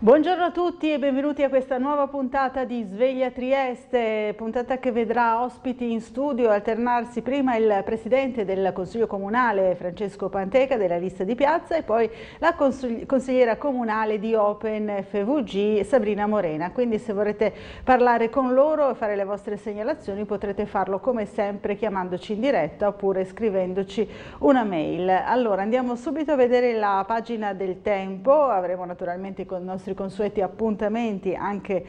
Buongiorno a tutti e benvenuti a questa nuova puntata di Sveglia Trieste, puntata che vedrà ospiti in studio alternarsi prima il presidente del Consiglio Comunale Francesco Panteca della lista di piazza e poi la consigliera comunale di Open FVG Sabrina Morena. Quindi se vorrete parlare con loro e fare le vostre segnalazioni potrete farlo come sempre chiamandoci in diretta oppure scrivendoci una mail. Allora andiamo subito a vedere la pagina del Tempo, avremo naturalmente con i nostri consueti appuntamenti anche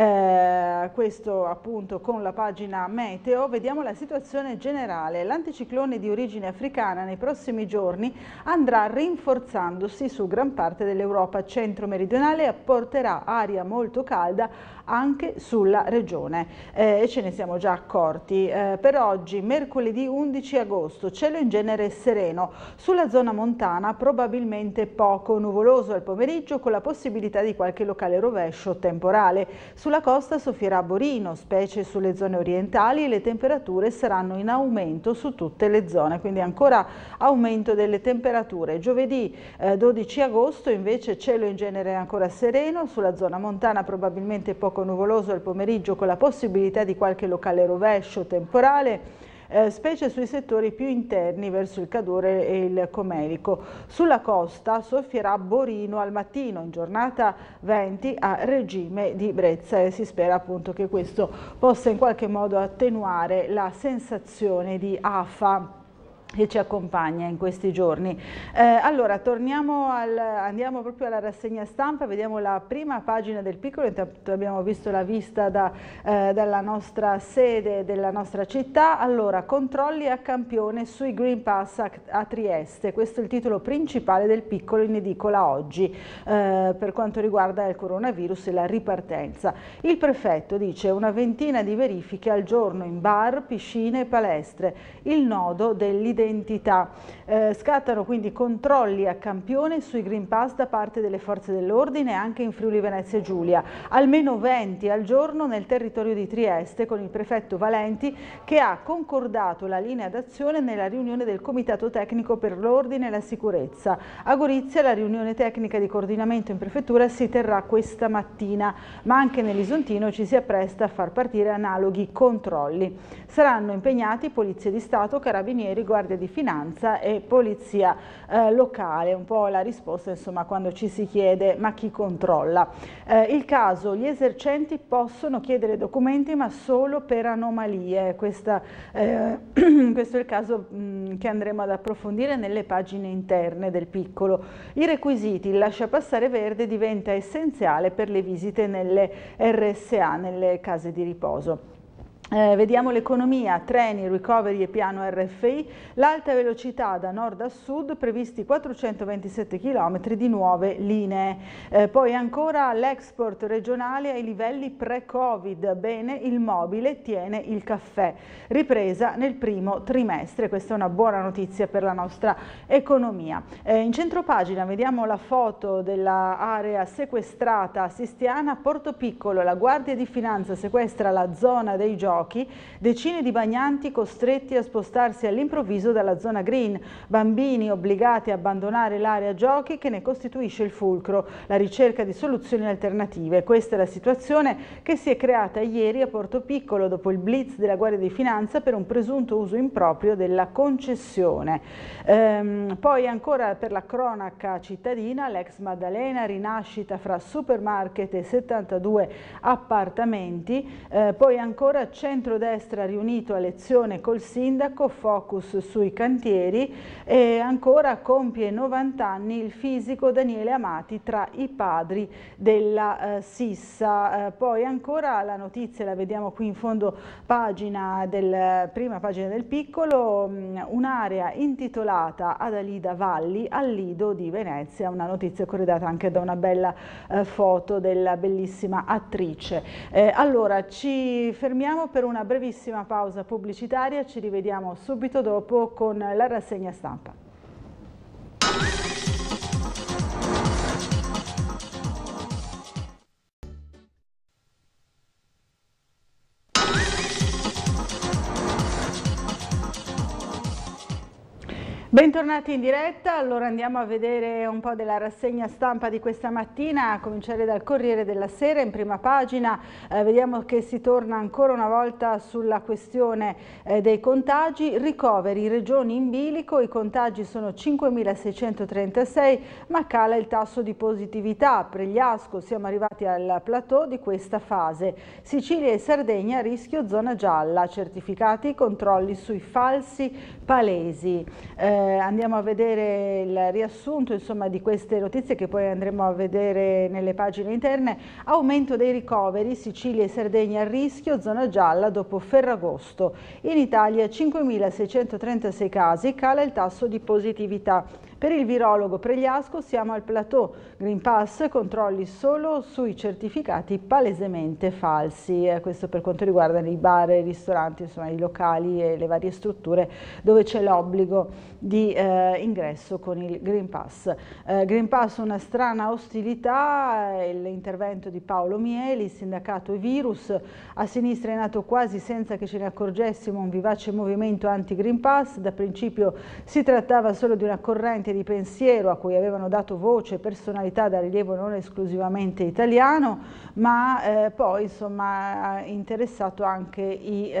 questo appunto con la pagina meteo. Vediamo la situazione generale. L'anticiclone di origine africana nei prossimi giorni andrà rinforzandosi su gran parte dell'Europa centro-meridionale e apporterà aria molto calda anche sulla regione e ce ne siamo già accorti. Per oggi mercoledì 11 agosto cielo in genere sereno, sulla zona montana probabilmente poco nuvoloso al pomeriggio con la possibilità di qualche locale rovescio temporale. Sulla costa soffierà Borino, specie sulle zone orientali, e le temperature saranno in aumento su tutte le zone, quindi ancora aumento delle temperature. Giovedì 12 agosto invece cielo in genere ancora sereno, sulla zona montana probabilmente poco nuvoloso al pomeriggio con la possibilità di qualche locale rovescio temporale, specie sui settori più interni verso il Cadore e il Comelico. Sulla costa soffierà Borino al mattino, in giornata venti a regime di brezza e si spera appunto che questo possa in qualche modo attenuare la sensazione di afa che ci accompagna in questi giorni. Allora andiamo proprio alla rassegna stampa, vediamo la prima pagina del Piccolo. Intanto abbiamo visto la vista dalla nostra sede della nostra città. Allora, controlli a campione sui Green Pass a Trieste, questo è il titolo principale del Piccolo in edicola oggi per quanto riguarda il coronavirus e la ripartenza. Il prefetto dice una ventina di verifiche al giorno in bar, piscine e palestre, il nodo dell'identità. Scattano quindi controlli a campione sui Green Pass da parte delle forze dell'ordine anche in Friuli Venezia Giulia, almeno 20 al giorno nel territorio di Trieste con il prefetto Valenti che ha concordato la linea d'azione nella riunione del Comitato Tecnico per l'Ordine e la Sicurezza. A Gorizia la riunione tecnica di coordinamento in prefettura si terrà questa mattina, ma anche nell'Isontino ci si appresta a far partire analoghi controlli. Saranno impegnati Polizia di Stato, Carabinieri, Guardia di Finanza e Polizia locale, un po' la risposta insomma quando ci si chiede ma chi controlla. Il caso, gli esercenti possono chiedere documenti ma solo per anomalie, questo è il caso che andremo ad approfondire nelle pagine interne del Piccolo. I requisiti, il lasciapassare verde diventa essenziale per le visite nelle RSA, nelle case di riposo. Vediamo l'economia, treni, recovery e piano RFI, l'alta velocità da nord a sud, previsti 427 km di nuove linee. Poi ancora l'export regionale ai livelli pre-Covid, bene il mobile tiene il caffè, ripresa nel primo trimestre, questa è una buona notizia per la nostra economia. In centropagina vediamo la foto dell'area sequestrata a Sistiana, Porto Piccolo, la Guardia di Finanza sequestra la zona dei giochi, decine di bagnanti costretti a spostarsi all'improvviso dalla zona green, bambini obbligati a abbandonare l'area giochi che ne costituisce il fulcro, la ricerca di soluzioni alternative. Questa è la situazione che si è creata ieri a Porto Piccolo dopo il blitz della Guardia di Finanza per un presunto uso improprio della concessione. Poi ancora per la cronaca cittadina, l'ex Maddalena, rinascita fra supermarket e 72 appartamenti, poi ancora centrodestra riunito a lezione col sindaco, focus sui cantieri e ancora compie 90 anni il fisico Daniele Amati tra i padri della Sissa. Poi ancora la notizia la vediamo qui in fondo pagina prima pagina del Piccolo, un'area intitolata ad Alida Valli al Lido di Venezia, una notizia corredata anche da una bella foto della bellissima attrice. Allora ci fermiamo per una brevissima pausa pubblicitaria, ci rivediamo subito dopo con la rassegna stampa. Bentornati in diretta, allora andiamo a vedere un po' della rassegna stampa di questa mattina, a cominciare dal Corriere della Sera. In prima pagina vediamo che si torna ancora una volta sulla questione dei contagi, ricoveri, regioni in bilico, i contagi sono 5.636 ma cala il tasso di positività. Pregliasco, siamo arrivati al plateau di questa fase. Sicilia e Sardegna a rischio zona gialla, certificati controlli sui falsi palesi. Andiamo a vedere il riassunto di queste notizie che poi andremo a vedere nelle pagine interne. Aumento dei ricoveri, Sicilia e Sardegna a rischio, zona gialla dopo Ferragosto. In Italia 5.636 casi, cala il tasso di positività. Per il virologo Pregliasco siamo al plateau, Green Pass, controlli solo sui certificati palesemente falsi. Questo per quanto riguarda i bar, i ristoranti, i locali e le varie strutture dove c'è l'obbligo di ingresso con il Green Pass. Green Pass, una strana ostilità, l'intervento di Paolo Mieli, sindacato e virus. A sinistra è nato quasi senza che ce ne accorgessimo un vivace movimento anti-Green Pass. Da principio si trattava solo di una corrente di pensiero a cui avevano dato voce personalità da rilievo non esclusivamente italiano, ma poi ha interessato anche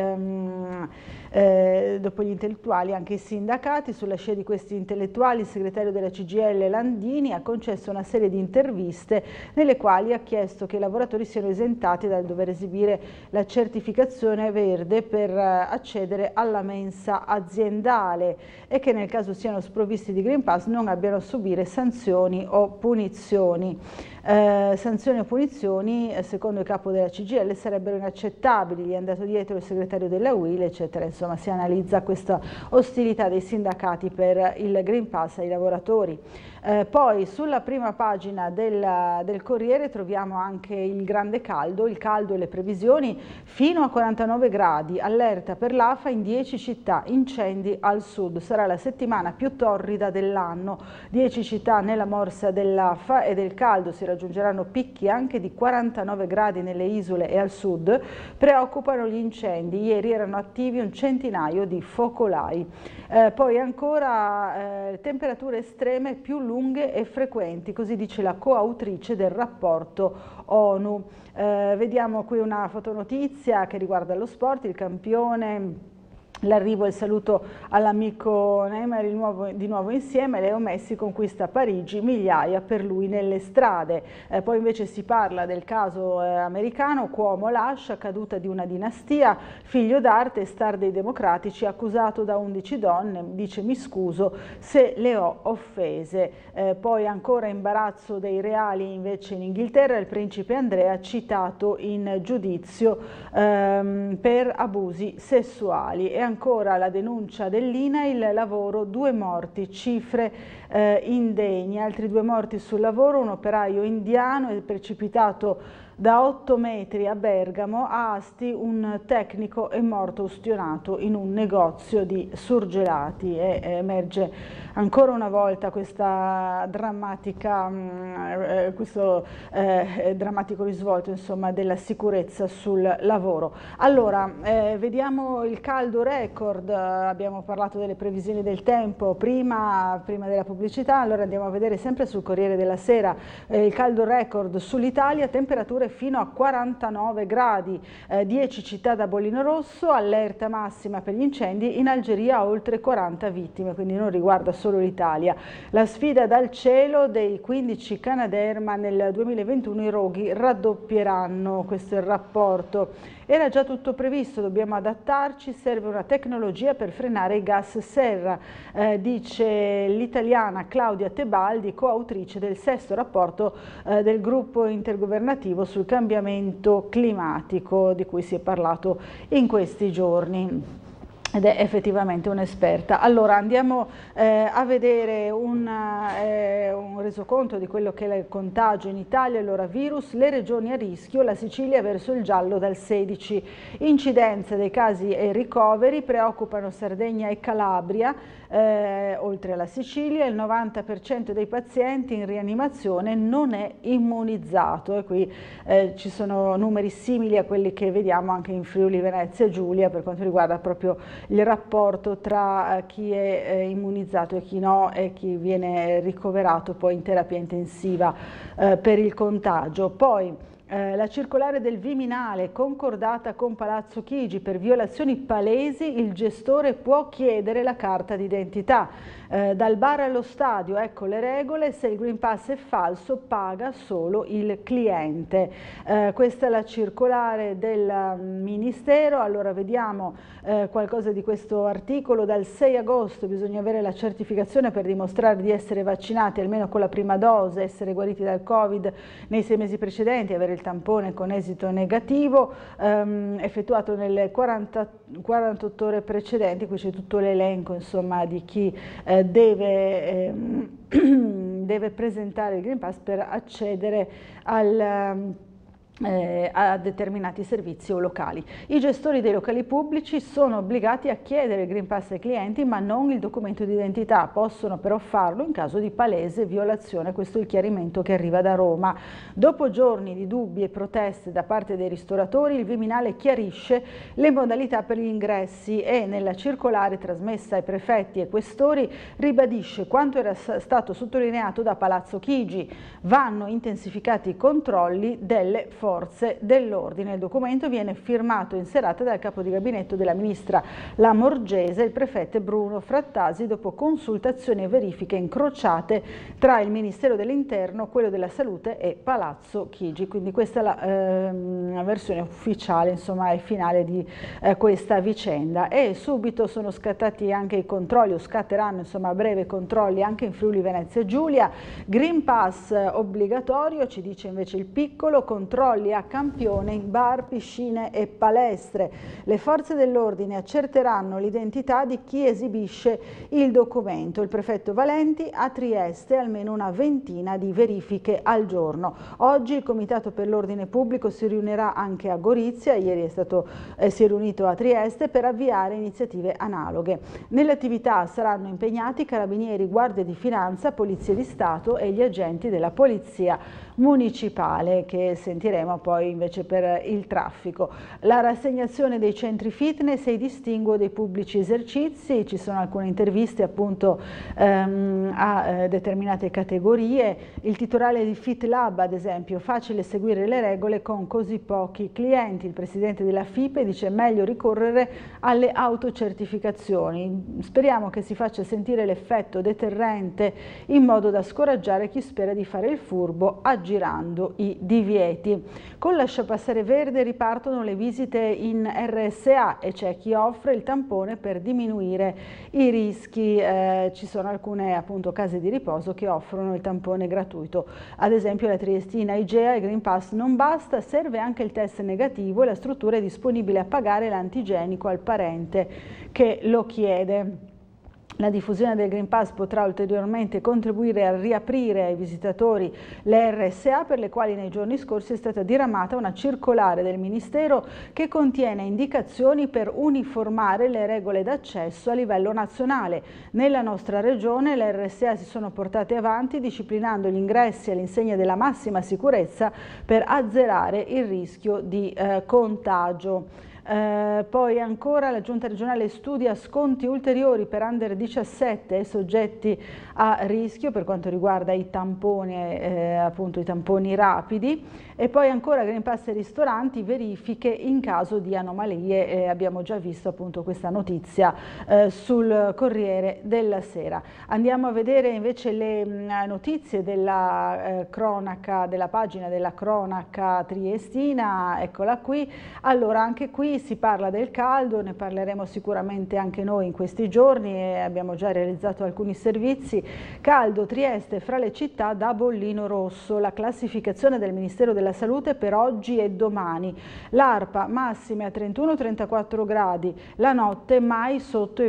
dopo gli intellettuali anche i sindacati. Sulla scia di questi intellettuali il segretario della CGIL Landini ha concesso una serie di interviste nelle quali ha chiesto che i lavoratori siano esentati dal dover esibire la certificazione verde per accedere alla mensa aziendale e che nel caso siano sprovvisti di Green Pass non abbiano a subire sanzioni o punizioni. Sanzioni o punizioni, secondo il capo della CGIL, sarebbero inaccettabili. Gli è andato dietro il segretario della UIL, eccetera. Insomma, si analizza questa ostilità dei sindacati per il Green Pass ai lavoratori. Poi sulla prima pagina del Corriere troviamo anche il grande caldo, il caldo e le previsioni fino a 49 gradi, allerta per l'AFA in 10 città, incendi al sud, sarà la settimana più torrida dell'anno, 10 città nella morsa dell'AFA e del caldo, si raggiungeranno picchi anche di 49 gradi nelle isole e al sud, preoccupano gli incendi, ieri erano attivi un centinaio di focolai. Poi ancora temperature estreme più lunghe e frequenti, così dice la coautrice del rapporto ONU. Vediamo qui una fotonotizia che riguarda lo sport, il campione. L'arrivo e il saluto all'amico Neymar di nuovo insieme, Leo Messi conquista Parigi, migliaia per lui nelle strade. Poi invece si parla del caso americano, Cuomo lascia, caduta di una dinastia, figlio d'arte, star dei democratici, accusato da 11 donne, dice mi scuso se le ho offese. Poi ancora imbarazzo dei reali invece in Inghilterra, il principe Andrea citato in giudizio per abusi sessuali. E ancora la denuncia dell'INAIL, lavoro, 2 morti, cifre indegne, altri 2 morti sul lavoro, un operaio indiano è precipitato da 8 metri a Bergamo, a Asti un tecnico è morto ustionato in un negozio di surgelati e emerge ancora una volta questa drammatica, questo drammatico risvolto della sicurezza sul lavoro. Allora, vediamo il caldo record, abbiamo parlato delle previsioni del tempo prima della pubblicità, allora andiamo a vedere sempre sul Corriere della Sera il caldo record sull'Italia, temperature fino a 49 gradi, 10 città da bollino rosso, allerta massima per gli incendi, in Algeria oltre 40 vittime, quindi non riguarda solo l'Italia. La sfida dal cielo dei 15 Canadair, ma nel 2021 i roghi raddoppieranno, questo è il rapporto. Era già tutto previsto, dobbiamo adattarci, serve una tecnologia per frenare i gas serra, dice l'italiana Claudia Tebaldi, coautrice del 6° rapporto del gruppo intergovernativo sul cambiamento climatico di cui si è parlato in questi giorni. Ed è effettivamente un'esperta. Allora andiamo a vedere un resoconto di quello che è il contagio in Italia. Allora virus, le regioni a rischio, la Sicilia verso il giallo dal 16, incidenza dei casi e ricoveri, preoccupano Sardegna e Calabria, oltre alla Sicilia, il 90% dei pazienti in rianimazione non è immunizzato e qui ci sono numeri simili a quelli che vediamo anche in Friuli Venezia Giulia per quanto riguarda proprio il rapporto tra chi è immunizzato e chi no e chi viene ricoverato poi in terapia intensiva per il contagio. Poi la circolare del Viminale concordata con Palazzo Chigi: per violazioni palesi il gestore può chiedere la carta d'identità. Dal bar allo stadio, ecco le regole: se il Green Pass è falso paga solo il cliente. Questa è la circolare del Ministero. Allora vediamo qualcosa di questo articolo. Dal 6 agosto bisogna avere la certificazione per dimostrare di essere vaccinati almeno con la prima dose, essere guariti dal Covid nei 6 mesi precedenti, avere il tampone con esito negativo effettuato nelle 48 ore precedenti. Qui c'è tutto l'elenco, insomma, di chi deve presentare il Green Pass per accedere a determinati servizi o locali. I gestori dei locali pubblici sono obbligati a chiedere il Green Pass ai clienti, ma non il documento di identità. Possono però farlo in caso di palese violazione. Questo è il chiarimento che arriva da Roma. Dopo giorni di dubbi e proteste da parte dei ristoratori, il Viminale chiarisce le modalità per gli ingressi e nella circolare trasmessa ai prefetti e questori ribadisce quanto era stato sottolineato da Palazzo Chigi: vanno intensificati i controlli delle forze dell'ordine. Il documento viene firmato in serata dal capo di gabinetto della ministra Lamorgese e il prefetto Bruno Frattasi, dopo consultazioni e verifiche incrociate tra il Ministero dell'Interno, quello della Salute e Palazzo Chigi. Quindi questa è la versione ufficiale, insomma, e finale di questa vicenda. E subito sono scattati anche i controlli, o scatteranno, insomma, a breve controlli anche in Friuli Venezia Giulia. Green Pass obbligatorio, ci dice invece il Piccolo, controlli a campione in bar, piscine e palestre. Le forze dell'ordine accerteranno l'identità di chi esibisce il documento. Il prefetto Valenti: a Trieste almeno una ventina di verifiche al giorno. Oggi il Comitato per l'Ordine Pubblico si riunirà anche a Gorizia, ieri si è riunito a Trieste per avviare iniziative analoghe. Nelle attività saranno impegnati carabinieri, guardie di finanza, polizie di Stato e gli agenti della polizia municipale, che sentiremo poi invece per il traffico. La rassegnazione dei centri fitness e i distinguo dei pubblici esercizi: ci sono alcune interviste appunto a determinate categorie. Il titolare di Fit Lab, ad esempio: facile seguire le regole con così pochi clienti. Il presidente della FIPE dice: meglio ricorrere alle autocertificazioni. Speriamo che si faccia sentire l'effetto deterrente in modo da scoraggiare chi spera di fare il furbo aggirando i divieti. Con lasciapassare verde ripartono le visite in RSA e c'è chi offre il tampone per diminuire i rischi. Ci sono alcune appunto case di riposo che offrono il tampone gratuito. Ad esempio la triestina Igea: il Green Pass non basta, serve anche il test negativo e la struttura è disponibile a pagare l'antigenico al parente che lo chiede. La diffusione del Green Pass potrà ulteriormente contribuire a riaprire ai visitatori le RSA, per le quali nei giorni scorsi è stata diramata una circolare del Ministero che contiene indicazioni per uniformare le regole d'accesso a livello nazionale. Nella nostra regione le RSA si sono portate avanti disciplinando gli ingressi all'insegna della massima sicurezza per azzerare il rischio di contagio. Poi ancora la Giunta regionale studia sconti ulteriori per under 17 e soggetti a rischio per quanto riguarda i tamponi, appunto i tamponi rapidi. E poi ancora Green Pass e ristoranti, verifiche in caso di anomalie. Abbiamo già visto appunto questa notizia sul Corriere della Sera. Andiamo a vedere invece le notizie della cronaca, della pagina della cronaca triestina. Eccola qui. Allora, anche qui si parla del caldo, ne parleremo sicuramente anche noi in questi giorni e abbiamo già realizzato alcuni servizi. Caldo, Trieste fra le città da bollino rosso, la classificazione del Ministero della Salute per oggi e domani. L'ARPA: massime a 31-34 gradi, la notte mai sotto i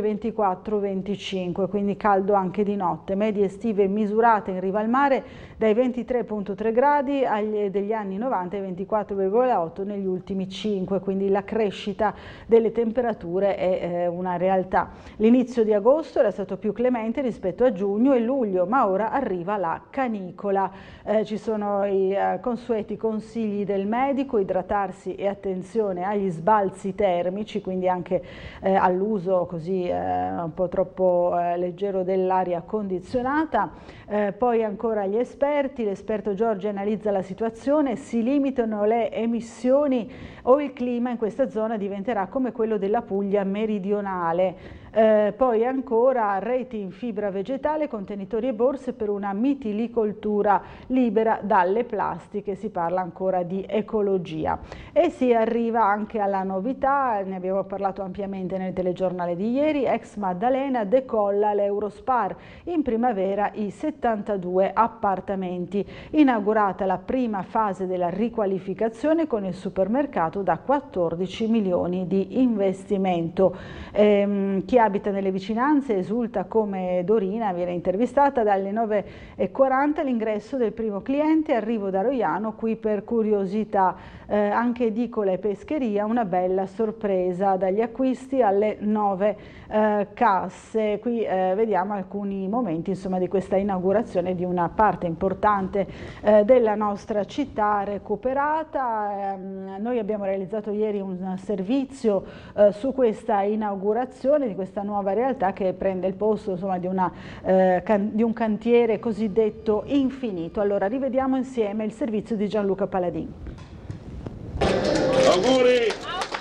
24-25, quindi caldo anche di notte. Medie estive misurate in riva al mare dai 23,3 gradi degli anni 90 ai 24,8 negli ultimi 5, quindi la crescita crescita delle temperature è una realtà. L'inizio di agosto era stato più clemente rispetto a giugno e luglio, ma ora arriva la canicola. Ci sono i consueti consigli del medico: idratarsi e attenzione agli sbalzi termici, quindi anche all'uso così un po' troppo leggero dell'aria condizionata. Poi ancora gli esperti: l'esperto Giorgi analizza la situazione, si limitano le emissioni o il clima in questa zona diventerà come quello della Puglia meridionale. Poi ancora reti in fibra vegetale, contenitori e borse per una mitilicoltura libera dalle plastiche. Si parla ancora di ecologia e si arriva anche alla novità, ne abbiamo parlato ampiamente nel telegiornale di ieri. Ex Maddalena decolla l'Eurospar, in primavera i 72 appartamenti, inaugurata la prima fase della riqualificazione con il supermercato da 14 milioni di investimento. Chi abita nelle vicinanze esulta come Dorina, viene intervistata. Dalle 9:40 l'ingresso del primo cliente, arrivo da Roiano, qui per curiosità, anche edicola e pescheria, una bella sorpresa, dagli acquisti alle 9 casse. Qui vediamo alcuni momenti insomma di questa inaugurazione di una parte importante della nostra città recuperata. Noi abbiamo realizzato ieri un servizio su questa inaugurazione di questa nuova realtà che prende il posto insomma di un cantiere cosiddetto infinito. Allora rivediamo insieme il servizio di Gianluca Paladin. Auguri!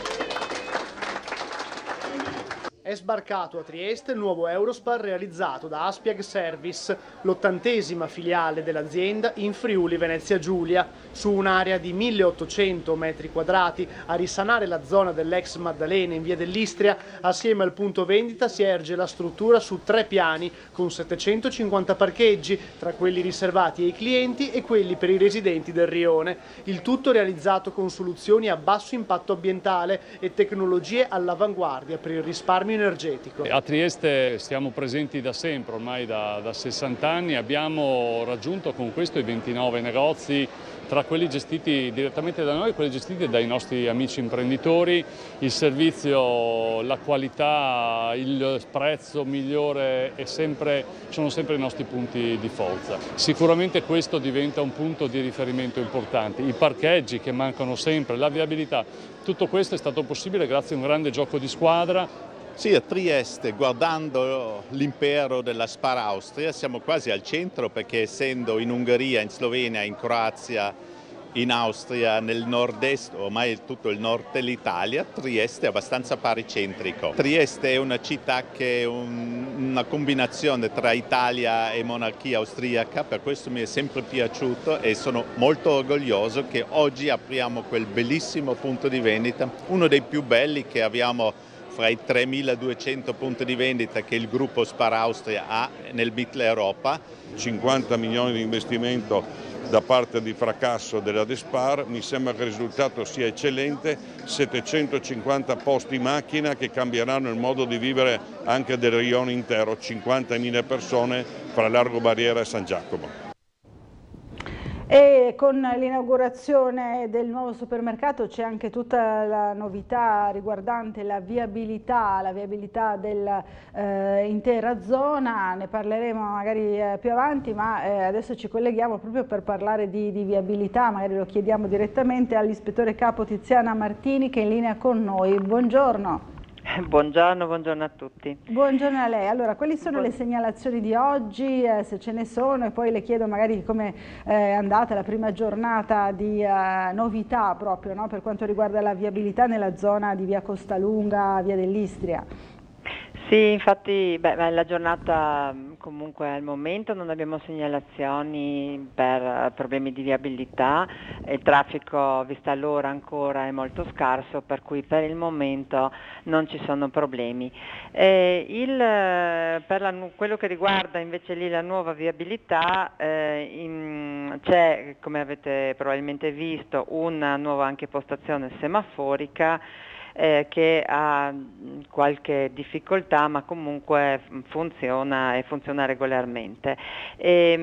È sbarcato a Trieste il nuovo Eurospar realizzato da Aspiag Service, l'80ª filiale dell'azienda in Friuli Venezia Giulia, su un'area di 1800 metri quadrati. A risanare la zona dell'ex Maddalena in via dell'Istria, assieme al punto vendita, si erge la struttura su 3 piani con 750 parcheggi, tra quelli riservati ai clienti e quelli per i residenti del rione. Il tutto realizzato con soluzioni a basso impatto ambientale e tecnologie all'avanguardia per il risparmio energetico. A Trieste siamo presenti da sempre, ormai da 60 anni, abbiamo raggiunto con questo i 29 negozi, tra quelli gestiti direttamente da noi e quelli gestiti dai nostri amici imprenditori. Il servizio, la qualità, il prezzo migliore sono sempre i nostri punti di forza. Sicuramente questo diventa un punto di riferimento importante. I parcheggi che mancano sempre, la viabilità, tutto questo è stato possibile grazie a un grande gioco di squadra. Sì, a Trieste, guardando l'impero della Spar Austria, siamo quasi al centro, perché essendo in Ungheria, in Slovenia, in Croazia, in Austria, nel nord-est, ormai tutto il nord dell'Italia, Trieste è abbastanza paricentrico. Trieste è una città che è una combinazione tra Italia e monarchia austriaca, per questo mi è sempre piaciuto e sono molto orgoglioso che oggi apriamo quel bellissimo punto di vendita, uno dei più belli che abbiamo fra i 3.200 punti di vendita che il gruppo Spar Austria ha nel Mitteleuropa. 50 milioni di investimento da parte di Fracasso della Despar, mi sembra che il risultato sia eccellente, 750 posti macchina che cambieranno il modo di vivere anche del rione intero, 50.000 persone fra Largo Barriera e San Giacomo. E con l'inaugurazione del nuovo supermercato c'è anche tutta la novità riguardante la viabilità dell'intera zona. Ne parleremo magari più avanti, ma adesso ci colleghiamo proprio per parlare di viabilità. Magari lo chiediamo direttamente all'ispettore capo Tiziana Martini, che è in linea con noi. Buongiorno. Buongiorno a tutti. Buongiorno a lei. Allora, quali sono le segnalazioni di oggi, se ce ne sono, e poi le chiedo magari come è andata la prima giornata di novità proprio, no? Per quanto riguarda la viabilità nella zona di via Costalunga, via dell'Istria. Sì, infatti la giornata comunque al momento non abbiamo segnalazioni per problemi di viabilità, il traffico vista l'ora ancora è molto scarso, per cui per il momento non ci sono problemi. Quello che riguarda invece lì la nuova viabilità, c'è, come avete probabilmente visto, una nuova anche postazione semaforica che ha qualche difficoltà, ma comunque funziona e funziona regolarmente.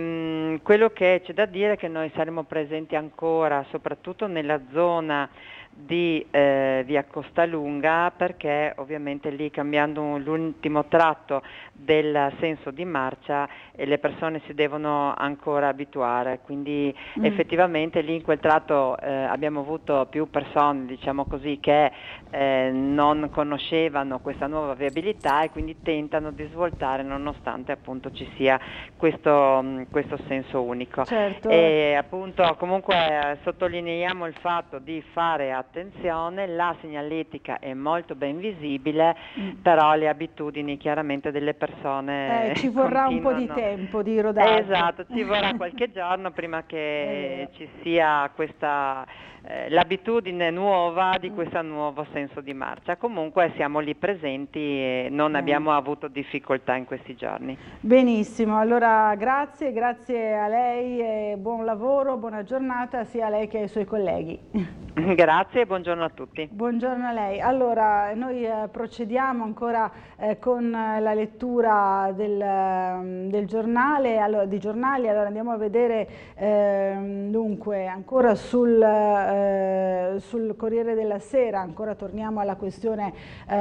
Quello che c'è da dire è che noi saremo presenti ancora soprattutto nella zona di via Costalunga, perché ovviamente lì, cambiando l'ultimo tratto del senso di marcia, le persone si devono ancora abituare, quindi effettivamente lì in quel tratto abbiamo avuto più persone, diciamo così, che non conoscevano questa nuova viabilità e quindi tentano di svoltare nonostante appunto ci sia questo senso unico. Certo. E appunto comunque sottolineiamo il fatto di fare attenzione, la segnaletica è molto ben visibile, però le abitudini chiaramente delle persone ci vorrà un po' di tempo di rodaggio. Esatto, ci vorrà qualche giorno prima che ci sia questa l'abitudine nuova di questo nuovo senso di marcia. Comunque siamo lì presenti e non abbiamo avuto difficoltà in questi giorni. Benissimo, allora grazie a lei e buon lavoro, buona giornata sia a lei che ai suoi colleghi. Grazie e buongiorno a tutti. Buongiorno a lei. Allora, noi procediamo ancora con la lettura del giornale, di giornali. Allora andiamo a vedere dunque ancora sul Corriere della Sera, ancora torniamo alla questione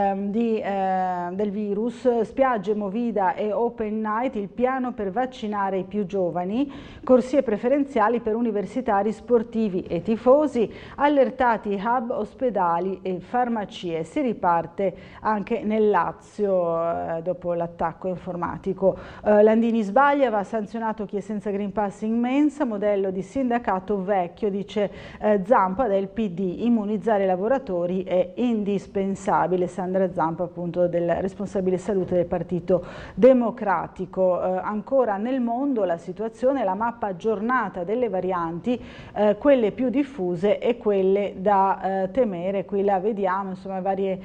del virus. Spiagge, Movida e Open Night, il piano per vaccinare i più giovani, corsie preferenziali per universitari, sportivi e tifosi, allertati hub, ospedali e farmacie. Si riparte anche nel Lazio dopo l'attacco informatico. Landini sbaglia, va sanzionato chi è senza Green Pass in mensa, modello di sindacato vecchio, dice Zampa del PD, immunizzare i lavoratori è indispensabile. Sandra Zampa, appunto, del responsabile salute del Partito Democratico. Ancora nel mondo la situazione, la mappa aggiornata delle varianti, quelle più diffuse e quelle da temere. Qui la vediamo, insomma, varie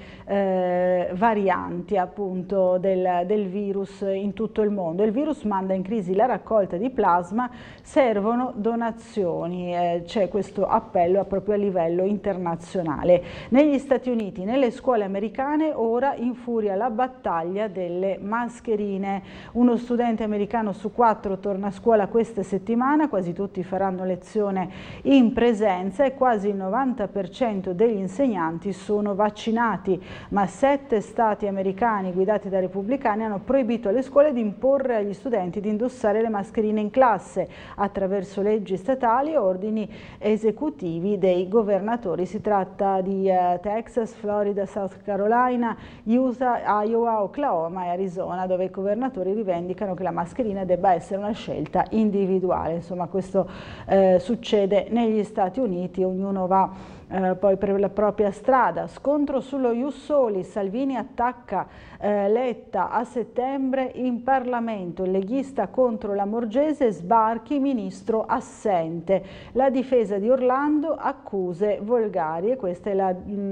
varianti appunto del virus in tutto il mondo. Il virus manda in crisi la raccolta di plasma, servono donazioni, c'è questo appello proprio a livello internazionale. Negli Stati Uniti, nelle scuole americane, ora infuria la battaglia delle mascherine. Uno studente americano su 4 torna a scuola questa settimana, quasi tutti faranno lezione in presenza e quasi il 90% degli insegnanti sono vaccinati, ma 7 stati americani guidati da repubblicani hanno proibito alle scuole di imporre agli studenti di indossare le mascherine in classe attraverso leggi statali e ordini esecutivi dei governatori. Si tratta di Texas, Florida, South Carolina, Utah, Iowa, Oklahoma e Arizona, dove i governatori rivendicano che la mascherina debba essere una scelta individuale. Insomma, questo succede negli Stati Uniti, ognuno va poi per la propria strada. Scontro sullo Ius Soli, Salvini attacca Letta a settembre in Parlamento, il leghista contro la Morgese, sbarchi, ministro assente. La difesa di Orlando, accuse volgari, e questo è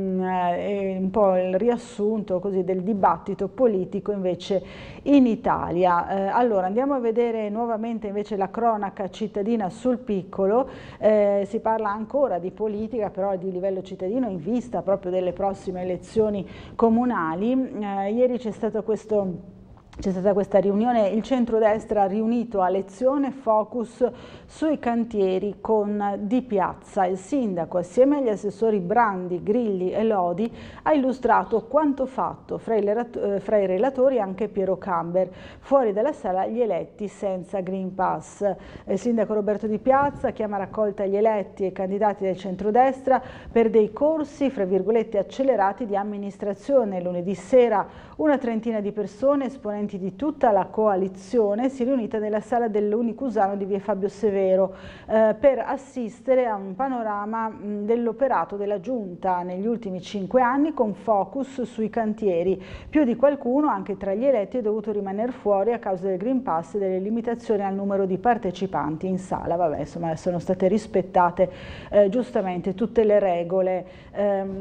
un po' il riassunto così del dibattito politico invece in Italia. Allora andiamo a vedere nuovamente invece la cronaca cittadina sul piccolo. Si parla ancora di politica, però di livello cittadino in vista proprio delle prossime elezioni comunali. Ieri c'è stata questa riunione, il centrodestra riunito a lezione, focus sui cantieri con Di Piazza. Il sindaco, assieme agli assessori Brandi, Grilli e Lodi, ha illustrato quanto fatto, fra i relatori anche Piero Camber. Fuori dalla sala gli eletti senza Green Pass. Il sindaco Roberto Di Piazza chiama a raccolta gli eletti e i candidati del centrodestra per dei corsi, fra virgolette, accelerati di amministrazione. Lunedì sera una trentina di persone, esponenti di tutta la coalizione, si è riunita nella sala dell'Unicusano di via Fabio Severo per assistere a un panorama dell'operato della Giunta negli ultimi 5 anni, con focus sui cantieri. Più di qualcuno, anche tra gli eletti, è dovuto rimanere fuori a causa del Green Pass e delle limitazioni al numero di partecipanti in sala. Vabbè, insomma, sono state rispettate giustamente tutte le regole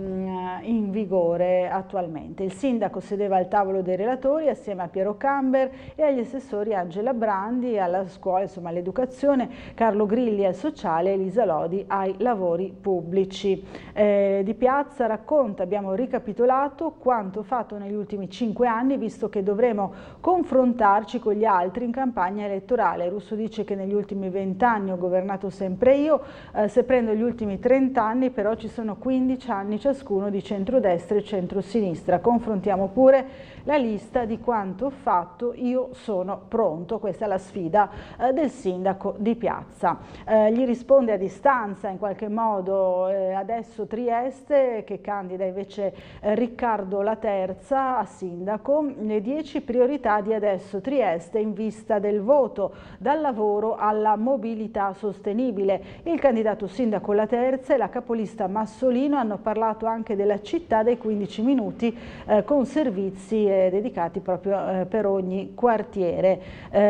in vigore attualmente. Il sindaco sedeva al tavolo dei relatori assieme a Piero Camber e agli assessori Angela Brandi alla scuola, insomma all'educazione, Carlo Grilli al sociale e Elisa Lodi ai lavori pubblici. Di Piazza racconta: abbiamo ricapitolato quanto fatto negli ultimi 5 anni, visto che dovremo confrontarci con gli altri in campagna elettorale. Russo dice che negli ultimi 20 anni ho governato sempre io, se prendo gli ultimi 30 anni però ci sono 15 anni ciascuno di centrodestra e centrosinistra. Confrontiamo pure la lista di quanto fatto, io sono pronto. Questa è la sfida del sindaco di Piazza. Gli risponde a distanza in qualche modo adesso Trieste, che candida invece Riccardo Laterza a sindaco. Le 10 priorità di adesso Trieste in vista del voto, dal lavoro alla mobilità sostenibile. Il candidato sindaco Laterza e la capolista Massolino hanno parlato anche della città dei 15 minuti con servizi dedicati proprio per ogni quartiere.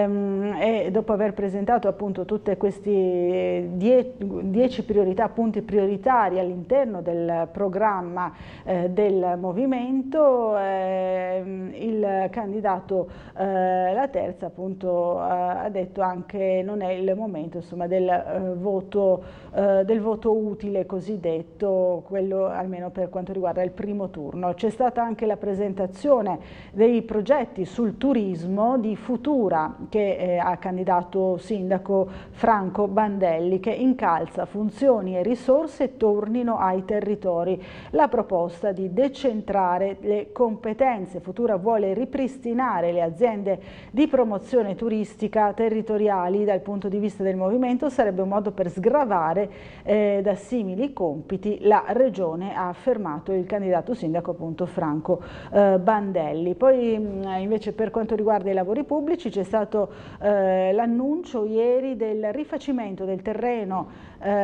E dopo aver presentato appunto tutte queste 10 priorità, punti prioritari all'interno del programma del movimento, il candidato Laterza appunto ha detto anche non è il momento, insomma, del voto utile cosiddetto, quello almeno per quanto riguarda il primo turno. C'è stata anche la presentazione dei progetti sul turismo di Futura, che ha candidato sindaco Franco Bandelli, che incalza funzioni e risorse tornino ai territori. La proposta di decentrare le competenze. Futura vuole ripristinare le aziende di promozione turistica territoriali. Dal punto di vista del movimento sarebbe un modo per sgravare da simili compiti la regione, ha affermato il candidato sindaco appunto Franco Bandelli. Poi invece per quanto riguarda i lavori pubblici c'è stato l'annuncio ieri del rifacimento del terreno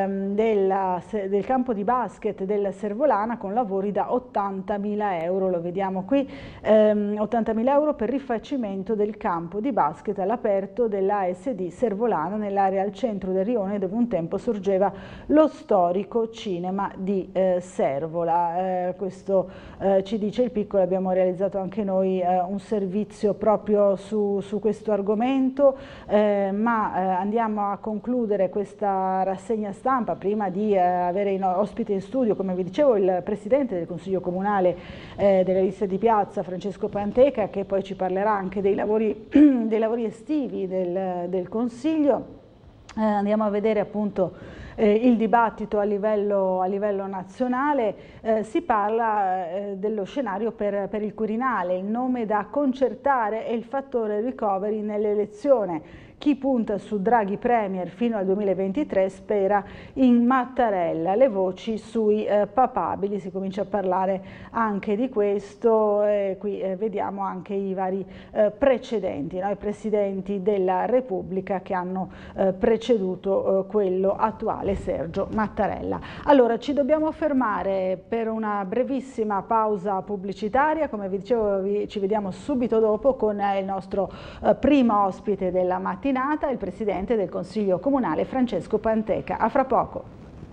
del campo di basket del Servolana con lavori da 80.000 euro, lo vediamo qui, 80.000 euro per rifacimento del campo di basket all'aperto della ASD Servolana nell'area al centro del rione dove un tempo sorgeva lo storico cinema di Servola. Questo ci dice il Piccolo. Abbiamo realizzato anche noi un servizio proprio su questo argomento, ma andiamo a concludere questa rassegna stampa prima di avere ospite in studio, come vi dicevo, il presidente del Consiglio Comunale della lista di Piazza, Francesco Panteca, che poi ci parlerà anche dei lavori estivi del Consiglio. Andiamo a vedere appunto il dibattito a livello nazionale. Si parla dello scenario per il Quirinale. Il nome da concertare è il fattore recovery nell'elezione. Chi punta su Draghi Premier fino al 2023 spera in Mattarella. Le voci sui papabili, si comincia a parlare anche di questo. Qui vediamo anche i vari precedenti, no? I presidenti della Repubblica che hanno preceduto quello attuale, Sergio Mattarella. Allora ci dobbiamo fermare per una brevissima pausa pubblicitaria. Come vi dicevo, ci vediamo subito dopo con il nostro primo ospite della mattinata, il presidente del Consiglio Comunale Francesco Panteca. A fra poco.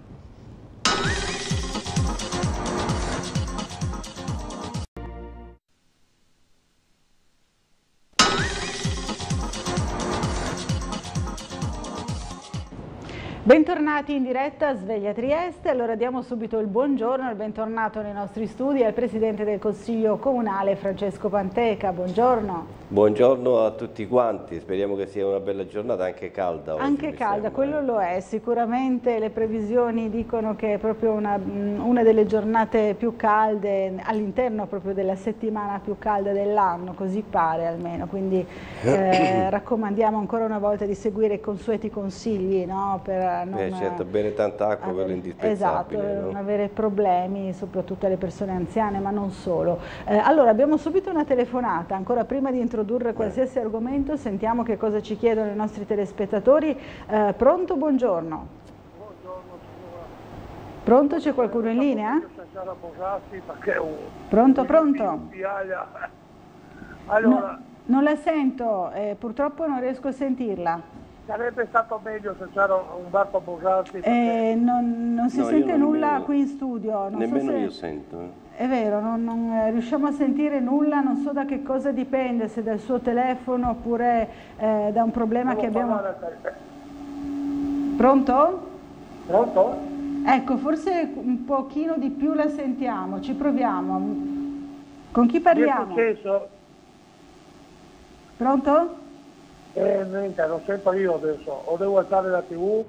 Bentornati in diretta a Sveglia Trieste. Allora diamo subito il buongiorno, il bentornato nei nostri studi al Presidente del Consiglio Comunale Francesco Panteca. Buongiorno. Buongiorno a tutti quanti, speriamo che sia una bella giornata, anche calda oggi. Anche calda, quello lo è, sicuramente le previsioni dicono che è proprio una delle giornate più calde all'interno proprio della settimana più calda dell'anno, così pare almeno, quindi raccomandiamo ancora una volta di seguire i consueti consigli, no? Per non, certo, bere tanta acqua per l'indispensabile. Esatto, no? Non avere problemi, soprattutto alle persone anziane, ma non solo. Allora abbiamo subito una telefonata, ancora prima di introdurre qualsiasi argomento sentiamo che cosa ci chiedono i nostri telespettatori. Pronto, buongiorno. Buongiorno signora. Pronto, c'è qualcuno in linea? Pronto, pronto? Allora, no, non la sento, purtroppo non riesco a sentirla. Sarebbe stato meglio se c'era Umberto Bosatti. Non si sente nulla qui in studio. Non nemmeno so se... io sento. È vero, non riusciamo a sentire nulla, non so da che cosa dipende, se dal suo telefono oppure da un problema che abbiamo... Pronto? Pronto? Ecco, forse un pochino di più la sentiamo, ci proviamo. Con chi parliamo? Che è successo? Pronto? Niente, lo sento io adesso, o devo alzare la TV?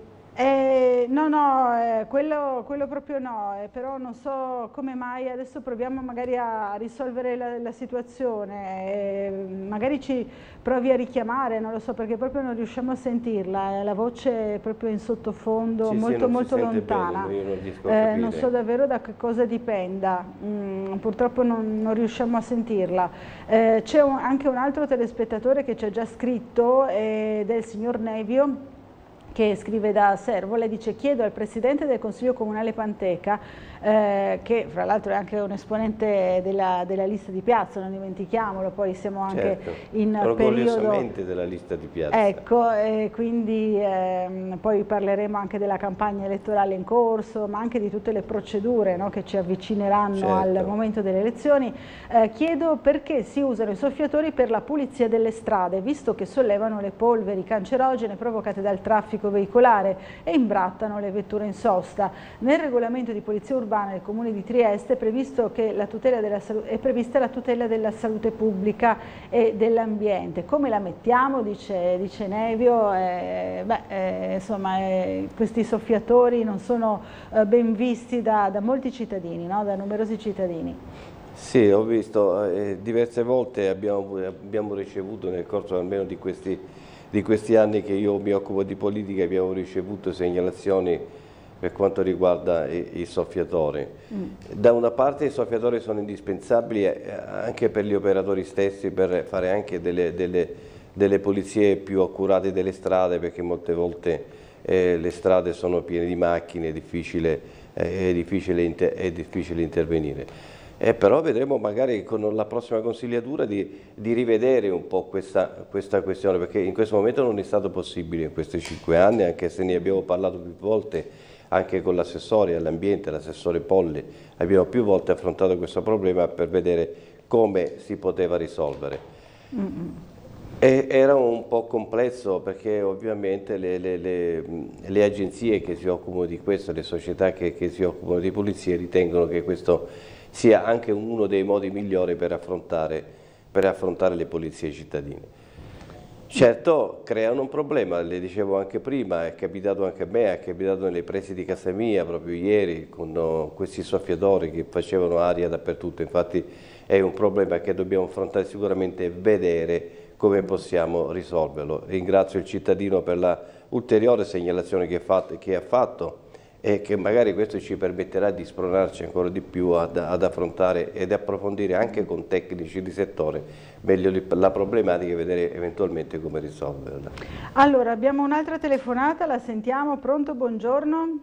No, quello proprio no, però non so come mai, adesso proviamo magari a risolvere la situazione, magari ci provi a richiamare, non lo so, perché proprio non riusciamo a sentirla, la voce è proprio in sottofondo, sì, molto molto lontana, bene, io non riesco a capire. Non so davvero da che cosa dipenda, purtroppo non riusciamo a sentirla. C'è anche un altro telespettatore che ci ha già scritto, ed è il signor Nevio, che scrive da Servola e dice: chiedo al Presidente del Consiglio Comunale Panteca, che fra l'altro è anche un esponente della lista di piazza, non dimentichiamolo, poi siamo anche in orgogliosamente della lista di piazza. Ecco, quindi poi parleremo anche della campagna elettorale in corso, ma anche di tutte le procedure, no, che ci avvicineranno al momento delle elezioni. Chiedo perché si usano i soffiatori per la pulizia delle strade, visto che sollevano le polveri cancerogene provocate dal traffico veicolare e imbrattano le vetture in sosta. Nel regolamento di polizia urbana del Comune di Trieste è previsto che è prevista la tutela della salute pubblica e dell'ambiente. Come la mettiamo? Dice Nevio. Insomma, questi soffiatori non sono ben visti da molti cittadini, no? Da numerosi cittadini. Sì, ho visto, diverse volte abbiamo ricevuto nel corso almeno di questi anni che io mi occupo di politica, abbiamo ricevuto segnalazioni per quanto riguarda i soffiatori. Da una parte i soffiatori sono indispensabili anche per gli operatori stessi, per fare anche delle pulizie più accurate delle strade, perché molte volte le strade sono piene di macchine, è difficile intervenire. Però vedremo magari con la prossima consigliatura di rivedere un po' questa questione, perché in questo momento non è stato possibile in questi 5 anni, anche se ne abbiamo parlato più volte anche con l'assessore all'ambiente, l'assessore Polli, abbiamo più volte affrontato questo problema per vedere come si poteva risolvere. Era un po' complesso, perché ovviamente le agenzie che si occupano di questo, le società che si occupano di pulizia, ritengono che questo sia anche uno dei modi migliori per affrontare le pulizie cittadine. Certo, creano un problema, le dicevo anche prima, è capitato anche a me, è capitato nelle prese di casa mia proprio ieri con questi soffiatori che facevano aria dappertutto. Infatti è un problema che dobbiamo affrontare sicuramente e vedere come possiamo risolverlo. Ringrazio il cittadino per la ulteriore segnalazione che ha fatto e che magari questo ci permetterà di spronarci ancora di più ad affrontare ed approfondire anche con tecnici di settore meglio la problematica e vedere eventualmente come risolverla. Allora, abbiamo un'altra telefonata, la sentiamo. Pronto, buongiorno?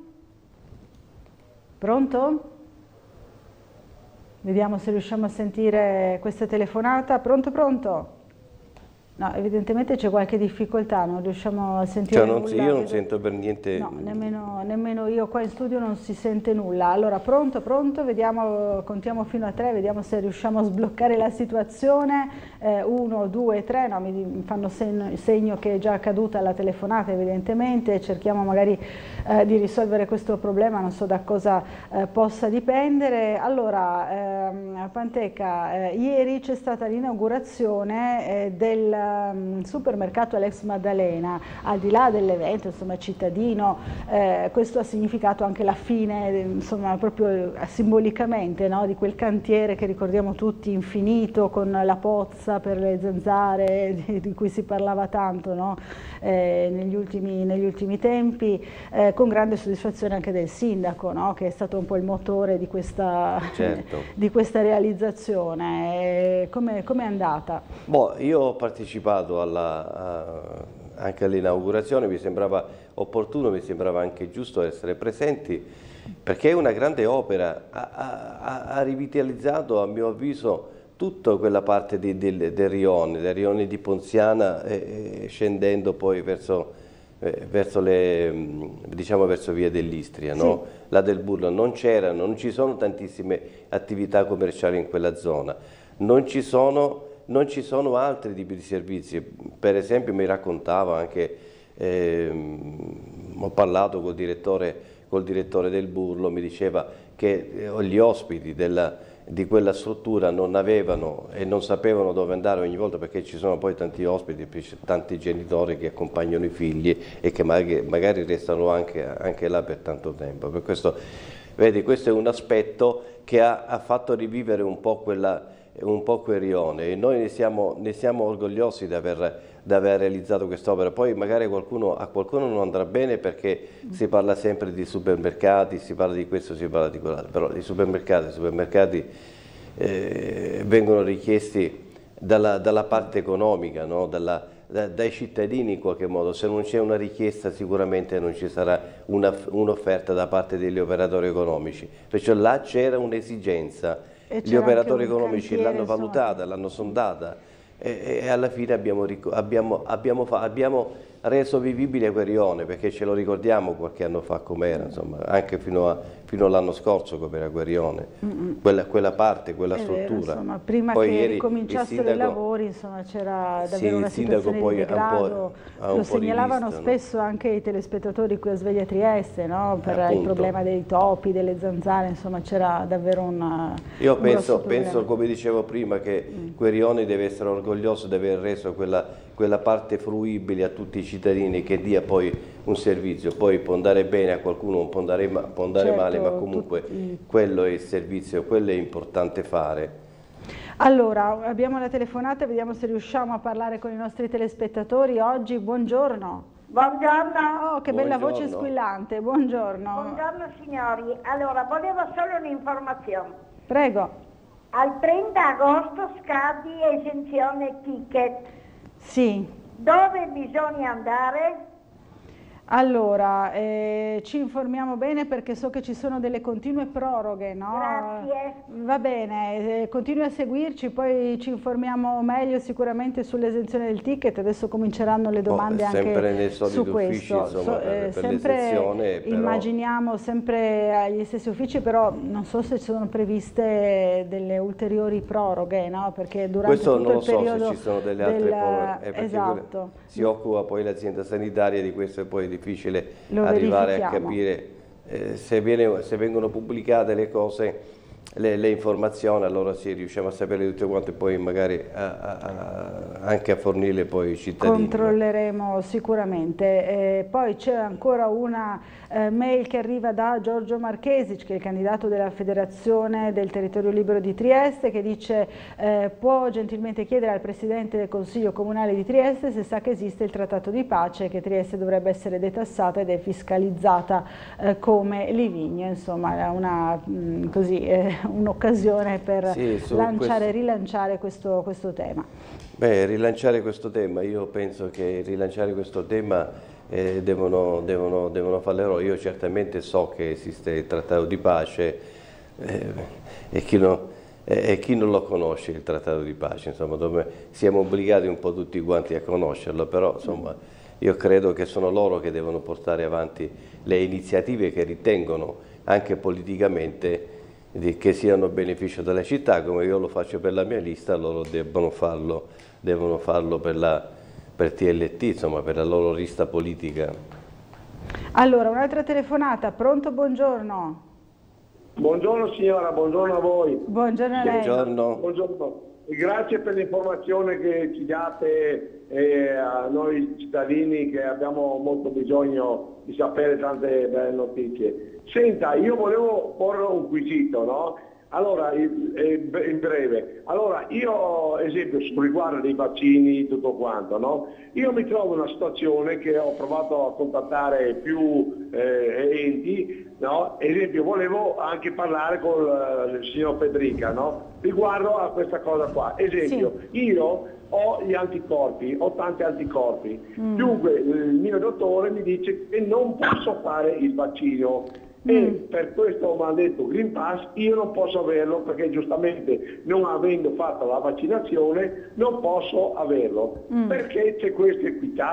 Pronto? Vediamo se riusciamo a sentire questa telefonata. Pronto? No, evidentemente c'è qualche difficoltà, non riusciamo a sentire nulla. Io non sento per niente. No, nemmeno io qua in studio non si sente nulla. Allora, pronto, vediamo, contiamo fino a 3, vediamo se riusciamo a sbloccare la situazione. 1, 2, 3, no, mi fanno segno che è già caduta la telefonata evidentemente, cerchiamo magari di risolvere questo problema, non so da cosa possa dipendere. Allora, a Panteca, ieri c'è stata l'inaugurazione del supermercato Alex Maddalena, al di là dell'evento insomma cittadino, questo ha significato anche la fine, insomma proprio simbolicamente, no, di quel cantiere che ricordiamo tutti infinito, con la pozza per le zanzare di cui si parlava tanto, no, negli ultimi tempi, con grande soddisfazione anche del sindaco, no, che è stato un po' il motore di questa, di questa realizzazione. Come è andata? Io ho partecipato anche all'inaugurazione, mi sembrava opportuno, mi sembrava anche giusto essere presenti, perché è una grande opera, ha rivitalizzato a mio avviso tutta quella parte del rione di Ponziana, scendendo poi verso verso via dell'Istria, no? Sì. La del Burlo non c'erano, non ci sono tantissime attività commerciali in quella zona, non ci sono altri tipi di servizi. Per esempio mi raccontava anche, ho parlato col direttore del Burlo, mi diceva che gli ospiti di quella struttura non avevano e non sapevano dove andare ogni volta, perché ci sono poi tanti ospiti, tanti genitori che accompagnano i figli e che magari restano anche là per tanto tempo. Per questo, vedi, questo è un aspetto che ha fatto rivivere un po' quel rione, e noi ne siamo orgogliosi di aver realizzato quest'opera. Poi magari a qualcuno non andrà bene, perché si parla sempre di supermercati, si parla di questo, si parla di quell'altro, però i supermercati vengono richiesti dalla parte economica, no? Dai cittadini in qualche modo. Se non c'è una richiesta sicuramente non ci sarà un'offerta da parte degli operatori economici, perciò là c'era un'esigenza, gli operatori economici l'hanno valutata, l'hanno sondata, e alla fine abbiamo reso vivibile quel rione, perché ce lo ricordiamo qualche anno fa com'era, insomma, anche fino all'anno scorso com'era quel rione, quella parte, quella struttura. Vero, insomma, prima poi che ricominciassero i lavori, insomma, c'era davvero una situazione di degrado. Lo segnalavano spesso anche i telespettatori qui a Sveglia Trieste, no? Per il problema dei topi, delle zanzare, insomma c'era davvero Io penso, come dicevo prima, che quel rione deve essere orgoglioso di aver reso quella parte fruibile a tutti i cittadini, che dia poi un servizio. Poi può andare bene a qualcuno, può andare male, ma comunque quello è il servizio, quello è importante fare. Allora, abbiamo la telefonata, vediamo se riusciamo a parlare con i nostri telespettatori oggi. Buongiorno. Buongiorno. Oh, che bella voce squillante, buongiorno. Buongiorno signori. Allora, volevo solo un'informazione. Prego. Al 30 agosto scade esenzione ticket. Sì. Dove bisogna andare? Allora, ci informiamo bene, perché so che ci sono delle continue proroghe, no? Grazie. Va bene, continui a seguirci, poi ci informiamo meglio sicuramente sull'esenzione del ticket. Adesso cominceranno le domande anche su questo. Insomma, per sempre immaginiamo sempre agli stessi uffici, però non so se ci sono previste delle ulteriori proroghe, no? Perché durante questo tutto non lo il periodo so se ci sono delle altre proroghe, esatto. Si occupa poi l'azienda sanitaria di questo, e poi è difficile Lo arrivare a capire se vengono pubblicate le cose, le informazioni, allora sì, riusciamo a sapere tutte quante, e poi magari anche a fornirle poi ai cittadini. Controlleremo sicuramente. Poi c'è ancora una mail che arriva da Giorgio Marchesic, che è il candidato della Federazione del Territorio Libero di Trieste, che dice può gentilmente chiedere al Presidente del Consiglio Comunale di Trieste se sa che esiste il Trattato di Pace, che Trieste dovrebbe essere detassata ed è fiscalizzata come Livigno. Insomma, è un'occasione per rilanciare questo tema. Beh, rilanciare questo tema, io penso che rilanciare questo tema devono farle loro. Io certamente so che esiste il Trattato di Pace, e chi non lo conosce il Trattato di Pace, insomma, dove siamo obbligati un po' tutti quanti a conoscerlo, però insomma io credo che sono loro che devono portare avanti le iniziative che ritengono anche politicamente che siano a beneficio della città. Come io lo faccio per la mia lista, loro devono farlo per TLT, insomma, per la loro lista politica. Allora, un'altra telefonata. Pronto? Buongiorno. Buongiorno signora, buongiorno a voi. Buongiorno a lei. Buongiorno. Grazie per l'informazione che ci date a noi cittadini, che abbiamo molto bisogno di sapere tante belle notizie. Senta, io volevo porre un quesito, no? Allora, in breve, allora io, esempio, riguardo dei vaccini, tutto quanto, no? Io mi trovo in una situazione che ho provato a contattare più enti, no? Esempio, volevo anche parlare con il signor Pedrica, no? Riguardo a questa cosa qua. Esempio, sì. Io ho gli anticorpi, ho tanti anticorpi, dunque il mio dottore mi dice che non posso fare il vaccino. E per questo mi ha detto Green Pass, io non posso averlo perché giustamente non avendo fatto la vaccinazione non posso averlo. Perché c'è questa equità?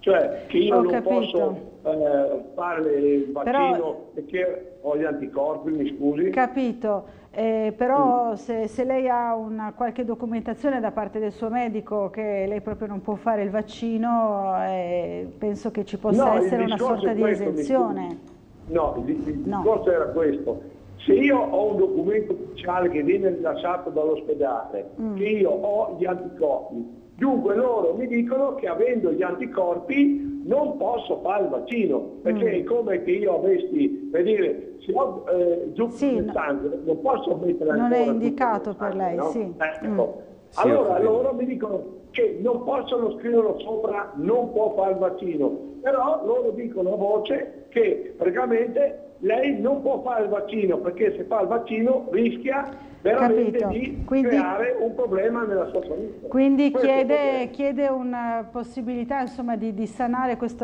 Cioè che io non posso fare il vaccino perché ho gli anticorpi, mi scusi? Capito. Però se lei ha qualche documentazione da parte del suo medico che lei proprio non può fare il vaccino, penso che ci possa essere una sorta di esenzione. No, il discorso era questo. Se io ho un documento ufficiale che viene rilasciato dall'ospedale, che io ho gli anticorpi, dunque loro mi dicono che avendo gli anticorpi non posso fare il vaccino, perché è come che io avessi, per dire, se ho zucchero nel sangue, non posso mettere ancora. Non è indicato per lei, no? sì. Allora loro mi dicono che non possono scriverlo sopra, non può fare il vaccino, però loro dicono a voce che praticamente lei non può fare il vaccino perché se fa il vaccino rischia veramente di creare un problema nella sua salute. Quindi chiede una possibilità insomma di sanare questo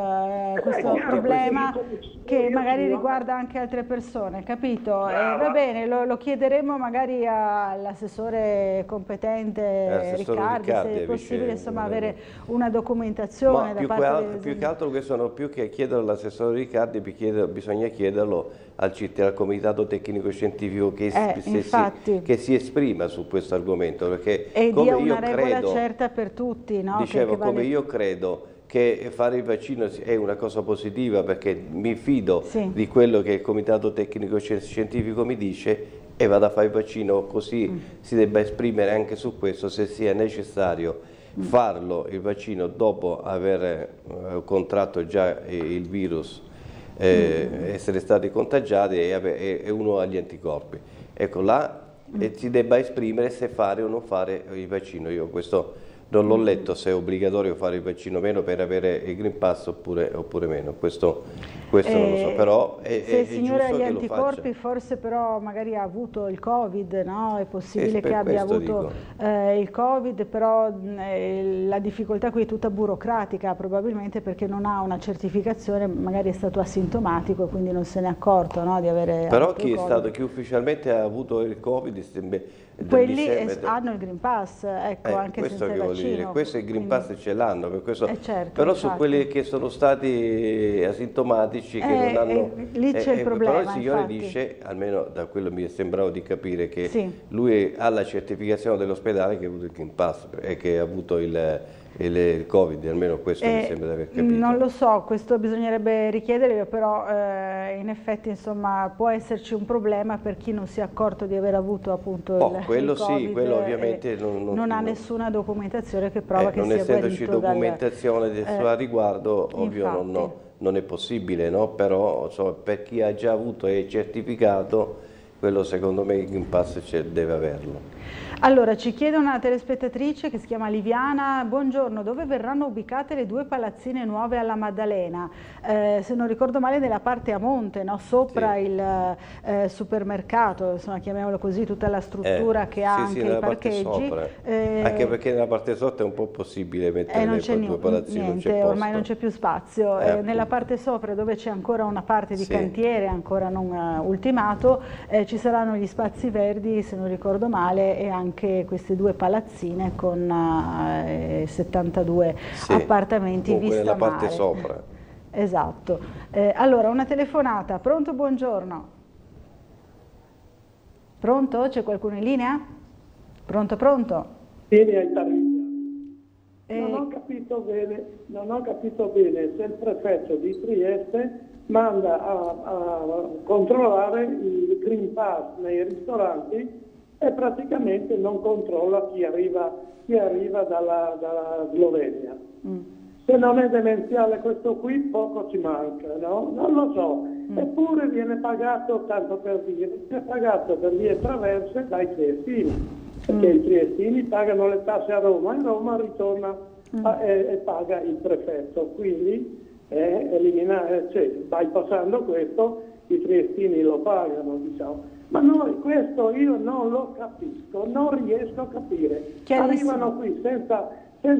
problema che magari riguarda anche altre persone, capito? Va bene, lo chiederemo magari all'assessore competente Riccardi, se è possibile insomma avere una documentazione da parte più che altro questo più che chiederlo all'assessore Riccardi, bisogna chiederlo al Comitato Tecnico Scientifico che si esprima su questo argomento, perché e dia una regola certa per tutti, no? Dicevo, come io credo che fare il vaccino è una cosa positiva, perché mi fido di quello che il Comitato Tecnico Scientifico mi dice e vado a fare il vaccino, così si debba esprimere anche su questo, se sia necessario farlo il vaccino dopo aver contratto già il virus, essere stati contagiati e uno ha gli anticorpi. Ecco, là si debba esprimere se fare o non fare il vaccino. Io questo non l'ho letto, se è obbligatorio fare il vaccino o meno per avere il Green Pass oppure meno, questo non lo so, però se il signore ha gli anticorpi forse però magari ha avuto il Covid, no? È possibile che abbia avuto il Covid, però la difficoltà qui è tutta burocratica, probabilmente perché non ha una certificazione, magari è stato asintomatico e quindi non se ne è accorto, no? Di avere però chi è stato, chi ufficialmente ha avuto il Covid, quelli hanno il Green Pass, ecco, anche senza il vaccino. Questo il Green Pass ce l'hanno, per questo, certo, però infatti. Su quelli che sono stati asintomatici, che non hanno... lì c'è il problema, però il signore infatti. dice, almeno da quello mi è sembrato di capire, che lui ha la certificazione dell'ospedale che ha avuto il Green Pass e che ha avuto il Covid, almeno questo mi sembra di aver capito. Non lo so, questo bisognerebbe richiedere, però in effetti insomma può esserci un problema per chi non si è accorto di aver avuto appunto il quello Covid, quello ovviamente non ha nessuna documentazione che prova che sia guarito. Non essendoci documentazione a riguardo, ovvio non è possibile, no? Però insomma, per chi ha già avuto e è certificato, quello secondo me il Green Pass deve averlo. Allora, ci chiede una telespettatrice che si chiama Liviana: buongiorno, dove verranno ubicate le 2 palazzine nuove alla Maddalena? Se non ricordo male nella parte a monte, no? Sopra il supermercato, insomma, chiamiamolo così, tutta la struttura che ha anche i parcheggi. Anche perché nella parte sotto è un po' possibile mettere le 2 palazzine, ormai non c'è più spazio. Nella parte sopra, dove c'è ancora una parte di cantiere ancora non ultimato, ci saranno gli spazi verdi, se non ricordo male, e anche queste 2 palazzine con 72 appartamenti vista nella mare. parte sopra. Esatto. Allora, una telefonata. Pronto? Buongiorno. Pronto? C'è qualcuno in linea? Pronto, pronto? Vieni ai Tarviglia. Non ho capito bene se il prefetto di Trieste manda a controllare il Green Pass nei ristoranti e praticamente non controlla chi arriva dalla Slovenia. Se non è demenziale questo qui, poco ci manca, no? Non lo so. Eppure viene pagato, tanto per dire, viene pagato per vie traverse dai triestini, perché i triestini pagano le tasse a Roma, in Roma ritorna e paga il prefetto, quindi bypassando questo, i triestini lo pagano, diciamo. Ma noi questo io non lo capisco, non riesco a capire. Arrivano qui senza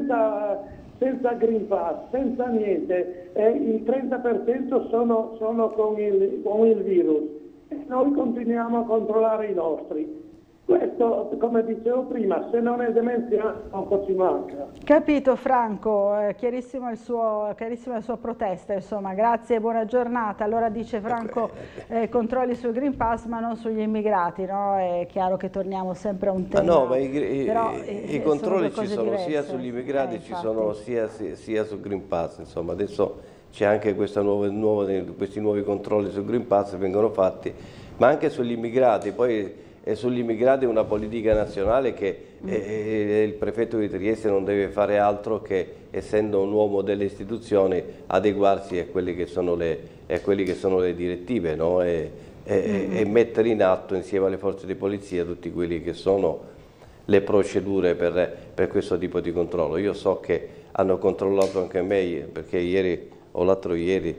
Green Pass, senza niente, e il 30% sono con il virus e noi continuiamo a controllare i nostri. Questo, come dicevo prima, se non è demenziale poco ci manca. Capito Franco, chiarissima la sua protesta, insomma, grazie e buona giornata. Allora dice Franco, controlli sul Green Pass ma non sugli immigrati, no? È chiaro che torniamo sempre a un tema. No, ma i controlli ci sono diverse, sia sugli immigrati, ci sono sia sul Green Pass, insomma, adesso c'è anche questi nuovi controlli sul Green Pass vengono fatti, ma anche sugli immigrati, poi sugli immigrati è una politica nazionale che il prefetto di Trieste non deve fare altro che, essendo un uomo delle istituzioni, adeguarsi a quelle che sono le direttive, no? e mettere in atto insieme alle forze di polizia tutti quelli che sono le procedure per questo tipo di controllo. Io so che hanno controllato anche me, perché ieri o l'altro ieri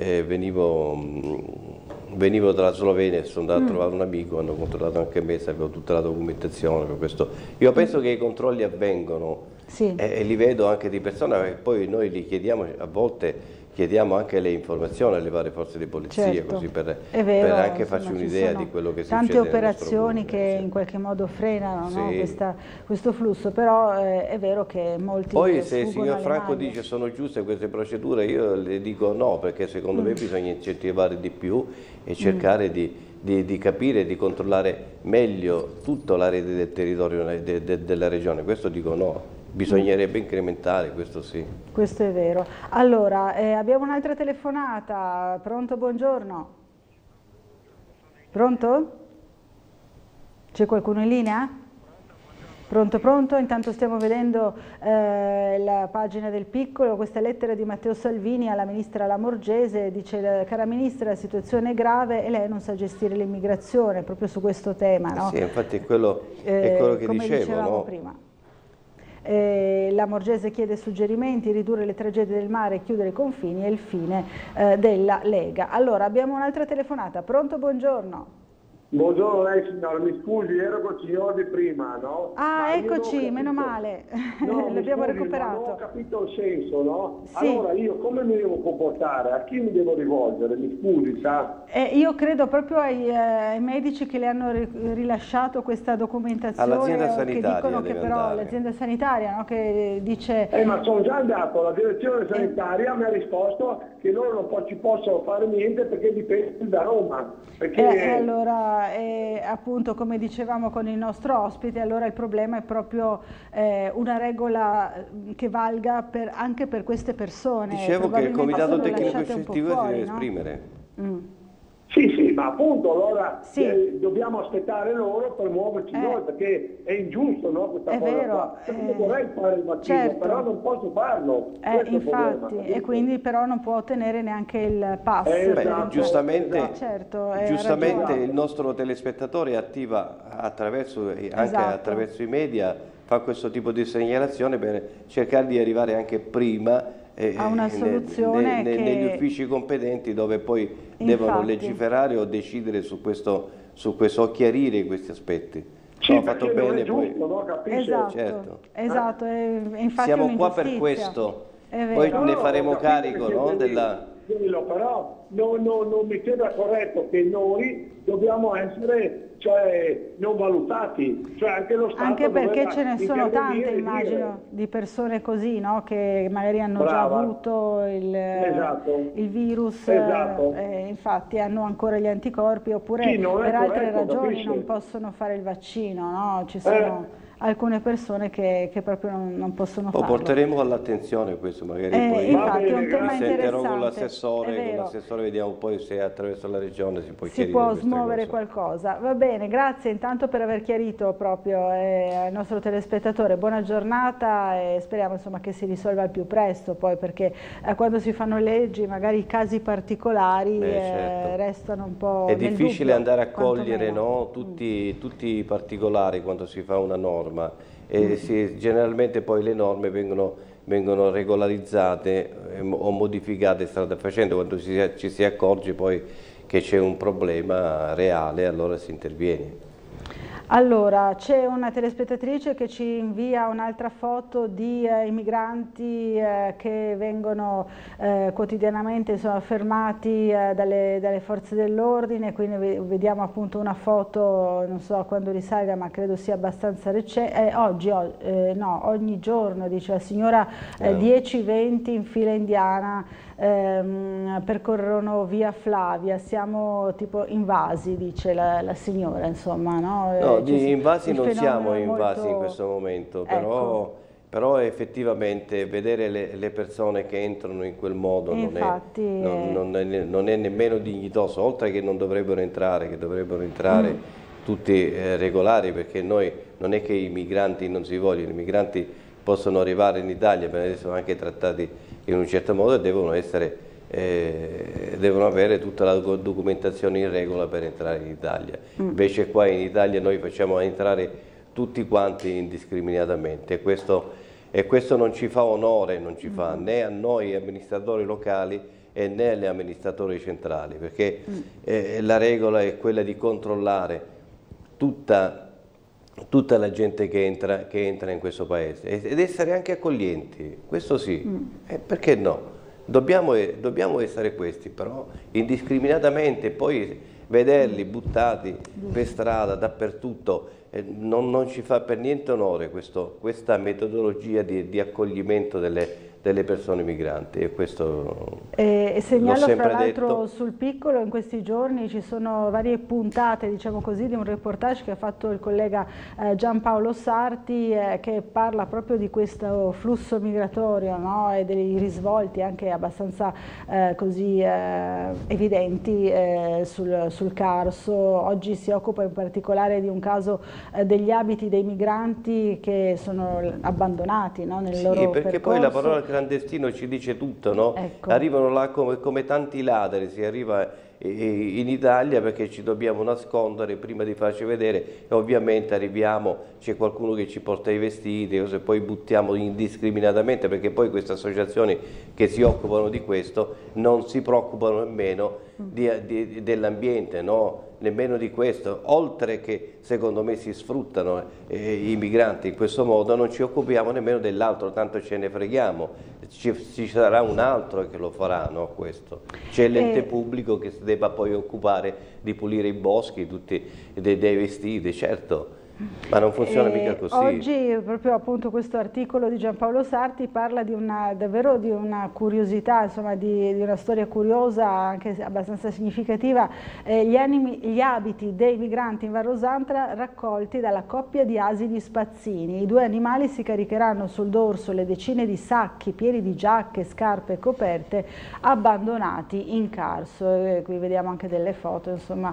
venivo dalla Slovenia e sono andato a trovare un amico, hanno controllato anche me, avevo tutta la documentazione per questo. Io penso che i controlli avvengono, sì, e li vedo anche di persona, perché poi noi li chiediamo, a volte chiediamo anche le informazioni alle varie forze di polizia, certo, così per anche farci un'idea di quello che succede. Tante operazioni che in qualche modo frenano, sì, no? questo flusso, però è vero che molti... Poi se il signor Franco dice sono giuste queste procedure, io le dico no, perché secondo me bisogna incentivare di più e cercare di capire, di controllare meglio tutta la rete del territorio della regione, questo dico no. Bisognerebbe incrementare, questo sì. Questo è vero. Allora, abbiamo un'altra telefonata. Pronto, buongiorno. Pronto? C'è qualcuno in linea? Pronto, pronto. Intanto stiamo vedendo la pagina del Piccolo, questa lettera di Matteo Salvini alla ministra Lamorgese, dice: cara ministra, la situazione è grave e lei non sa gestire l'immigrazione, proprio su questo tema, no? Sì, infatti è quello che dicevo, no? Prima. Lamorgese chiede suggerimenti, ridurre le tragedie del mare, chiudere i confini è il fine della Lega. Allora, abbiamo un'altra telefonata. Pronto, buongiorno. Buongiorno lei signora, mi scusi, ero col signore di prima, no? Ah, eccoci, meno male, no, l'abbiamo recuperato. Non ho capito il senso, no? Sì. Allora io come mi devo comportare? A chi mi devo rivolgere? Mi scusi, sa? Io credo proprio ai medici che le hanno rilasciato questa documentazione, all'azienda sanitaria, che dicono che però l'azienda sanitaria, no, che dice... ma sono già andato, la direzione sanitaria mi ha risposto che loro non ci possono fare niente perché dipende da Roma. Perché... allora, appunto, come dicevamo con il nostro ospite, allora il problema è proprio una regola che valga anche per queste persone. Dicevo che il comitato tecnico ispettivo si deve esprimere. Sì, ma appunto allora dobbiamo aspettare loro per muoverci noi, perché è ingiusto, no, questa cosa qua. Io vorrei fare il vaccino, certo, però non posso farlo. Infatti, e quindi però non può ottenere neanche il pass. Beh, giustamente, certo, giustamente il nostro telespettatore attiva attraverso i media, fa questo tipo di segnalazione per cercare di arrivare anche prima a una soluzione negli uffici competenti, dove poi devono legiferare o decidere su questo o chiarire questi aspetti. Sì, fatto bene, poi no, esatto, certo. Esatto, infatti siamo qua per questo, poi ne faremo carico, no, della... Però non mi sembra corretto che noi dobbiamo essere, cioè, non valutati, cioè anche lo Stato. Anche perché ce ne sono tante, immagino, di persone così, no? Che magari hanno già avuto il virus, infatti hanno ancora gli anticorpi, oppure per altre ragioni non possono fare il vaccino, no? Ci sono alcune persone che proprio non possono farlo. Porteremo all'attenzione questo, magari poi infatti è un tema sentirò con l'assessore, vediamo poi se attraverso la regione si può smuovere qualcosa. Va bene, grazie intanto per aver chiarito proprio al nostro telespettatore. Buona giornata e speriamo, insomma, che si risolva al più presto, poi, perché quando si fanno leggi magari i casi particolari certo, restano un po' è difficile dubbio, andare a cogliere, no, tutti i particolari quando si fa una norma. E generalmente poi le norme vengono regolarizzate o modificate strada facendo, quando ci si accorge poi che c'è un problema reale, allora si interviene. Allora, c'è una telespettatrice che ci invia un'altra foto di immigranti che vengono quotidianamente fermati dalle forze dell'ordine, quindi vediamo appunto una foto, non so quando risalga, ma credo sia abbastanza recente, ogni giorno, dice la signora, 10-20 in fila indiana percorrono via Flavia, siamo tipo invasi, dice la signora, insomma, no? Di invasi non siamo invasi in questo momento, però effettivamente vedere le persone che entrano in quel modo non è nemmeno dignitoso, oltre che non dovrebbero entrare, che dovrebbero entrare tutti regolari, perché noi non è che i migranti non si vogliono, i migranti possono arrivare in Italia, per adesso sono anche trattati in un certo modo e devono avere tutta la documentazione in regola per entrare in Italia. Invece qua in Italia noi facciamo entrare tutti quanti indiscriminatamente e questo non ci fa onore, non ci fa né a noi amministratori locali né agli amministratori centrali, perché la regola è quella di controllare tutta la gente che entra in questo paese ed essere anche accoglienti, questo sì, perché no? Dobbiamo essere questi, però indiscriminatamente poi vederli buttati per strada, dappertutto, non ci fa per niente onore questa metodologia di accoglimento delle persone migranti, e questo segnalo fra l'altro sul piccolo in questi giorni ci sono varie puntate, diciamo così, di un reportage che ha fatto il collega Giampaolo Sarti che parla proprio di questo flusso migratorio, no? E dei risvolti anche abbastanza così evidenti sul Carso. Oggi si occupa in particolare di un caso degli abiti dei migranti che sono abbandonati, no? Nel loro perché percorso. Poi la parola clandestino ci dice tutto, no? Ecco. Arrivano là come tanti ladri, si arriva in Italia perché ci dobbiamo nascondere prima di farci vedere e ovviamente arriviamo, c'è qualcuno che ci porta i vestiti e poi buttiamo indiscriminatamente, perché poi queste associazioni che si occupano di questo non si preoccupano nemmeno dell'ambiente, no? Nemmeno di questo, oltre che secondo me si sfruttano i migranti in questo modo, non ci occupiamo nemmeno dell'altro, tanto ce ne freghiamo, ci sarà un altro che lo farà, no, questo. C'è l'ente pubblico che si debba poi occupare di pulire i boschi, tutti dei vestiti, certo. Ma non funziona mica così. Oggi proprio appunto questo articolo di Giampaolo Sarti parla di davvero di una curiosità, insomma di una storia curiosa, anche abbastanza significativa, gli abiti dei migranti in Val Rosantra raccolti dalla coppia di asili spazzini. I due animali si caricheranno sul dorso le decine di sacchi pieni di giacche, scarpe e coperte abbandonati in Carso. Qui vediamo anche delle foto, insomma,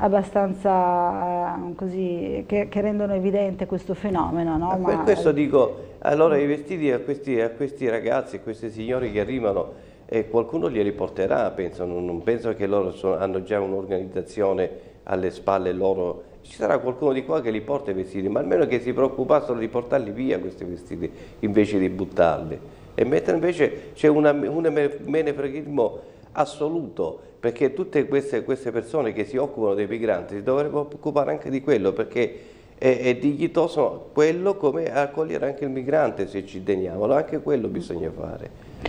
abbastanza così che rendono evidente questo fenomeno, no? Per questo dico, allora i vestiti a questi ragazzi, a questi signori che arrivano, qualcuno li riporterà, penso, non penso che loro hanno già un'organizzazione alle spalle loro, ci sarà qualcuno di qua che li porta i vestiti, ma almeno che si preoccupassero di portarli via questi vestiti invece di buttarli, e mentre invece c'è un menefreghismo assoluto, perché tutte queste persone che si occupano dei migranti si dovrebbero occupare anche di quello, perché è dignitoso quello come accogliere anche il migrante, se ci teniamo, anche quello bisogna fare.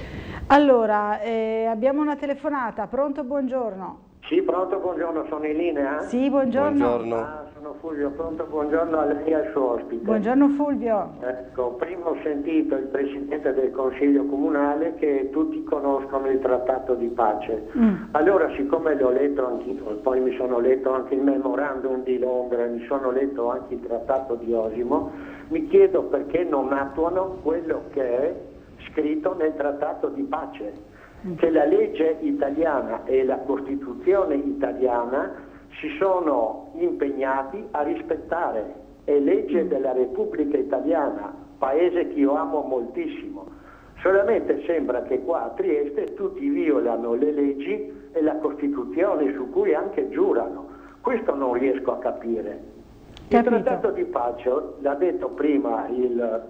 Allora, abbiamo una telefonata, pronto, buongiorno. Sì, pronto, buongiorno, sono in linea? Sì, buongiorno. Buongiorno. Sono Fulvio, pronto, buongiorno a lei e al suo ospite. Buongiorno Fulvio. Ecco, prima ho sentito il Presidente del Consiglio Comunale che tutti conoscono il Trattato di Pace. Allora, siccome l'ho letto anch'io, poi mi sono letto anche il Memorandum di Londra, mi sono letto anche il Trattato di Osimo, mi chiedo perché non attuano quello che è scritto nel Trattato di Pace. Che la legge italiana e la Costituzione italiana si sono impegnati a rispettare, è legge della Repubblica Italiana, paese che io amo moltissimo. Solamente sembra che qua a Trieste tutti violano le leggi e la Costituzione su cui anche giurano. Questo non riesco a capire. Il Trattato di Pace, l'ha detto prima il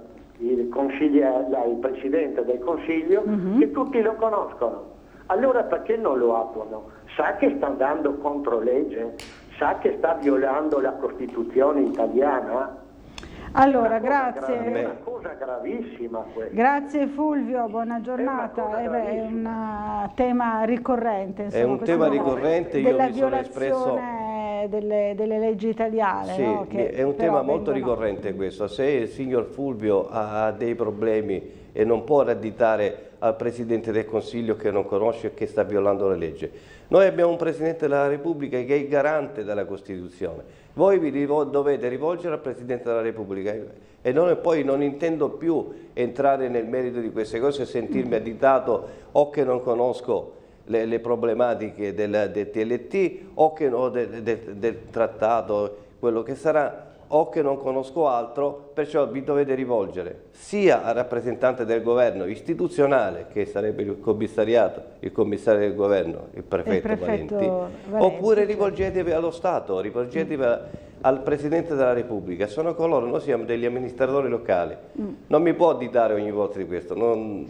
Presidente del Consiglio, che tutti lo conoscono. Allora perché non lo attuano? Sa che sta andando contro legge? sa che sta violando la Costituzione italiana? Allora, grazie. È una cosa gravissima questa. Grazie Fulvio, buona giornata. È un tema ricorrente. Insomma, è un tema ricorrente, io mi sono espresso... Delle leggi italiane. Sì, no? È un tema molto ricorrente questo. Se il signor Fulvio ha dei problemi e non può additare al Presidente del Consiglio che non conosce e che sta violando la legge. Noi abbiamo un Presidente della Repubblica che è il garante della Costituzione. Voi vi dovete rivolgere al Presidente della Repubblica e poi non intendo più entrare nel merito di queste cose e sentirmi additato o che non conosco le problematiche del TLT o che del trattato, quello che sarà, o che non conosco altro, perciò vi dovete rivolgere sia al rappresentante del governo istituzionale, che sarebbe il commissariato, il commissario del governo, il prefetto Valenti, oppure rivolgetevi allo Stato, rivolgetevi al Presidente della Repubblica. Sono coloro, noi siamo degli amministratori locali, non mi può additare ogni volta di questo, non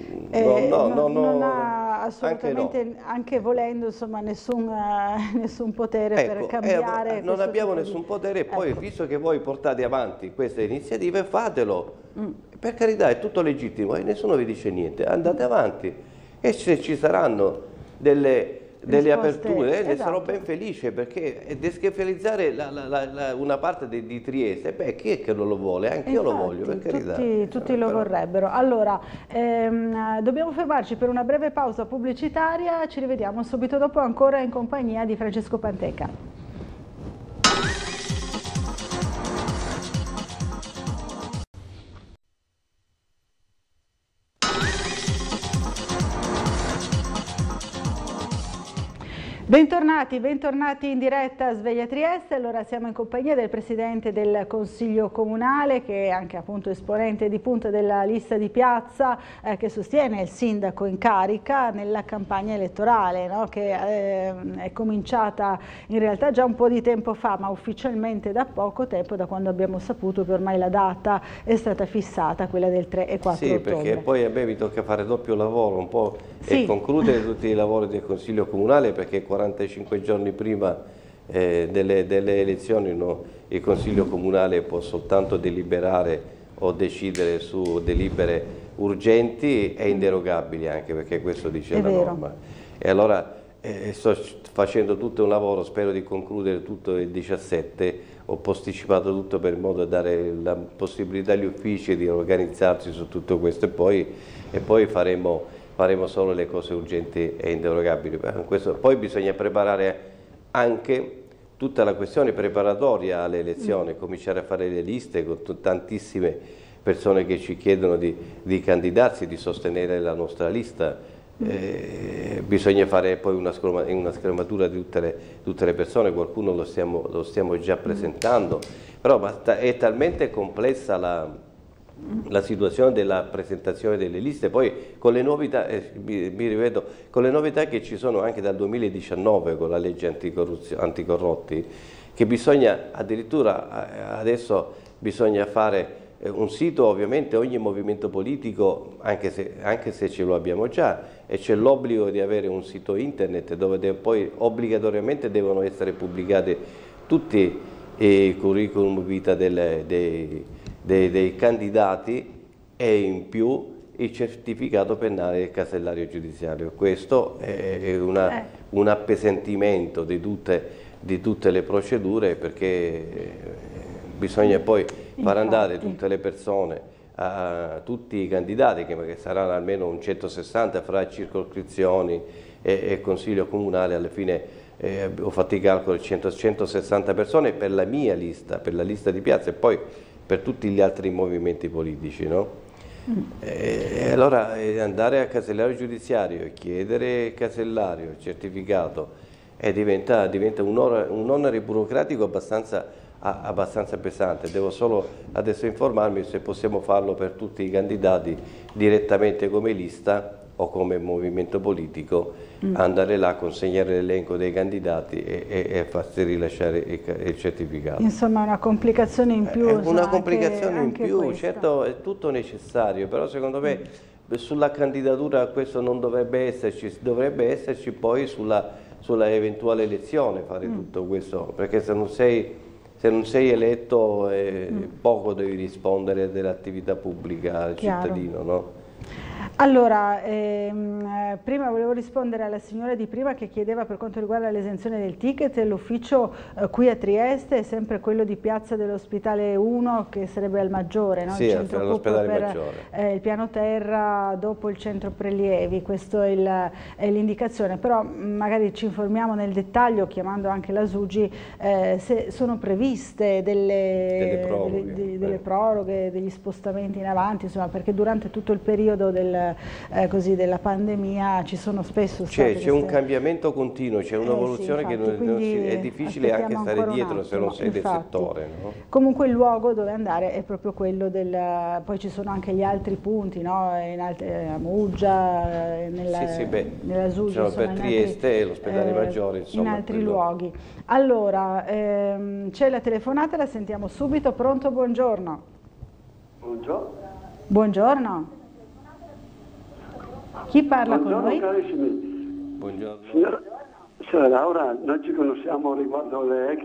ha assolutamente, anche volendo, insomma, nessun potere per cambiare. Non abbiamo nessun potere e poi, visto che voi portate avanti queste iniziative, fatelo, per carità, è tutto legittimo e nessuno vi dice niente, andate avanti e se ci saranno delle aperture, ne sarò ben felice, perché deschefalizzare una parte di Trieste, chi è che non lo vuole? Anche io lo voglio, per carità. Tutti lo vorrebbero. Allora, dobbiamo fermarci per una breve pausa pubblicitaria, ci rivediamo subito dopo ancora in compagnia di Francesco Panteca. Bentornati in diretta a Sveglia Trieste. Allora siamo in compagnia del Presidente del Consiglio Comunale, che è anche appunto esponente di punta della lista di piazza, che sostiene il sindaco in carica nella campagna elettorale, no? Che è cominciata in realtà già un po' di tempo fa, ma ufficialmente da poco tempo, da quando abbiamo saputo che ormai la data è stata fissata, quella del 3 e 4 ottobre. Sì, perché poi a me mi tocca fare doppio lavoro un po' e concludere tutti i lavori del Consiglio Comunale, perché 45 giorni prima delle elezioni il Consiglio Comunale può soltanto deliberare o decidere su delibere urgenti e inderogabili, anche perché questo dice la norma. E allora sto facendo tutto un lavoro, spero di concludere tutto il 17, ho posticipato tutto per modo da dare la possibilità agli uffici di organizzarsi su tutto questo e poi faremo solo le cose urgenti e inderogabili. Poi bisogna preparare anche tutta la questione preparatoria alle elezioni, cominciare a fare le liste con tantissime persone che ci chiedono di candidarsi, di sostenere la nostra lista. Bisogna fare poi una scrematura di tutte le persone, qualcuno lo stiamo già presentando, però è talmente complessa la situazione della presentazione delle liste, poi con le novità, mi rivedo, con le novità che ci sono anche dal 2019 con la legge anticorrotti, che bisogna addirittura adesso bisogna fare un sito, ovviamente ogni movimento politico, anche se ce lo abbiamo già, e c'è l'obbligo di avere un sito internet dove poi obbligatoriamente devono essere pubblicati tutti i curriculum vita dei candidati e in più il certificato penale del casellario giudiziario. Questo è un appesantimento di tutte le procedure, perché bisogna poi far andare tutte le persone, tutti i candidati, che saranno almeno un 160 fra circoscrizioni e Consiglio Comunale, alla fine ho fatto i calcoli, 160 persone per la mia lista, per la lista di piazza, e poi per tutti gli altri movimenti politici, no? E allora andare al casellario giudiziario e chiedere il casellario, il certificato, diventa un onere burocratico abbastanza pesante. Devo solo adesso informarmi se possiamo farlo per tutti i candidati direttamente come lista o come movimento politico, andare là, consegnare l'elenco dei candidati e farsi rilasciare il certificato. Insomma, una complicazione in più. Una complicazione in più, questa. Certo, è tutto necessario, però secondo me sulla candidatura questo non dovrebbe esserci poi sulla sulla eventuale elezione fare tutto questo, perché se non sei eletto poco devi rispondere dell'attività pubblica al cittadino, no? Allora, prima volevo rispondere alla signora di prima che chiedeva per quanto riguarda l'esenzione del ticket. L'ufficio qui a Trieste è sempre quello di Piazza dell'Ospitale 1, che sarebbe al Maggiore, no? Sì, il centro all'ospedale per Maggiore. il piano terra dopo il centro prelievi, questa è l'indicazione, però magari ci informiamo nel dettaglio chiamando anche la SUGI se sono previste delle proroghe, degli spostamenti in avanti, insomma, perché durante tutto il periodo della pandemia ci sono spesso stati c'è un cambiamento continuo, c'è un'evoluzione che è difficile anche stare dietro se non sei del settore, no? Comunque il luogo dove andare è proprio quello poi ci sono anche gli altri punti, no? A Muggia, nella SUGI, per Trieste e l'ospedale Maggiore, insomma, in altri luoghi. Allora, c'è la telefonata, la sentiamo subito. Pronto, buongiorno. Buongiorno. Buongiorno. Chi parla con noi? Carissimi. Buongiorno. Signora Laura, noi ci conosciamo riguardo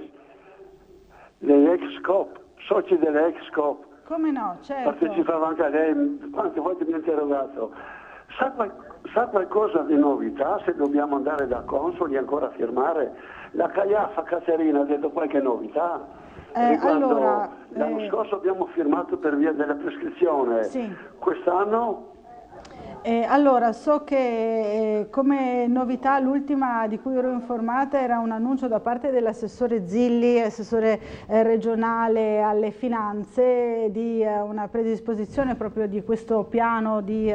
le ex COP, soci delle ex COP. Come no, certo. Partecipava anche a lei, quante volte mi ha interrogato. Sa qualcosa di novità, se dobbiamo andare da consoli ancora a firmare? La Caiafa Caterina ha detto qualche novità? L'anno scorso abbiamo firmato per via della prescrizione. Sì. Quest'anno? Allora, so che come novità l'ultima di cui ero informata era un annuncio da parte dell'assessore Zilli, assessore regionale alle finanze, di una predisposizione proprio di questo piano di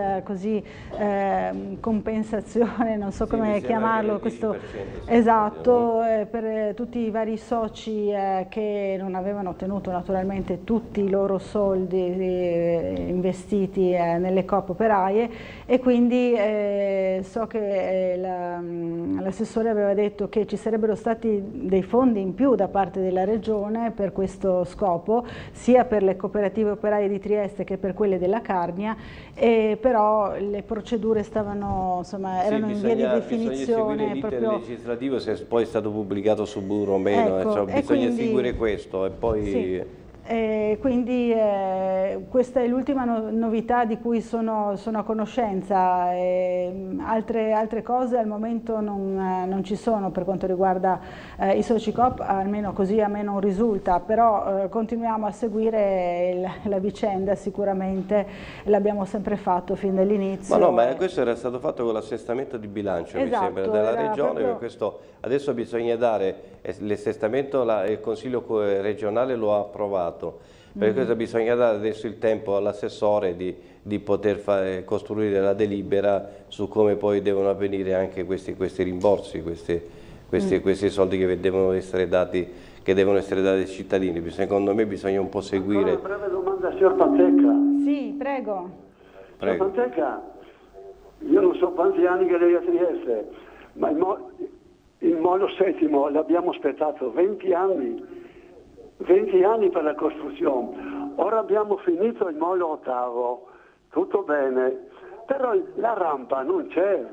compensazione, non so come chiamarlo, questo esatto, per tutti i vari soci che non avevano ottenuto naturalmente tutti i loro soldi investiti nelle coop operaie. E quindi so che l'assessore aveva detto che ci sarebbero stati dei fondi in più da parte della Regione per questo scopo, sia per le cooperative operaie di Trieste che per quelle della Carnia, però le procedure erano in via di definizione. Bisogna seguire l'iter legislativo, se poi è stato pubblicato su Burro o meno, ecco, bisogna seguire questo e poi... Sì. Quindi questa è l'ultima novità di cui sono a conoscenza. Altre cose al momento non ci sono per quanto riguarda i soci coop, almeno così a me non risulta, però continuiamo a seguire la vicenda, sicuramente l'abbiamo sempre fatto fin dall'inizio. Ma questo era stato fatto con l'assestamento di bilancio, esatto, mi sembra, della Regione, proprio... questo adesso bisogna dare l'assestamento, il Consiglio regionale lo ha approvato. Per questo bisogna dare adesso il tempo all'assessore di poter costruire la delibera su come poi devono avvenire anche questi rimborsi, questi soldi che devono essere dati ai cittadini. Secondo me bisogna un po' seguire. Una breve domanda, signor Panteca. Sì, prego. Signor Panteca, io non so quanti anni che lei è a Trieste, ma il molo settimo l'abbiamo aspettato 20 anni. 20 anni per la costruzione, ora abbiamo finito il molo ottavo, tutto bene, però la rampa non c'è,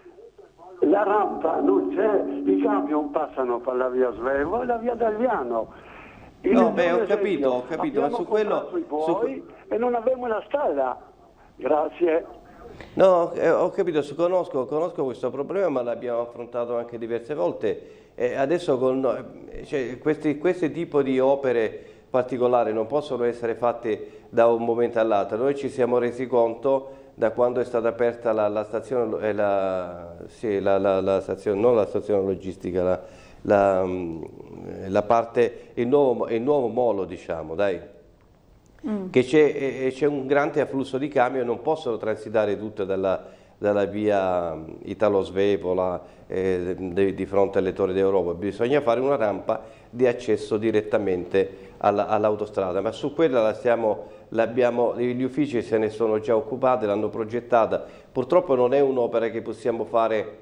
i camion passano per la via Svevo e la via Dalviano. Ho capito, ma su quello... e non abbiamo la strada, grazie. No, ho capito, conosco questo problema, ma l'abbiamo affrontato anche diverse volte. Adesso questi tipi di opere particolari non possono essere fatte da un momento all'altro. Noi ci siamo resi conto da quando è stata aperta la stazione, non la stazione logistica, il nuovo molo, diciamo, dai. Che c'è un grande afflusso di camion, non possono transitare tutte dalla via Italo-Svevola di fronte alle Torri d'Europa. Bisogna fare una rampa di accesso direttamente all'autostrada, ma su quella gli uffici se ne sono già occupati, l'hanno progettata. Purtroppo non è un'opera che possiamo fare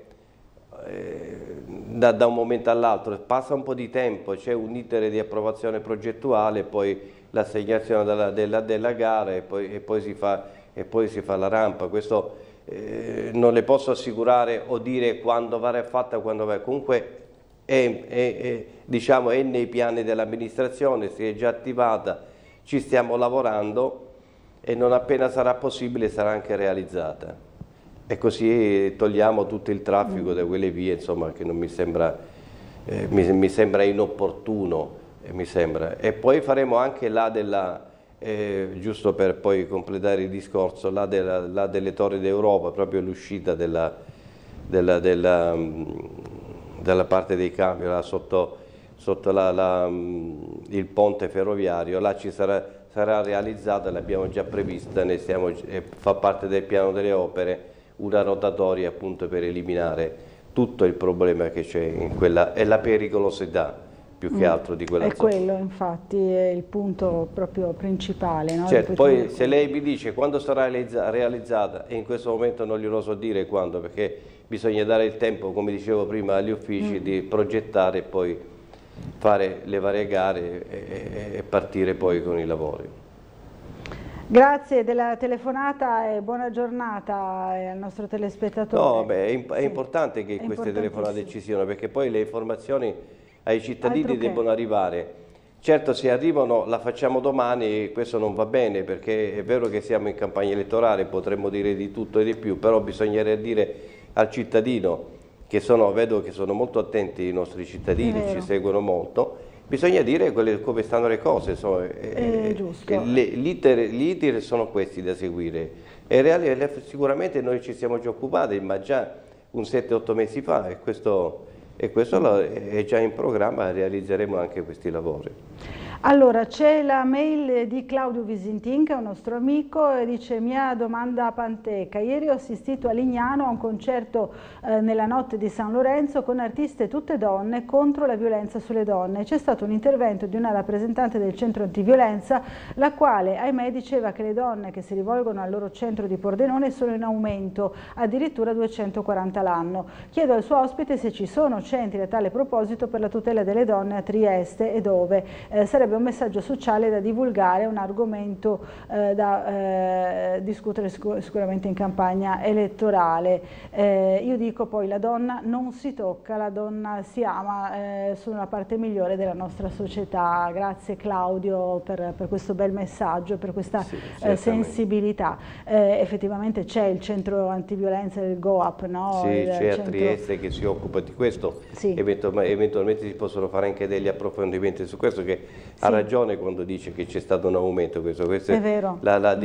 da un momento all'altro, passa un po' di tempo, c'è un iter di approvazione progettuale, poi l'assegnazione della gara e poi si fa la rampa. Questo non le posso assicurare o dire quando verrà fatta, quando va. Comunque diciamo, è nei piani dell'amministrazione, si è già attivata, ci stiamo lavorando e non appena sarà possibile sarà anche realizzata. E così togliamo tutto il traffico da quelle vie, insomma, che non mi sembra, mi sembra inopportuno. E poi faremo anche là della, giusto per poi completare il discorso, là delle Torri d'Europa, proprio l'uscita della parte dei campi, là sotto il ponte ferroviario, là ci sarà realizzata, l'abbiamo già prevista, fa parte del piano delle opere, una rotatoria appunto per eliminare tutto il problema che c'è in quella, e la pericolosità più che altro di quella zona. Quello infatti è il punto proprio principale. No? Certo, poi se lei mi dice quando sarà realizzata, e in questo momento non glielo so dire quando, perché bisogna dare il tempo, come dicevo prima, agli uffici di progettare e poi fare le varie gare e partire poi con i lavori. Grazie della telefonata e buona giornata al nostro telespettatore. No, beh, è importante che queste telefonate ci siano, perché poi le informazioni ai cittadini debbono arrivare. Certo, se arrivano la facciamo domani, questo non va bene, perché è vero che siamo in campagna elettorale, potremmo dire di tutto e di più, però bisognerebbe dire al cittadino, vedo che sono molto attenti i nostri cittadini, ci seguono molto, bisogna dire come stanno le cose, gli iter sono questi da seguire, e sicuramente noi ci siamo già occupati, ma già un 7-8 mesi fa, e questo è già in programma, realizzeremo anche questi lavori. Allora, c'è la mail di Claudio Visintin, che è un nostro amico, e dice: mia domanda a Panteca. Ieri ho assistito a Lignano a un concerto nella notte di San Lorenzo con artiste tutte donne contro la violenza sulle donne. C'è stato un intervento di una rappresentante del centro antiviolenza, la quale, ahimè, diceva che le donne che si rivolgono al loro centro di Pordenone sono in aumento, addirittura 240 l'anno. Chiedo al suo ospite se ci sono centri a tale proposito per la tutela delle donne a Trieste e dove. Sarebbe un messaggio sociale da divulgare, un argomento da discutere sicuramente in campagna elettorale. Io dico poi, la donna non si tocca, la donna si ama, sono la parte migliore della nostra società. Grazie Claudio per questo bel messaggio, per questa sensibilità. Effettivamente c'è il centro antiviolenza del GOAP, no? Sì, c'è a Trieste che si occupa di questo, eventualmente si possono fare anche degli approfondimenti su questo, che ha ragione quando dice che c'è stato un aumento. Questo è vero.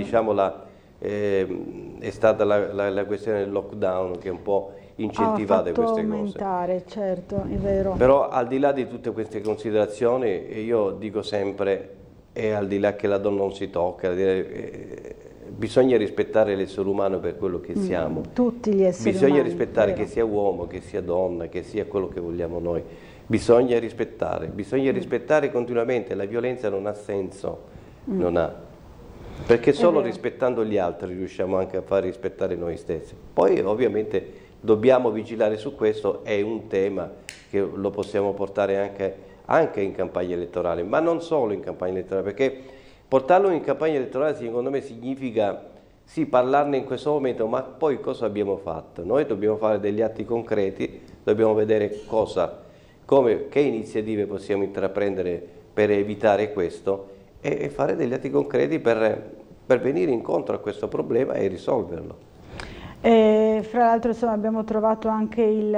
È stata la questione del lockdown che un po' incentivate queste cose. Certo, è vero. Però al di là di tutte queste considerazioni, io dico sempre, e al di là che la donna non si tocca, bisogna rispettare l'essere umano per quello che siamo. Tutti gli esseri umani. Bisogna rispettare che sia uomo, che sia donna, che sia quello che vogliamo noi. Bisogna rispettare continuamente, la violenza non ha senso, non ha, perché solo rispettando gli altri riusciamo anche a far rispettare noi stessi. Poi ovviamente dobbiamo vigilare su questo, è un tema che lo possiamo portare anche in campagna elettorale, ma non solo in campagna elettorale, perché portarlo in campagna elettorale secondo me significa sì parlarne in questo momento, ma poi cosa abbiamo fatto? Noi dobbiamo fare degli atti concreti, dobbiamo vedere che iniziative possiamo intraprendere per evitare questo e fare degli atti concreti per venire incontro a questo problema e risolverlo. Fra l'altro abbiamo trovato anche il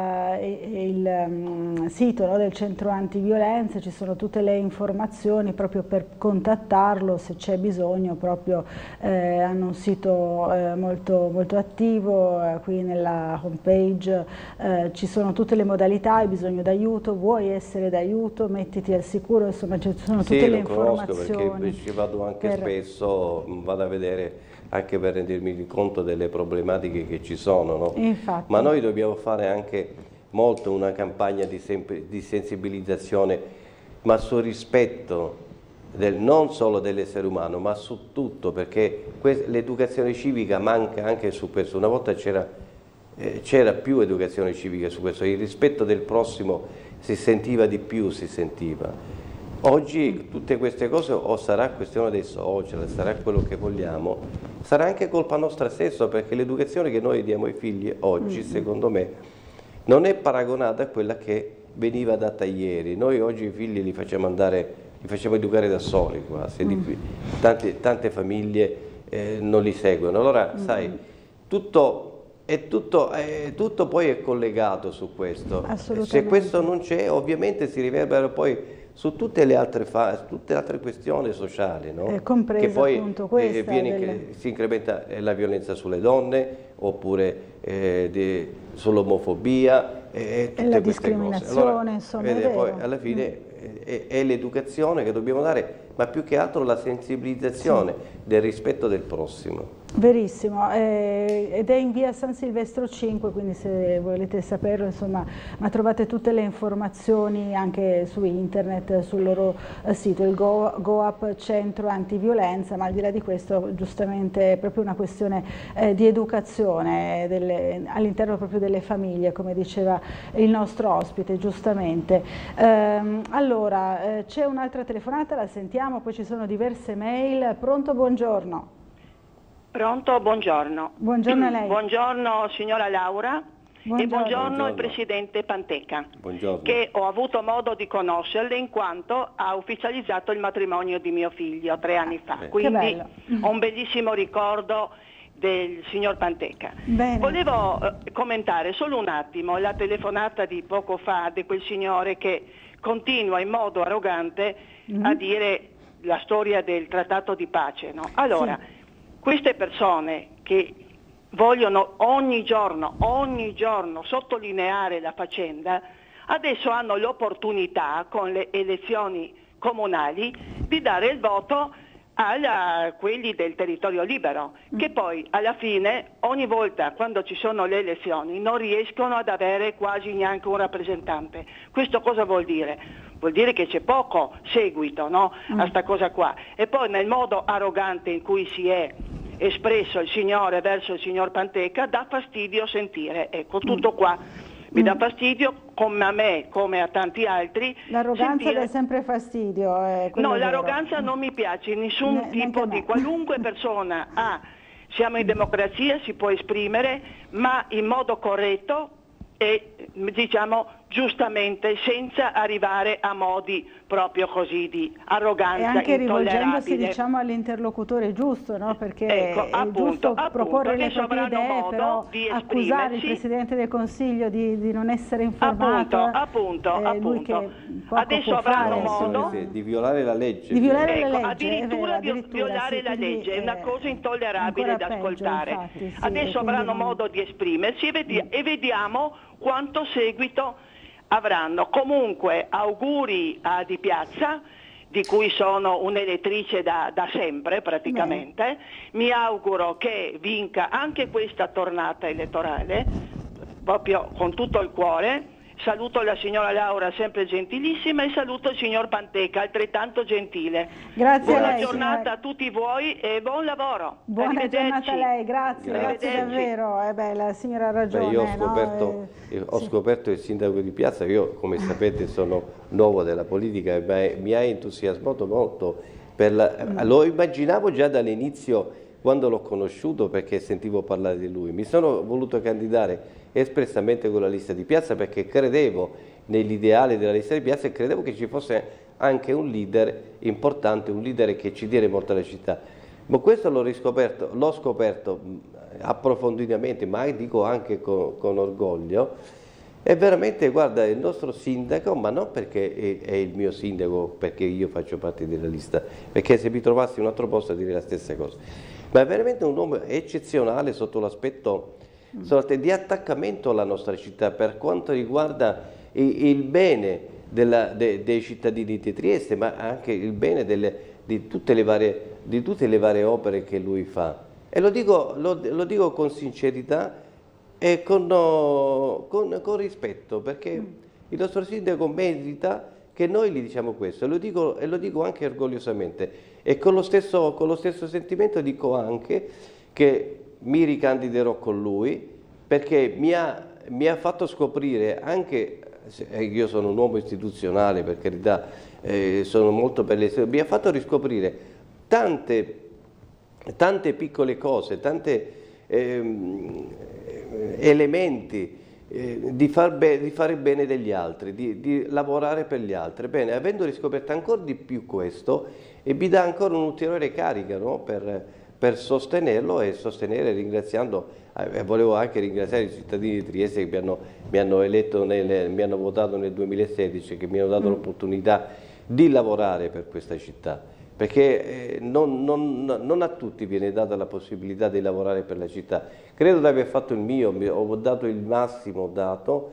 sito, no, del centro antiviolenza, ci sono tutte le informazioni proprio per contattarlo se c'è bisogno, proprio hanno un sito molto, molto attivo, qui nella homepage ci sono tutte le modalità, hai bisogno d'aiuto, vuoi essere d'aiuto, mettiti al sicuro, insomma ci sono tutte le informazioni. Sì, lo conosco perché ci vado anche spesso, vado a vedere anche per rendermi conto delle problematiche che ci sono, no? Ma noi dobbiamo fare anche molto una campagna di sensibilizzazione, ma sul rispetto non solo dell'essere umano, ma su tutto, perché l'educazione civica manca anche su questo. Una volta c'era più educazione civica su questo, il rispetto del prossimo si sentiva di più, Oggi tutte queste cose, o sarà questione dei social, sarà quello che vogliamo, sarà anche colpa nostra stessa, perché l'educazione che noi diamo ai figli oggi, secondo me, non è paragonata a quella che veniva data ieri. Noi oggi i figli li facciamo educare da soli quasi, tante famiglie non li seguono. Allora, sai, tutto poi è collegato su questo. Se questo non c'è, ovviamente si riverbera poi su tutte le altre questioni sociali, no? Compresa che poi appunto questa si incrementa la violenza sulle donne, oppure sull'omofobia e tutte la queste discriminazione, cose. Allora, insomma, poi alla fine è l'educazione che dobbiamo dare, ma più che altro la sensibilizzazione del rispetto del prossimo. Verissimo, ed è in via San Silvestro 5, quindi se volete saperlo, insomma, ma trovate tutte le informazioni anche su internet, sul loro sito, il GoUp Centro Antiviolenza, ma al di là di questo giustamente è proprio una questione di educazione all'interno proprio delle famiglie, come diceva il nostro ospite, giustamente. Allora, c'è un'altra telefonata, la sentiamo, poi ci sono diverse mail. Pronto, buongiorno. Pronto, buongiorno. Buongiorno a lei. Buongiorno signora Laura. Buongiorno. E buongiorno il Presidente Panteka, buongiorno. Che ho avuto modo di conoscerle in quanto ha ufficializzato il matrimonio di mio figlio 3 anni fa. Quindi ho un bellissimo ricordo del signor Panteka. Bene. Volevo commentare solo un attimo la telefonata di poco fa di quel signore che continua in modo arrogante a dire la storia del trattato di pace, no? Allora, queste persone che vogliono ogni giorno sottolineare la faccenda, adesso hanno l'opportunità con le elezioni comunali di dare il voto a quelli del territorio libero, che poi alla fine ogni volta quando ci sono le elezioni non riescono ad avere quasi neanche un rappresentante. Questo cosa vuol dire? Vuol dire che c'è poco seguito, no? A sta cosa qua. E poi nel modo arrogante in cui si è espresso il signore verso il signor Panteka dà fastidio sentire, ecco, tutto qua. Mi dà fastidio, come a me, come a tanti altri. L'arroganza dà sempre fastidio. No, l'arroganza non mi piace, nessun tipo di qualunque persona ha. Siamo in democrazia, si può esprimere, ma in modo corretto e diciamo giustamente, senza arrivare a modi proprio così di arroganza e anche rivolgendosi, intollerabile. Diciamo, all'interlocutore giusto, no? Perché ecco, è giusto proporre le proprie idee, però di accusare il Presidente del Consiglio di non essere informato, appunto. Adesso avranno modo di violare la legge, di violare la legge, addirittura di violare la legge, è una cosa intollerabile da ascoltare. Infatti, adesso avranno modo di esprimersi e vediamo quanto seguito avranno. Comunque auguri a Di Piazza, di cui sono un'elettrice da sempre praticamente. Mi auguro che vinca anche questa tornata elettorale, proprio con tutto il cuore. Saluto la signora Laura, sempre gentilissima, e saluto il signor Panteka, altrettanto gentile. Grazie Buona a lei, giornata signora. a tutti voi e buon lavoro. Buona giornata a lei, grazie davvero. La signora ha ragione. Io ho scoperto il sindaco di Piazza, io come sapete sono nuovo della politica e mi ha entusiasmato molto. Lo immaginavo già dall'inizio quando l'ho conosciuto, perché sentivo parlare di lui. Mi sono voluto candidare espressamente con la lista di Piazza perché credevo nell'ideale della lista di Piazza e credevo che ci fosse anche un leader importante, un leader che ci diede molto alla città. Ma questo l'ho scoperto approfonditamente, ma dico anche con orgoglio. E veramente, guarda, il nostro sindaco, ma non perché è il mio sindaco, perché io faccio parte della lista, perché se mi trovassi un altro posto direi la stessa cosa, ma è veramente un uomo eccezionale sotto l'aspetto di attaccamento alla nostra città per quanto riguarda il bene dei cittadini di Trieste, ma anche il bene di tutte le varie opere che lui fa. E lo dico con sincerità e con rispetto, perché il nostro sindaco merita che noi gli diciamo questo, e lo dico anche orgogliosamente, e con lo stesso sentimento dico anche che mi ricandiderò con lui, perché mi ha fatto scoprire anche io sono un uomo istituzionale, per carità, sono molto belle, mi ha fatto riscoprire tante piccole cose, tanti elementi di fare bene degli altri, di lavorare per gli altri. Bene, avendo riscoperto ancora di più questo, e mi dà ancora un'ulteriore carica, no? per sostenerlo e sostenere, ringraziando, volevo anche ringraziare i cittadini di Trieste che mi hanno eletto, mi hanno votato nel 2016, che mi hanno dato l'opportunità di lavorare per questa città, perché non a tutti viene data la possibilità di lavorare per la città. Credo di aver fatto il mio, ho dato il massimo dato,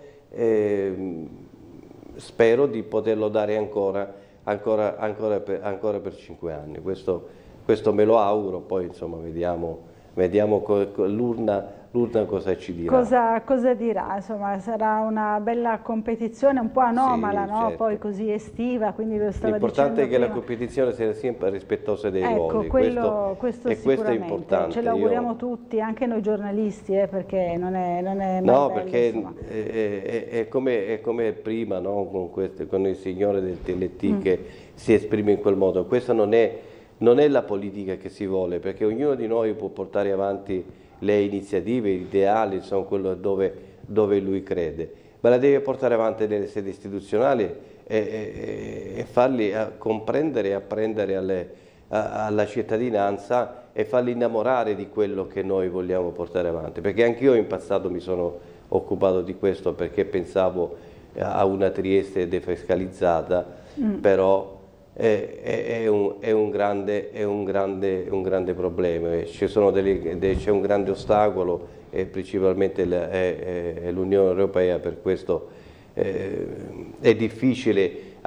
spero di poterlo dare ancora per 5 anni. Questo me lo auguro, poi insomma vediamo l'urna cosa ci dirà. Cosa dirà? Insomma, sarà una bella competizione, un po' anomala, sì, no? certo. Poi così estiva, quindi lo stava L'importante è che dicendo la competizione sia sempre rispettosa dei ruoli, questo e questo è importante. Ce l'auguriamo tutti, anche noi giornalisti, perché non è mai no, bello, perché è come prima, no? con il signore del TLT che si esprime in quel modo. Questa non è la politica che si vuole, perché ognuno di noi può portare avanti le iniziative, gli ideali, insomma quello dove lui crede, ma la deve portare avanti nelle sedi istituzionali e farli comprendere e apprendere alla cittadinanza e farli innamorare di quello che noi vogliamo portare avanti, perché anch'io in passato mi sono occupato di questo, perché pensavo a una Trieste defiscalizzata, però è un grande problema, c'è un grande ostacolo e principalmente è l'Unione Europea. Per questo è difficile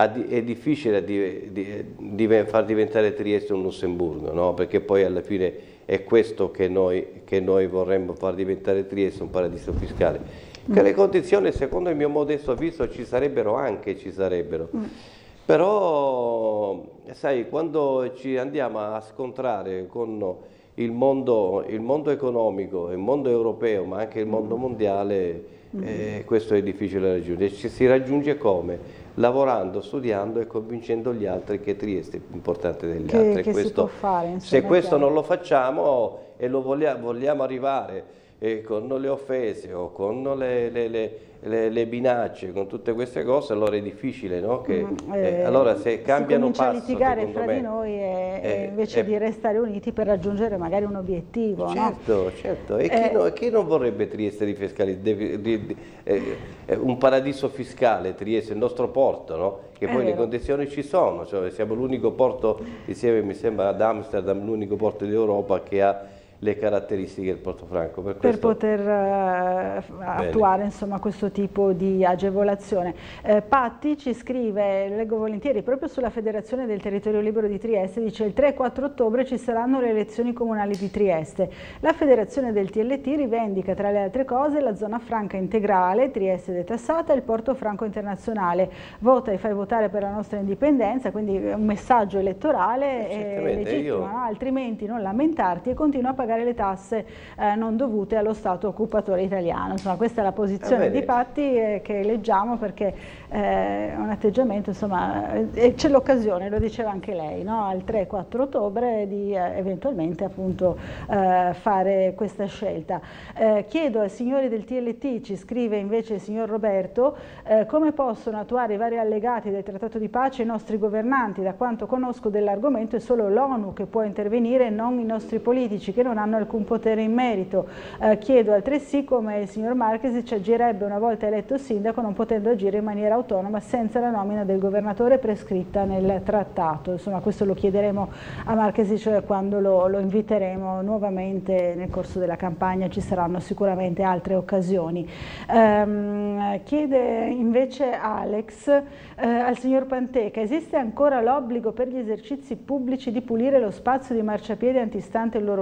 far diventare Trieste un Lussemburgo, no? Perché poi alla fine è questo che noi vorremmo far diventare Trieste, un paradiso fiscale. Che le condizioni, secondo il mio modesto avviso, ci sarebbero. Però, sai, quando ci andiamo a scontrare con il mondo economico, il mondo europeo, ma anche il mondo mondiale, questo è difficile da raggiungere. Ci si raggiunge come? Lavorando, studiando e convincendo gli altri che Trieste è più importante degli altri. Che si può fare, insomma, se questo non lo facciamo e lo vogliamo arrivare con le offese o con le minacce, con tutte queste cose, allora è difficile, no? Allora se cambiano passo, si comincia a litigare fra di noi invece di restare uniti per raggiungere magari un obiettivo. Certo. E chi non vorrebbe Trieste un paradiso fiscale, Trieste, il nostro porto, no? Che poi le condizioni ci sono, cioè siamo l'unico porto, insieme mi sembra ad Amsterdam, l'unico porto d'Europa che ha le caratteristiche del Portofranco per poter attuare insomma questo tipo di agevolazione. Patti ci scrive, leggo volentieri, proprio sulla Federazione del Territorio Libero di Trieste, dice: il 3 e 4 ottobre ci saranno le elezioni comunali di Trieste. La Federazione del TLT rivendica tra le altre cose la zona franca integrale, Trieste detassata e il Portofranco internazionale. Vota e fai votare per la nostra indipendenza, quindi un messaggio elettorale legittimo, no? Altrimenti non lamentarti e continua a pagare le tasse non dovute allo Stato occupatore italiano. Insomma, questa è la posizione di Patti che leggiamo, perché è un atteggiamento, insomma, c'è l'occasione, lo diceva anche lei, no? Al 3-4 ottobre di eventualmente appunto fare questa scelta. Chiedo ai signori del TLT, ci scrive invece il signor Roberto, come possono attuare i vari allegati del Trattato di pace i nostri governanti. Da quanto conosco dell'argomento è solo l'ONU che può intervenire, non i nostri politici che non hanno alcun potere in merito. Chiedo altresì come il signor Marchesi agirebbe una volta eletto sindaco, non potendo agire in maniera autonoma senza la nomina del governatore prescritta nel trattato. Insomma, questo lo chiederemo a Marchesi, cioè quando lo inviteremo nuovamente nel corso della campagna. Ci saranno sicuramente altre occasioni. Chiede invece Alex al signor Panteca: esiste ancora l'obbligo per gli esercizi pubblici di pulire lo spazio di marciapiede antistante il loro locale?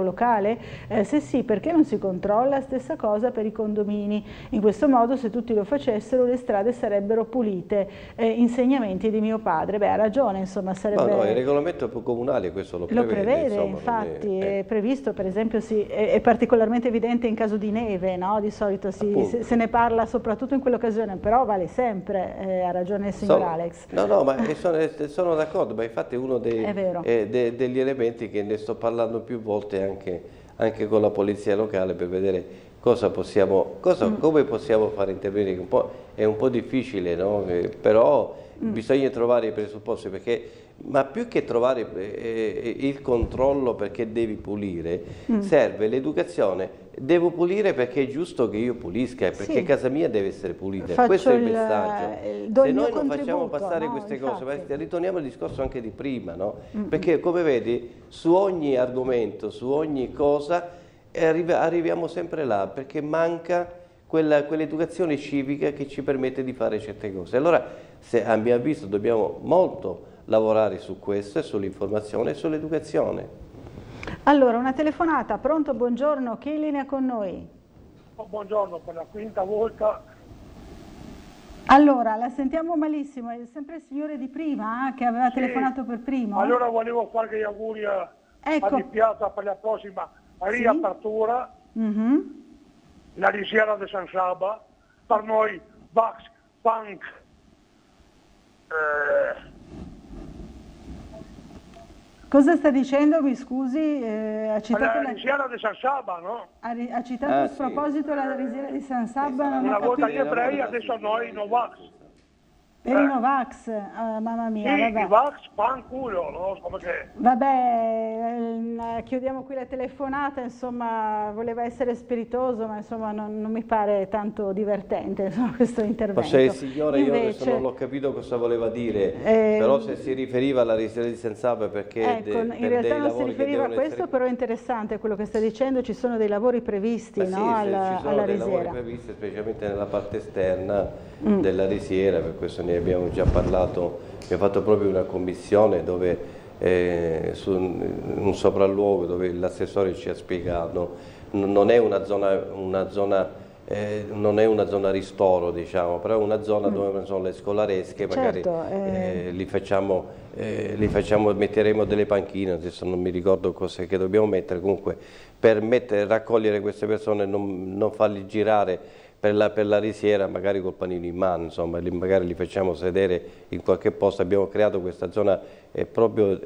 comunale? Se sì, perché non si controlla? Stessa cosa per i condomini. In questo modo, se tutti lo facessero, le strade sarebbero pulite. Insegnamenti di mio padre. Beh, ha ragione, insomma, sarebbe... No, il regolamento comunale questo lo prevede. Lo prevede, insomma, infatti, è previsto, per esempio, è particolarmente evidente in caso di neve, no? Di solito se ne parla soprattutto in quell'occasione, però vale sempre, ha ragione il signor Alex. No, ma sono d'accordo, ma infatti è uno degli elementi che ne sto parlando più volte anche con la polizia locale per vedere come possiamo fare intervenire. È un po' difficile, no? Però bisogna trovare i presupposti, ma più che trovare il controllo perché devi pulire, serve l'educazione. Devo pulire perché è giusto che io pulisca, perché casa mia deve essere pulita. Questo è il messaggio. Se noi non facciamo passare queste cose, ritorniamo al discorso anche di prima, no? Perché come vedi, su ogni argomento, su ogni cosa, arriviamo sempre là, perché manca quell'educazione civica che ci permette di fare certe cose. Allora, a mio avviso, dobbiamo molto lavorare su questo, sull'informazione e sull'educazione. Allora, una telefonata, pronto, buongiorno, chi è in linea con noi? Buongiorno, per la quinta volta. Allora, la sentiamo malissimo, è sempre il signore di prima che aveva telefonato per primo? Allora volevo fare gli auguri a Di Piazza per la prossima riapertura, la Risiera di San Saba, per noi Vax Punk. Cosa sta dicendo, mi scusi? Ha citato la Risiera di San Saba, no? Ha citato a proposito la Risiera di San Saba? Una volta gli ebrei, adesso noi Novax. Per i Novax, mamma mia, sì, vabbè. I Vax fanculo, no? Come che... Vabbè, chiudiamo qui la telefonata, insomma, voleva essere spiritoso, ma insomma non mi pare tanto divertente, insomma, questo intervento. Ma se il signore, io adesso non l'ho capito cosa voleva dire, però se si riferiva alla Risiera di San Saba perché... in realtà non si riferiva a questo, però è interessante quello che sta dicendo, ci sono dei lavori previsti, no, ci alla sono dei Risiera. lavori previsti, specialmente nella parte esterna della Risiera, per questo ne abbiamo già parlato, abbiamo fatto proprio una commissione dove su un sopralluogo dove l'assessore ci ha spiegato, non è una zona ristoro, diciamo, però è una zona dove sono le scolaresche, magari metteremo delle panchine, adesso non mi ricordo cos'è che dobbiamo mettere, comunque per raccogliere queste persone, non farli girare per la Risiera magari col panino in mano, insomma, magari li facciamo sedere in qualche posto. Abbiamo creato questa zona proprio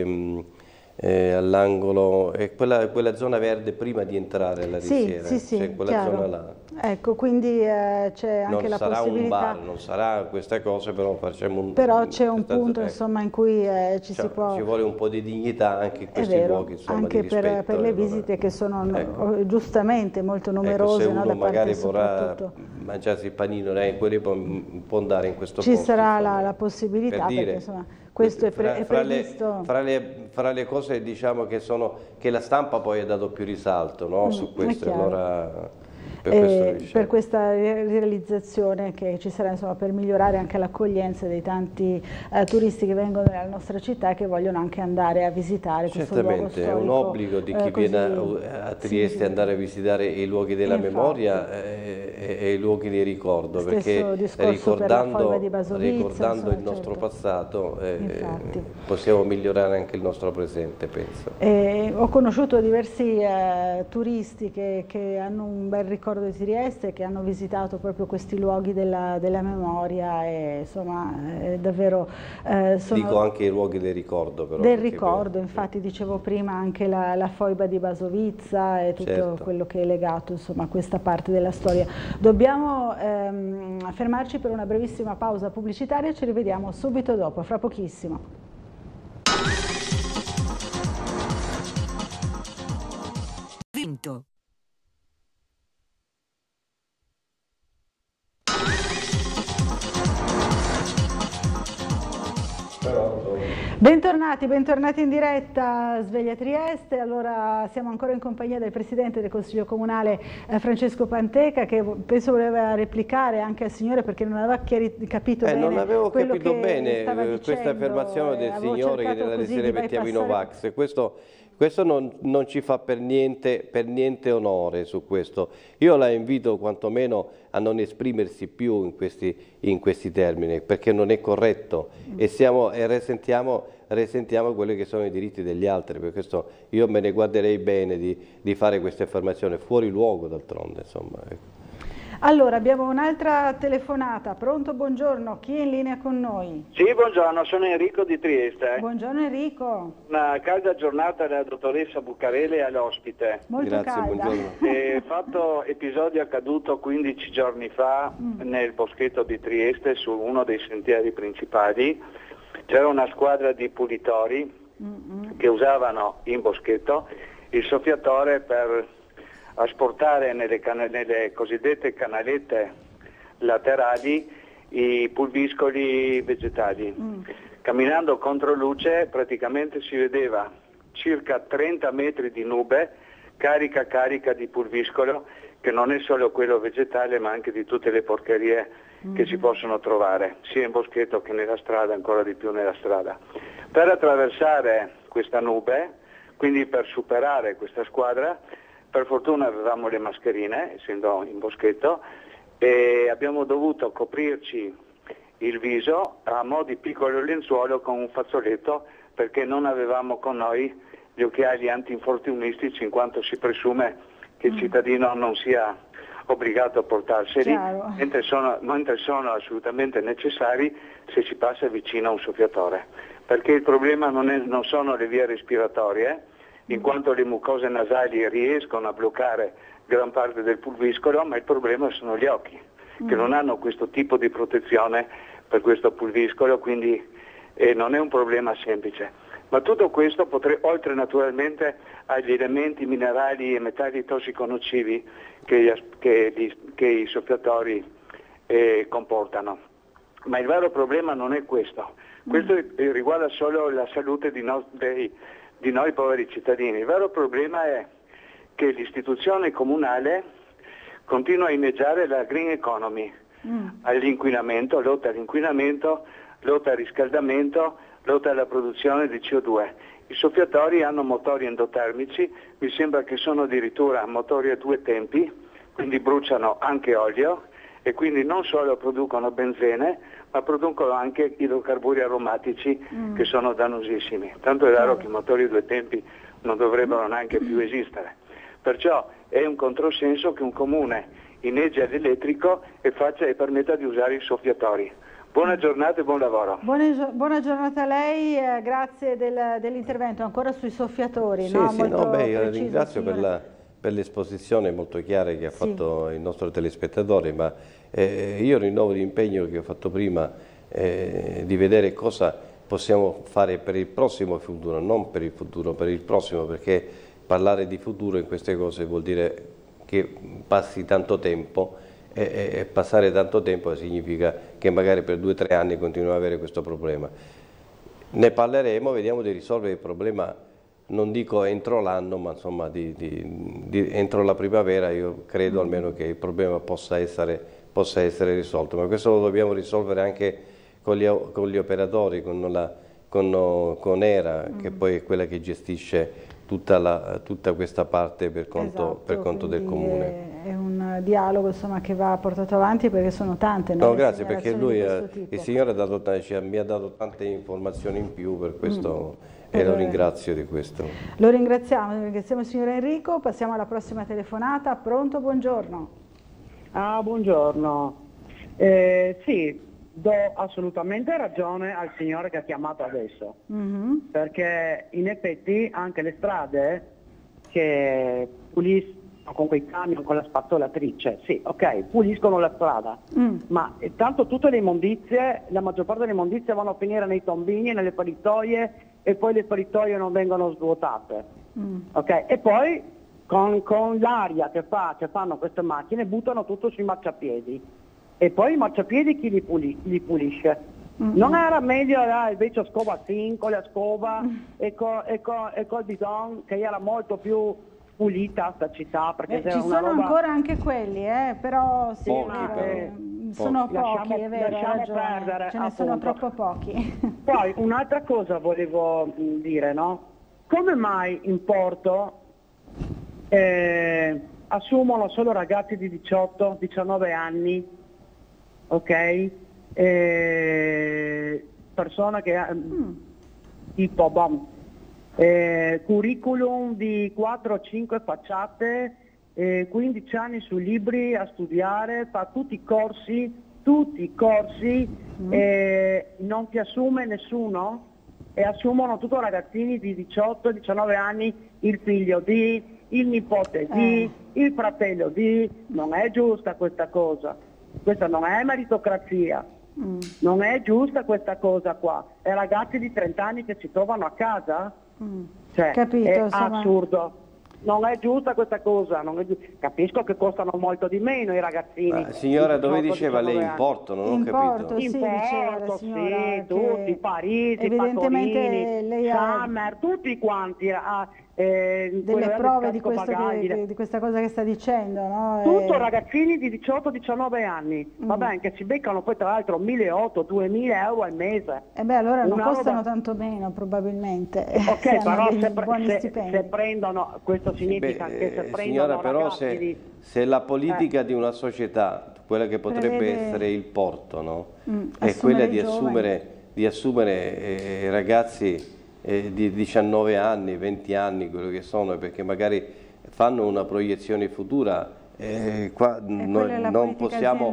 all'angolo, quella zona verde prima di entrare alla Risiera, quella zona là. Ecco, quindi c'è anche la possibilità... Non sarà un bar, non sarà queste cose, però facciamo un... Però c'è un punto, insomma, in cui ci vuole un po' di dignità anche in questi luoghi, insomma, anche di rispetto, per le visite che sono giustamente molto numerose, se uno da magari parte vorrà mangiarsi il panino, quelli può andare in questo posto. Ci sarà la possibilità, perché insomma... Questo è previsto. Fra le cose, diciamo, che la stampa poi ha dato più risalto, no? Su questo, allora per questa realizzazione che ci sarà, insomma, per migliorare anche l'accoglienza dei tanti turisti che vengono nella nostra città e che vogliono anche andare a visitare questo luogo storico. Certamente, è un obbligo di chi viene a Trieste andare a visitare i luoghi della memoria e i luoghi di ricordo, perché ricordando il nostro passato possiamo migliorare anche il nostro presente, penso. Ho conosciuto diversi turisti che hanno un bel ricordo di Trieste, che hanno visitato proprio questi luoghi della memoria, e insomma davvero dico anche i luoghi del ricordo, però, del ricordo, infatti dicevo prima anche la foiba di Basovizza e tutto quello che è legato, insomma, a questa parte della storia. Dobbiamo fermarci per una brevissima pausa pubblicitaria, ci rivediamo subito dopo, fra pochissimo. Vinto. Bentornati in diretta Sveglia Trieste. Allora siamo ancora in compagnia del Presidente del Consiglio Comunale Francesco Panteca, che penso voleva replicare anche al signore perché non aveva capito bene. Non avevo capito bene questa affermazione del signore che nella Risiera mettiamo i Novax. Questo non ci fa per niente onore su questo. Io la invito quantomeno a non esprimersi più in questi termini, perché non è corretto e resentiamo quelli che sono i diritti degli altri. Per questo io me ne guarderei bene di fare questa affermazione, fuori luogo d'altronde, insomma. Allora, abbiamo un'altra telefonata. Pronto, buongiorno, chi è in linea con noi? Sì, buongiorno, sono Enrico di Trieste. Buongiorno Enrico. Una calda giornata dalla dottoressa Bucarelli e all'ospite. Molto Grazie, calda. buongiorno. Fatto episodio accaduto 15 giorni fa nel boschetto di Trieste, su uno dei sentieri principali. C'era una squadra di pulitori che usavano in boschetto il soffiatore per asportare nelle cosiddette canalette laterali i pulviscoli vegetali. Camminando contro luce praticamente si vedeva circa 30 metri di nube carica di pulviscolo, che non è solo quello vegetale ma anche di tutte le porcherie che si possono trovare, sia in boschetto che nella strada, ancora di più nella strada. Per attraversare questa nube, quindi per superare questa squadra, per fortuna avevamo le mascherine, essendo in boschetto, e abbiamo dovuto coprirci il viso a mo' di piccolo lenzuolo con un fazzoletto, perché non avevamo con noi gli occhiali antinfortunistici, in quanto si presume che il cittadino non sia obbligato a portarseli, mentre sono assolutamente necessari se si passa vicino a un soffiatore, perché il problema non sono le vie respiratorie, in quanto le mucose nasali riescono a bloccare gran parte del pulviscolo, ma il problema sono gli occhi, che non hanno questo tipo di protezione per questo pulviscolo, quindi non è un problema semplice. Ma tutto questo, oltre naturalmente agli elementi minerali e metalli tossiconocivi che i soffiatori comportano. Ma il vero problema non è questo. Questo riguarda solo la salute di noi poveri cittadini. Il vero problema è che l'istituzione comunale continua a inneggiare la green economy, all'inquinamento, lotta all'inquinamento, lotta al riscaldamento, lotta alla produzione di CO2. I soffiatori hanno motori endotermici, mi sembra che sono addirittura motori a 2 tempi, quindi bruciano anche olio e quindi non solo producono benzene, ma producono anche idrocarburi aromatici che sono dannosissimi. Tanto è vero che i motori a 2 tempi non dovrebbero neanche più esistere. Perciò è un controsenso che un comune inneggi all'elettrico e permetta di usare i soffiatori. Buona giornata e buon lavoro. Buona giornata a lei, grazie dell'intervento. Ancora sui soffiatori. Sì, no? sì, Molto io preciso, ringrazio per l'esposizione molto chiara che ha fatto il nostro telespettatore, ma io rinnovo l'impegno che ho fatto prima di vedere cosa possiamo fare per il prossimo futuro, non per il futuro, per il prossimo, perché parlare di futuro in queste cose vuol dire che passi tanto tempo, e passare tanto tempo significa che magari per 2 o 3 anni continuiamo ad avere questo problema. Ne parleremo, vediamo di risolvere il problema, non dico entro l'anno, ma insomma entro la primavera. Io credo almeno che il problema possa essere risolto, ma questo lo dobbiamo risolvere anche con gli operatori, con ERA, che poi è quella che gestisce tutta questa parte per conto del Comune. È un dialogo insomma, che va portato avanti, perché sono tante. No, grazie, perché lui, il Signore mi ha dato tante informazioni in più, per questo e lo ringrazio di questo. Lo ringraziamo il signor Enrico. Passiamo alla prossima telefonata. Pronto, buongiorno. Buongiorno. Sì, do assolutamente ragione al signore che ha chiamato adesso, perché in effetti anche le strade che puliscono con quei camion, con la spazzolatrice, sì, ok, puliscono la strada, ma tanto tutte le immondizie, la maggior parte delle immondizie vanno a finire nei tombini, nelle paritoie, e poi le paritoie non vengono svuotate, ok? E poi con l'aria che fanno queste macchine buttano tutto sui marciapiedi. E poi i marciapiedi chi li pulisce? Non era meglio invece scoba 5, la scoba e col bidon, che era molto più pulita sta città, perché ci sono ancora anche quelli, però sì, sono pochi, è vero, perdere, ce ne sono troppo pochi. Poi un'altra cosa volevo dire, no? come mai in Porto assumono solo ragazzi di 18-19 anni, ok? Persone che tipo curriculum di 4-5 facciate, 15 anni sui libri a studiare, fa tutti i corsi, non ti assume nessuno e assumono tutti ragazzini di 18-19 anni, il figlio di, il nipote di, il fratello di. Non è giusta questa cosa, questa non è meritocrazia, non è giusta questa cosa qua. E ragazzi di 30 anni che si trovano a casa, cioè, capito, è insomma. assurdo. Non è giusta questa cosa, capisco che costano molto di meno i ragazzini. Signora, dove diceva lei in Porto? Non ho capito. Porto, sì, In diceva la Porto, signora, sì, tutti, Parisi, evidentemente Pasolini, lei ha Summer, tutti quanti. delle prove di questa cosa che sta dicendo, no? Tutto ragazzini di 18-19 anni, va bene, che si beccano poi tra l'altro 1.800-2.000 euro al mese. E beh, allora non Una costano roba... tanto meno probabilmente. Ok, però buoni se prendono, questo significa che se prendono signora, però ragazzi se la politica di una società, quella che potrebbe prevede... essere il porto, no? È quella di assumere ragazzi di 19 anni, 20 anni, quello che sono, perché magari fanno una proiezione futura. Qua non possiamo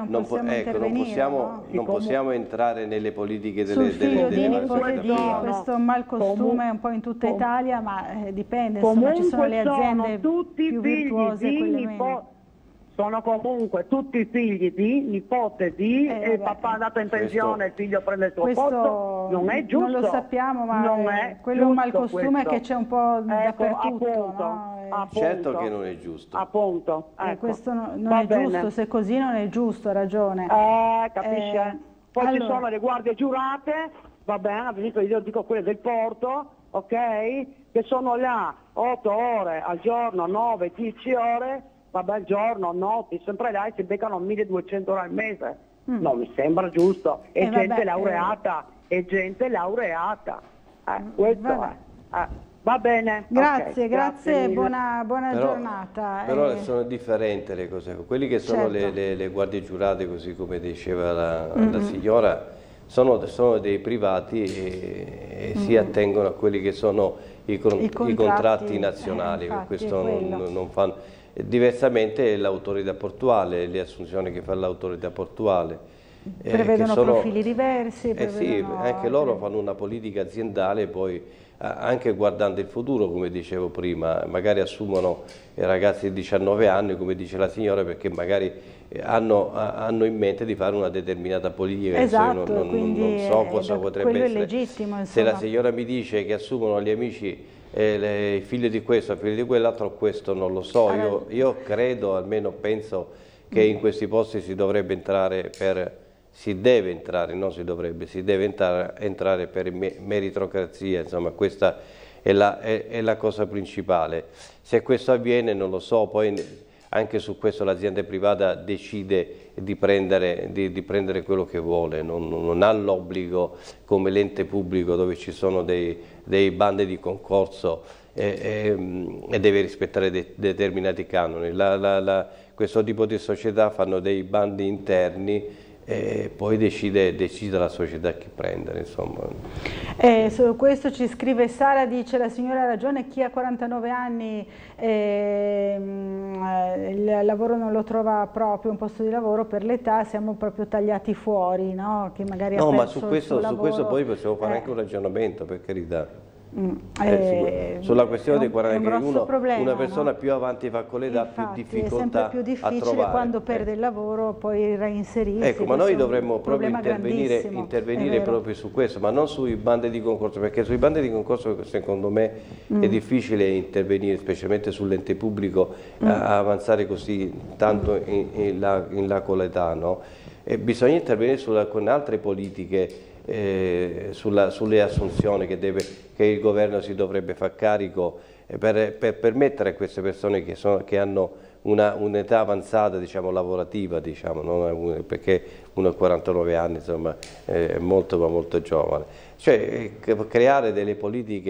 entrare nelle politiche delle società. Questo malcostume un po' in tutta Italia, ma dipende, insomma, ci sono le aziende più virtuose e quelle meno. Sono comunque tutti figli di, nipote di, il papà è andato in pensione, il figlio prende il suo posto, non è giusto. Non lo sappiamo, ma quello è un malcostume che c'è un po' dappertutto. Appunto, certo che non è giusto. Appunto. Questo non è giusto, se così non è giusto, ha ragione. Capisce? Poi ci sono le guardie giurate, va bene, io dico quelle del porto, ok? Che sono là 8 ore al giorno, 9-10 ore, vabbè, al giorno, notti, sempre là e si beccano 1.200 euro al mese. Non mi sembra giusto. E gente laureata, questo è. Va bene. Grazie, grazie, buona giornata. Però sono differenti le cose. Quelli che sono le guardie giurate, così come diceva la signora, sono dei privati e si attengono a quelli che sono i contratti nazionali. Questo non fanno. Diversamente l'autorità portuale, le assunzioni che fa l'autorità portuale. Prevedono profili diversi. Sì, anche loro fanno una politica aziendale, poi anche guardando il futuro, come dicevo prima, magari assumono ragazzi di 19 anni, come dice la signora, perché magari hanno in mente di fare una determinata politica. Esatto, non so cosa potrebbe essere. È legittimo, se la signora mi dice che assumono gli amici il figlio di questo, il figlio di quell'altro, questo non lo so. Io credo, almeno penso, che in questi posti si deve entrare per meritocrazia, insomma, questa è la cosa principale. Se questo avviene non lo so, poi anche su questo l'azienda privata decide di prendere quello che vuole, non ha l'obbligo come l'ente pubblico dove ci sono dei bandi di concorso e deve rispettare determinati canoni. Questo tipo di società fanno dei bandi interni e poi decide la società chi prendere, insomma. Su questo ci scrive Sara, dice: la signora ha ragione, chi ha 49 anni il lavoro non lo trova proprio, un posto di lavoro per l'età, siamo proprio tagliati fuori, no? Che magari no, ma su questo poi possiamo fare anche un ragionamento, per carità. Sulla questione dei 40, una persona più avanti va con l'età, più difficoltà è sempre più difficile a trovare. Quando perde il lavoro poi reinserirsi. Ecco, ma noi dovremmo proprio intervenire proprio su questo, ma non sui bandi di concorso, perché sui bandi di concorso secondo me è difficile intervenire, specialmente sull'ente pubblico, a avanzare così tanto in là con l'età, no? Bisogna intervenire con altre politiche. Sulle assunzioni che il governo si dovrebbe far carico per permettere a queste persone che hanno un'età avanzata, diciamo, lavorativa, diciamo, no? Perché uno a 49 anni, insomma, è molto ma molto giovane, cioè creare delle politiche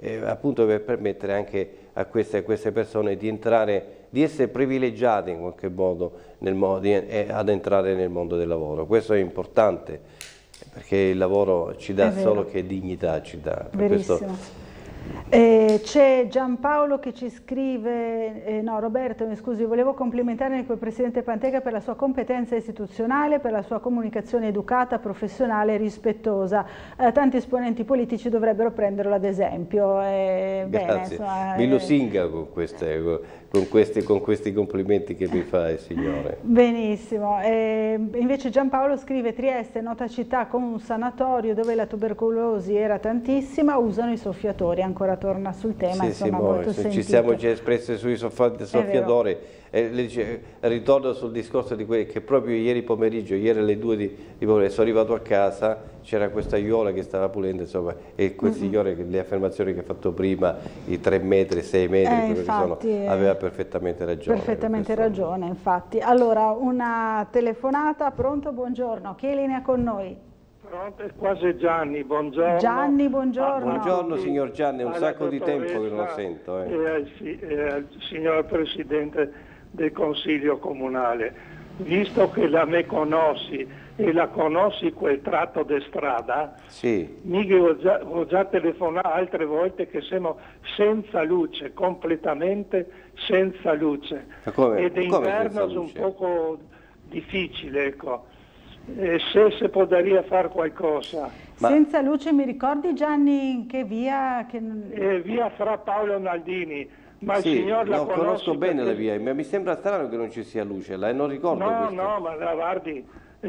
appunto per permettere anche a queste persone di entrare, di essere privilegiate in qualche modo ad entrare nel mondo del lavoro. Questo è importante, perché il lavoro ci dà solo che dignità ci dà. Verissimo. C'è Giampaolo che ci scrive, no Roberto mi scusi, volevo complimentare il Presidente Pantega per la sua competenza istituzionale, per la sua comunicazione educata, professionale e rispettosa. Tanti esponenti politici dovrebbero prenderlo ad esempio. Grazie, bene, insomma, mi lusinga con questi complimenti che mi fa il Signore. Benissimo, invece Giampaolo scrive: Trieste, nota città con un sanatorio dove la tubercolosi era tantissima, usano i soffiatori, ancora torna sul tema, insomma, molto sentito. Ci siamo già espressi sui soffiatori, ritorno sul discorso di che proprio ieri pomeriggio, ieri alle 2 di pomeriggio, sono arrivato a casa, c'era questa aiuola che stava pulendo, insomma, e quel signore, le affermazioni che ha fatto prima, i 3 metri, 6 metri, infatti, aveva perfettamente ragione. Perfettamente ragione, infatti. Allora, una telefonata, pronto, buongiorno, chi è in linea con noi? Pronto, è quasi Gianni, buongiorno. Gianni, buongiorno. Buongiorno signor Gianni, è un sacco di tempo che non lo sento. Al signor Presidente del Consiglio Comunale, visto che la me conosci e la conosci quel tratto di strada, sì. Ho già telefonato altre volte che siamo senza luce, completamente senza luce. Ed d'inverno è un poco difficile, ecco. Se potrebbe fare qualcosa. Senza luce, mi ricordi Gianni in che via? Via Fra Paolo Naldini. Ma sì, il signor la conosco bene la via, ma mi sembra strano che non ci sia luce, non ricordo questo. No, ma guardi,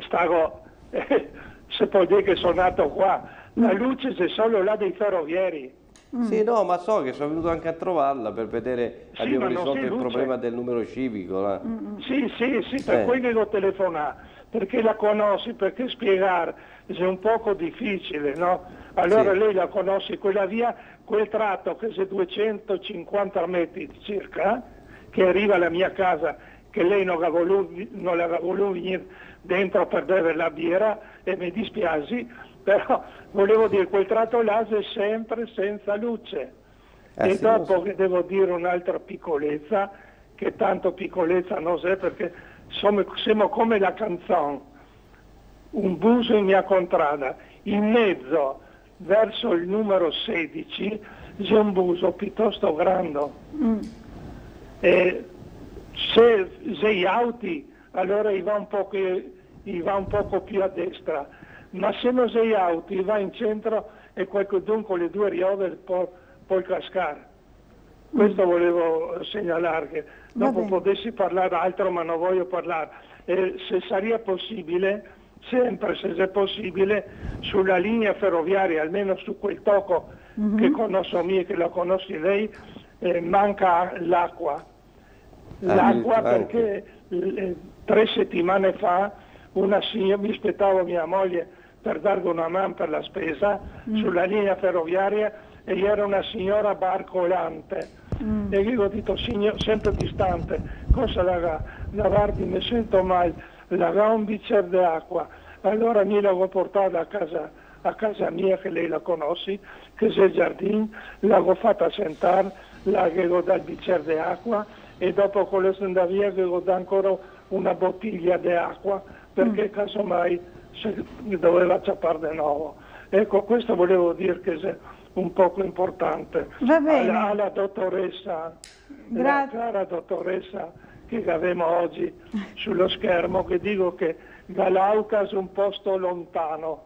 se può dire che sono nato qua, la luce c'è solo là dei ferrovieri. Sì, no, ma so che sono venuto anche a trovarla per vedere, sì, abbiamo risolto il problema del numero civico. Sì, per quello che ho telefonato, perché la conosci, perché spiegare è un poco difficile, no? Allora sì. Lei la conosce, quella via, quel tratto che è 250 metri circa, che arriva alla mia casa, che lei non aveva voluto venire dentro per bere la birra, e mi dispiace, però volevo dire, quel tratto là è sempre senza luce. E sì, dopo che devo dire un'altra piccolezza, che tanto piccolezza non è, perché siamo come la canzone, un buso in mia contrada, in mezzo verso il numero 16 c'è un buso piuttosto grande. E se sei auti allora va un poco più a destra, ma se non sei auti va in centro e qualcuno con le 2 riode può cascare. Questo volevo segnalare, che dopo potessi parlare altro, ma non voglio parlare. Se sarebbe possibile, sempre se è possibile, sulla linea ferroviaria, almeno su quel tocco che conosco mio e che la conosci lei, manca l'acqua. L'acqua perché 3 settimane fa una signora, mi aspettavo mia moglie per darle una mano per la spesa sulla linea ferroviaria, e era una signora barcolante. E io ho detto, signor, sempre distante, cosa la guardi, mi sento male, la un bicchiere d'acqua. Allora mi l'avevo portata a casa mia, che lei la conosci, che c'è il giardino, l'avevo fatta sentare, l'avevo dato il bicchiere d'acqua, e dopo con le andava via avevo dato ancora una bottiglia di acqua, perché casomai mi doveva ciappare di nuovo. Ecco, questo volevo dire che è un poco importante. Va bene. Alla dottoressa, la cara dottoressa che abbiamo oggi sullo schermo, che dico che Galauca è un posto lontano,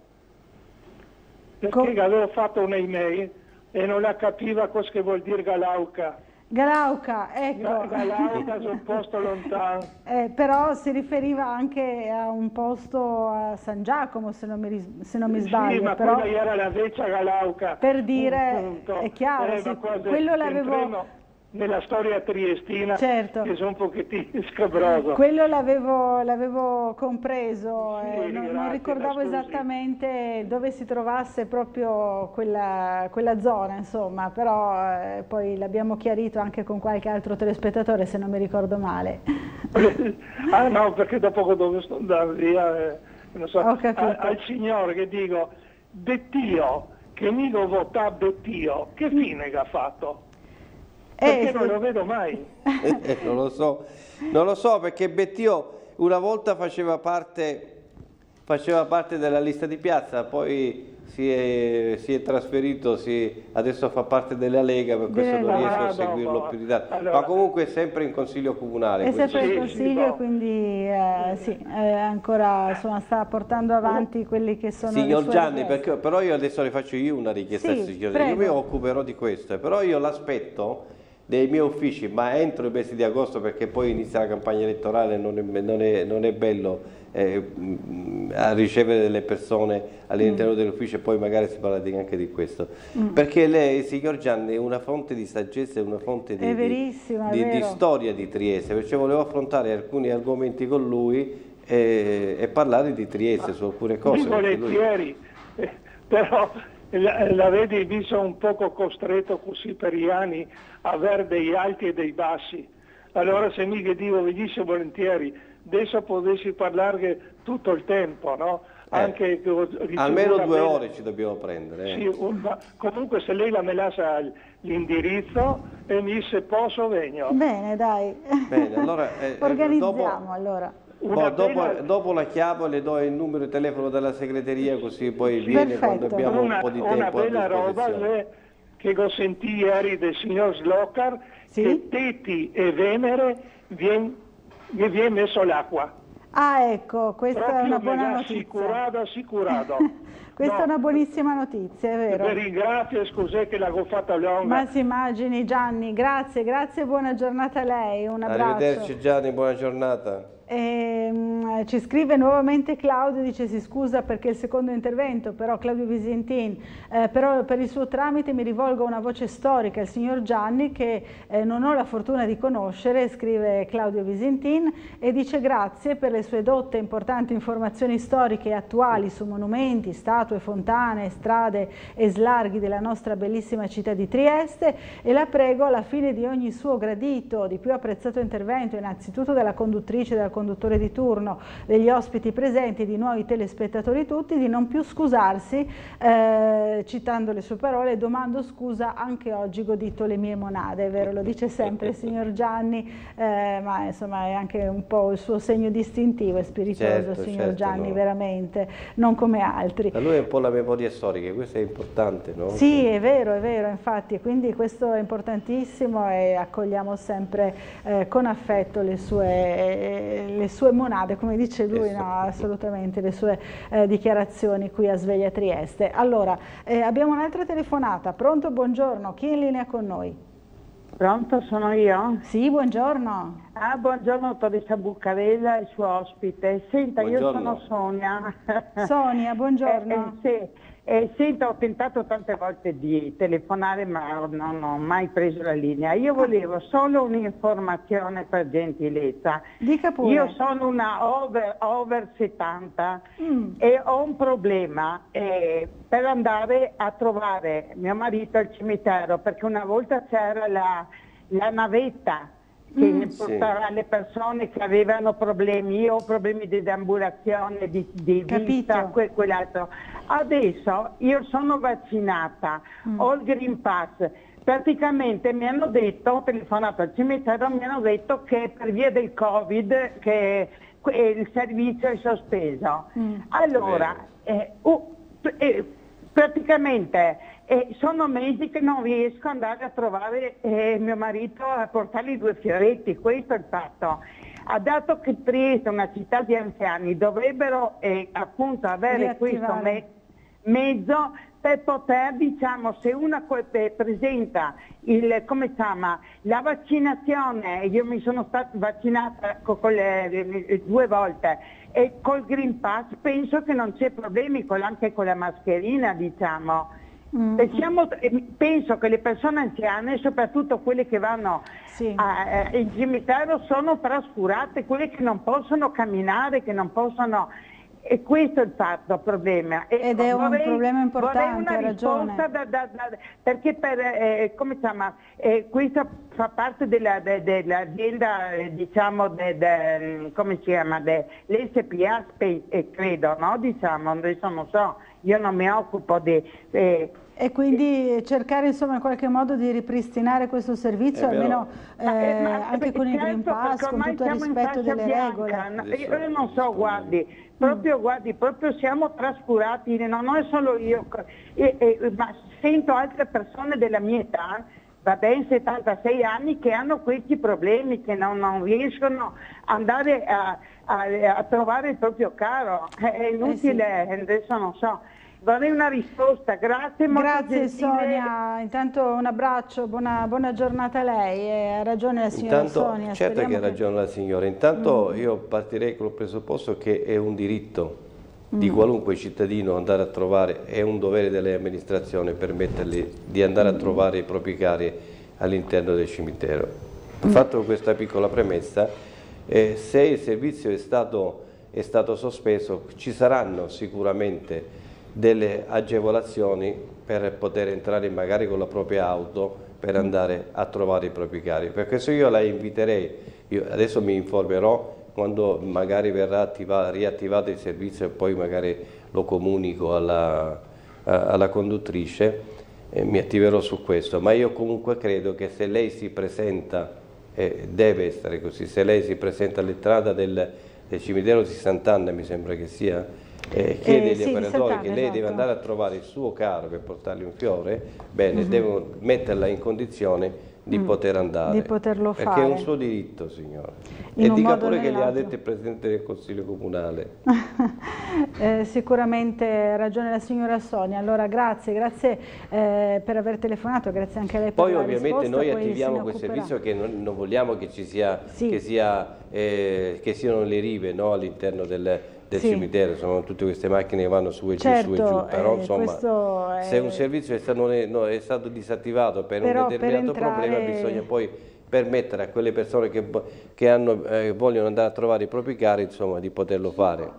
perché avevo fatto un'email e non la capiva cosa che vuol dire Galauca. Galauca, ecco. Galauca è un posto lontano. Però si riferiva anche a un posto a San Giacomo, se non mi sbaglio. Sì, ma però quella era la vecchia Galauca. Per dire, è chiaro, quello l'avevo... Nella storia triestina, certo, che sono un pochettino scabroso. Quello l'avevo compreso, sì, non ricordavo esattamente dove si trovasse proprio quella zona, insomma, però poi l'abbiamo chiarito anche con qualche altro telespettatore, se non mi ricordo male. Ah no, perché dopo che dovevo andare via, non so, al signore che dico, Bettio, che Migo vota Bettio, che fine che ha fatto? Perché non lo vedo mai. Non lo so perché Bettio una volta faceva parte della lista di piazza, poi si è trasferito, adesso fa parte della Lega, per questo non riesco a seguirlo più di tanto. Ma comunque è sempre in consiglio comunale. È sempre in consiglio, quindi ancora insomma, sta portando avanti quelli che sono Signor le sue Gianni, richieste. però io adesso le faccio io una richiesta al signor Gianni. Io mi occuperò di questo, però io l'aspetto dei miei uffici, ma entro i mesi di agosto, perché poi inizia la campagna elettorale, non è bello a ricevere delle persone all'interno dell'ufficio, e poi magari si parla anche di questo, perché lei, signor Gianni, è una fonte di saggezza, è una fonte di storia di Trieste, perciò volevo affrontare alcuni argomenti con lui e parlare di Trieste su alcune cose. Volentieri, però la vedi, mi sono un poco costretto così per gli anni a avere dei alti e dei bassi. Allora se mi dico venisse volentieri, adesso potessi parlare tutto il tempo, no? Anche almeno 2 ore ci dobbiamo prendere. Sì, comunque se lei me lascia l'indirizzo e mi se posso vengo. Bene, dai. Bene, allora, organizziamo allora. Dopo la chiamo e le do il numero di telefono della segreteria, così poi viene quando abbiamo un po' di tempo a disposizione. Una bella roba che ho sentito ieri del signor Slocar, che Teti e Venere viene messo l'acqua. Ah, ecco, questa proprio è una buona notizia. Assicurato. Questa è una buonissima notizia, è vero. Vi ringrazio, scusate che l'avevo fatta lunga. Ma si immagini, Gianni, grazie e buona giornata a lei, un abbraccio. Arrivederci Gianni, buona giornata. Ci scrive nuovamente Claudio, dice si scusa perché il secondo intervento, però Claudio Visentin, però per il suo tramite mi rivolgo a una voce storica, il signor Gianni, che non ho la fortuna di conoscere, scrive Claudio Visentin, e dice grazie per le sue dotte importanti informazioni storiche e attuali su monumenti, statue, fontane, strade e slarghi della nostra bellissima città di Trieste, e la prego alla fine di ogni suo gradito, di più apprezzato intervento, innanzitutto della conduttrice, dal conduttore di turno, degli ospiti presenti e di noi telespettatori tutti, di non più scusarsi, citando le sue parole, domando scusa anche oggi, godito le mie monade, è vero, lo dice sempre il signor Gianni, ma insomma è anche un po' il suo segno distintivo, è spiritoso, signor Gianni, veramente, non come altri. A lui è un po' la memoria storica, questo è importante, no? Sì, è vero, infatti, quindi questo è importantissimo e accogliamo sempre con affetto le sue monade, come dice lui, no, assolutamente, le sue dichiarazioni qui a Sveglia Trieste. Allora, abbiamo un'altra telefonata. Pronto, buongiorno, chi è in linea con noi? Pronto, sono io? Sì, buongiorno. Buongiorno dottoressa Buccarella e il suo ospite. Senta, buongiorno. Io sono Sonia. Sonia, buongiorno. Senta, ho tentato tante volte di telefonare ma non ho mai preso la linea. Io volevo solo un'informazione per gentilezza. Dica pure. Io sono una over 70 e ho un problema per andare a trovare mio marito al cimitero, perché una volta c'era la navetta che portava le persone che avevano problemi, io ho problemi di deambulazione, di vista, quell'altro. Adesso io sono vaccinata, ho il Green Pass, praticamente mi hanno detto, ho telefonato al cimitero, mi hanno detto che per via del Covid che il servizio è sospeso. Allora, praticamente sono mesi che non riesco ad andare a trovare mio marito a portargli 2 fioretti, questo è il fatto. Dato che Trieste è una città di anziani, dovrebbero appunto avere questo mezzo per poter, diciamo, se una presenta la vaccinazione, io mi sono stata vaccinata con 2 volte, e col Green Pass penso che non c'è problemi anche con la mascherina, diciamo. Penso che le persone anziane, soprattutto quelle che vanno in cimitero, sono trascurate, quelle che non possono camminare, che non possono... E questo è il fatto, il problema. Ed è un problema importante, ha ragione. Perché come si chiama, questo fa parte dell'azienda, diciamo, come si chiama, l'SPA, credo, no? Diciamo, adesso non so, io non mi occupo E quindi cercare insomma in qualche modo di ripristinare questo servizio, almeno anche con il Green Pass, con tutto il rispetto delle regole. Io non so, guardi, proprio siamo trascurati, non è solo io, ma sento altre persone della mia età, va bene, 76 anni, che hanno questi problemi, che non riescono ad andare a trovare il proprio caro. È inutile, adesso non so. Vorrei una risposta, grazie. Grazie Sonia, intanto un abbraccio, buona giornata a lei, ha ragione la signora Sonia. Certo che ha ragione la signora, intanto io partirei con il presupposto che è un diritto di qualunque cittadino andare a trovare, è un dovere delle amministrazioni permettergli di andare a trovare i propri cari all'interno del cimitero. Fatto questa piccola premessa, se il servizio è stato sospeso ci saranno sicuramente delle agevolazioni per poter entrare magari con la propria auto per andare a trovare i propri cari. Per questo io la inviterei, io adesso mi informerò quando magari verrà riattivato il servizio e poi magari lo comunico alla conduttrice e mi attiverò su questo, ma io comunque credo che se lei si presenta, deve essere così, se lei si presenta all'entrata del cimitero di Sant'Anna, mi sembra che sia, chiede agli operatori che lei deve andare a trovare il suo caro per portargli un fiore, bene, devo metterla in condizione di poter andare, di poterlo perché fare. è un suo diritto, signora. E dica pure che gli ha detto il Presidente del Consiglio Comunale. Sicuramente ha ragione la signora Sonia. Allora grazie per aver telefonato, grazie anche a lei per poi la ovviamente risposta. Noi attiviamo quel servizio che non vogliamo che ci sia, che siano le rive, no, all'interno del cimitero, sono tutte queste macchine che vanno su e giù, su e giù, però insomma se un servizio è stato disattivato per un determinato problema bisogna poi permettere a quelle persone che vogliono andare a trovare i propri cari, insomma, di poterlo fare.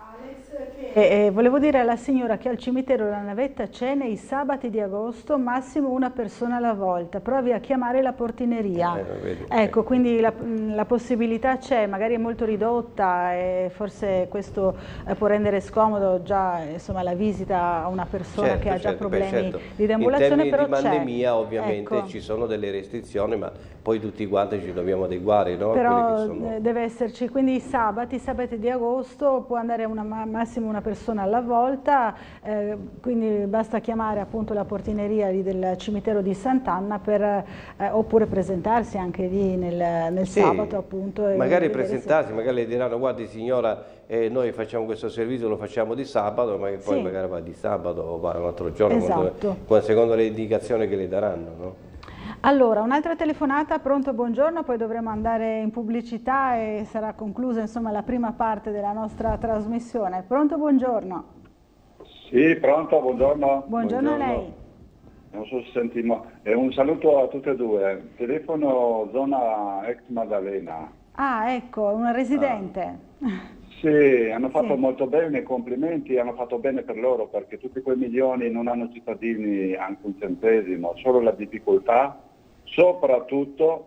Volevo dire alla signora che al cimitero la navetta c'è nei sabati di agosto, massimo una persona alla volta, provi a chiamare la portineria. Ecco, quindi la possibilità c'è, magari è molto ridotta e forse questo può rendere scomodo già insomma, la visita a una persona che ha già problemi di deambulazione, però in termini di pandemia ovviamente ci sono delle restrizioni, ma poi tutti quanti ci dobbiamo adeguare, no? Però deve esserci, quindi i sabati di agosto può andare massimo una persona alla volta, quindi basta chiamare appunto la portineria del cimitero di Sant'Anna oppure presentarsi anche lì nel sabato appunto. Magari presentarsi, magari le diranno guardi signora noi facciamo questo servizio, lo facciamo di sabato, ma che poi magari va di sabato o va un altro giorno, secondo le indicazioni che le daranno, no? Allora, un'altra telefonata, pronto, buongiorno, poi dovremo andare in pubblicità e sarà conclusa insomma la prima parte della nostra trasmissione. Pronto, buongiorno. Sì, pronto, buongiorno. Buongiorno a lei. Non so se sentiamo. Un saluto a tutte e due. Telefono zona ex Maddalena. Ah, ecco, una residente. Sì, hanno fatto molto bene, complimenti, hanno fatto bene per loro perché tutti quei milioni non hanno cittadini anche un centesimo, solo la difficoltà. Soprattutto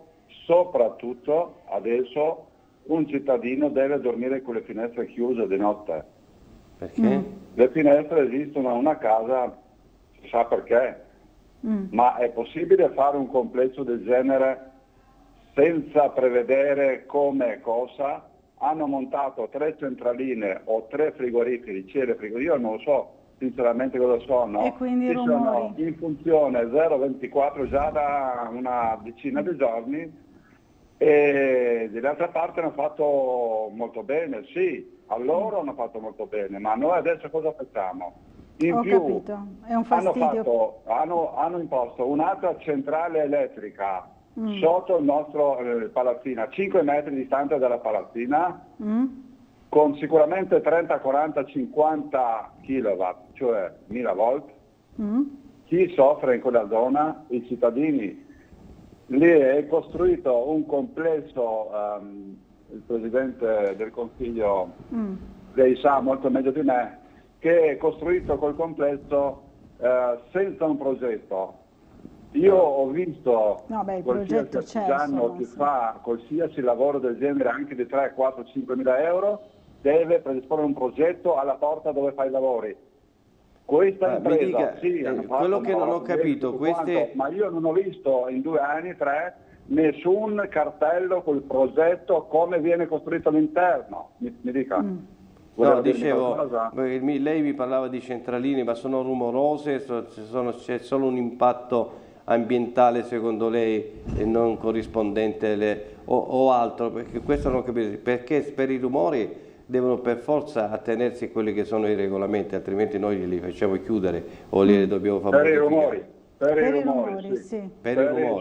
adesso un cittadino deve dormire con le finestre chiuse di notte. Perché? Le finestre esistono a una casa, si sa perché, ma è possibile fare un complesso del genere senza prevedere come e cosa? Hanno montato 3 centraline o 3 frigoriferi, io non lo so sinceramente cosa sono, e quindi sono in funzione 0,24 già da una decina di giorni e dall'altra parte hanno fatto molto bene, sì, a loro hanno fatto molto bene, ma noi adesso cosa facciamo? In più capito, è un fastidio. Hanno imposto un'altra centrale elettrica sotto il nostro palazzina, a 5 metri di distanza dalla palazzina, con sicuramente 30, 40, 50 kW, cioè 1000 volt. Chi soffre in quella zona? I cittadini. Lì è costruito un complesso, il Presidente del Consiglio, lei sa molto meglio di me, che è costruito col complesso senza un progetto. Io ho visto qualsiasi artigiano che fa qualsiasi lavoro del genere, anche di 3, 4, 5 mila euro, deve predisporre un progetto alla porta dove fa i lavori. Questa impresa, dica, sì, hanno fatto quello che non ho capito, ma io non ho visto in 2 anni, 3, nessun cartello col progetto come viene costruito all'interno. Mi dica. No, dicevo, lei mi parlava di centraline, ma sono rumorose, c'è solo un impatto ambientale secondo lei non corrispondente o altro? Perché questo non capisco, perché per i rumori devono per forza attenersi a quelli che sono i regolamenti, altrimenti noi li facciamo chiudere o li dobbiamo fare per i rumori. Per i rumori, sì. Per i rumori.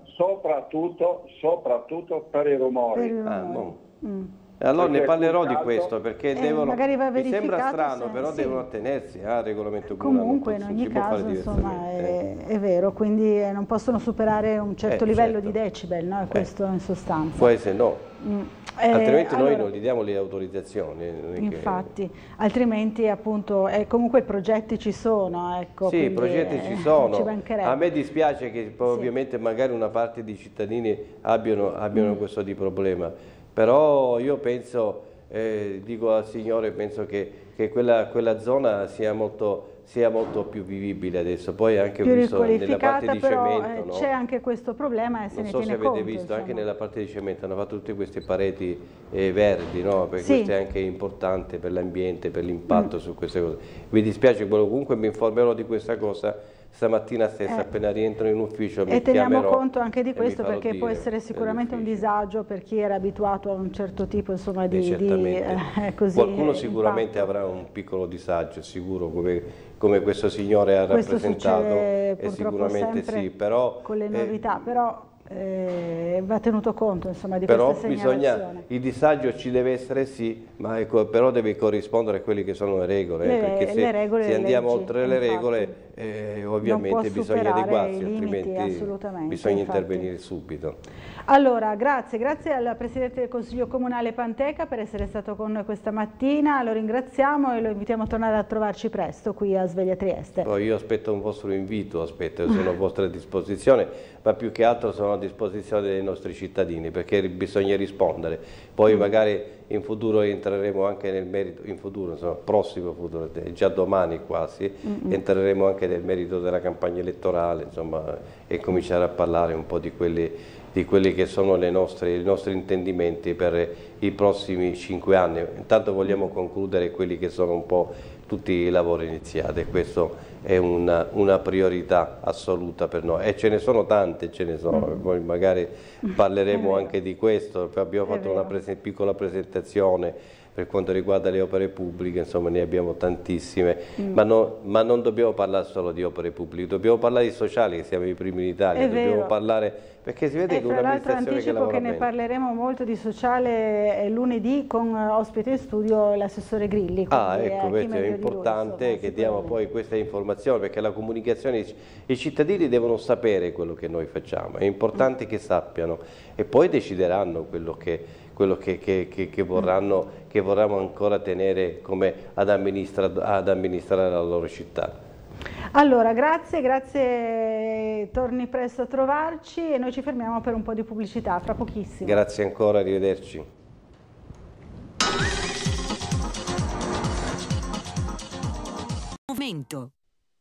Soprattutto per i rumori. Allora ne parlerò di questo, perché devono, mi sembra strano, però sì, devono attenersi al regolamento comunale. Comunque in ogni caso insomma è vero, quindi non possono superare un certo livello di decibel, no? Questo in sostanza. Poi se no, altrimenti noi non gli diamo le autorizzazioni. Infatti, altrimenti appunto comunque i progetti ci sono. Ecco, sì, i progetti ci sono. A me dispiace che ovviamente magari una parte di cittadini abbiano questo di problema. Però io penso, dico al Signore, penso che quella zona sia molto più vivibile adesso, poi anche più visto nella parte di cemento. No? C'è anche questo problema e se ne tiene conto. Non so se avete visto, anche nella parte di cemento hanno fatto tutte queste pareti verdi, no? Perché questo è anche importante per l'ambiente, per l'impatto su queste cose. Mi dispiace, comunque mi informerò di questa cosa stamattina stessa, appena rientro in ufficio mi teniamo chiamerò conto anche di questo, perché può essere sicuramente un disagio per chi era abituato a un certo tipo insomma, così, qualcuno sicuramente avrà un piccolo disagio, sicuro, come questo signore ha rappresentato, e sicuramente sì, però con le novità, però va tenuto conto insomma di questa segnalazione. Il disagio ci deve essere sì, ma però deve corrispondere a quelle che sono le regole, perché se andiamo oltre le regole ovviamente bisogna adeguarsi, altrimenti bisogna intervenire subito. Allora, grazie al Presidente del Consiglio Comunale Panteca per essere stato con noi questa mattina, lo ringraziamo e lo invitiamo a tornare a trovarci presto qui a Sveglia Trieste. Poi io aspetto un vostro invito, sono a vostra disposizione, ma più che altro sono a disposizione dei nostri cittadini, perché bisogna rispondere. Poi magari in futuro entreremo anche nel merito, insomma, prossimo futuro, già domani quasi, entreremo anche nel merito della campagna elettorale, insomma, e cominciare a parlare un po' di quelli che sono i nostri intendimenti per i prossimi 5 anni. Intanto vogliamo concludere quelli che sono un po' tutti i lavori iniziati, e questo è una priorità assoluta per noi, e ce ne sono tante, poi magari parleremo anche di questo. Abbiamo fatto una piccola presentazione per quanto riguarda le opere pubbliche, insomma ne abbiamo tantissime, ma non dobbiamo parlare solo di opere pubbliche, dobbiamo parlare di sociali, che siamo i primi in Italia, dobbiamo parlare, perché si vede che un'amministrazione che lavora bene. Ne parleremo molto di sociale lunedì con ospite in studio l'assessore Grilli. Ecco, questo è importante che diamo poi questa informazione, perché la comunicazione, i cittadini devono sapere quello che noi facciamo, è importante che sappiano, e poi decideranno quello che vorranno ancora tenere come ad amministrare la loro città. Allora, grazie, torni presto a trovarci e noi ci fermiamo per un po' di pubblicità, fra pochissimo. Grazie ancora, arrivederci. Momento.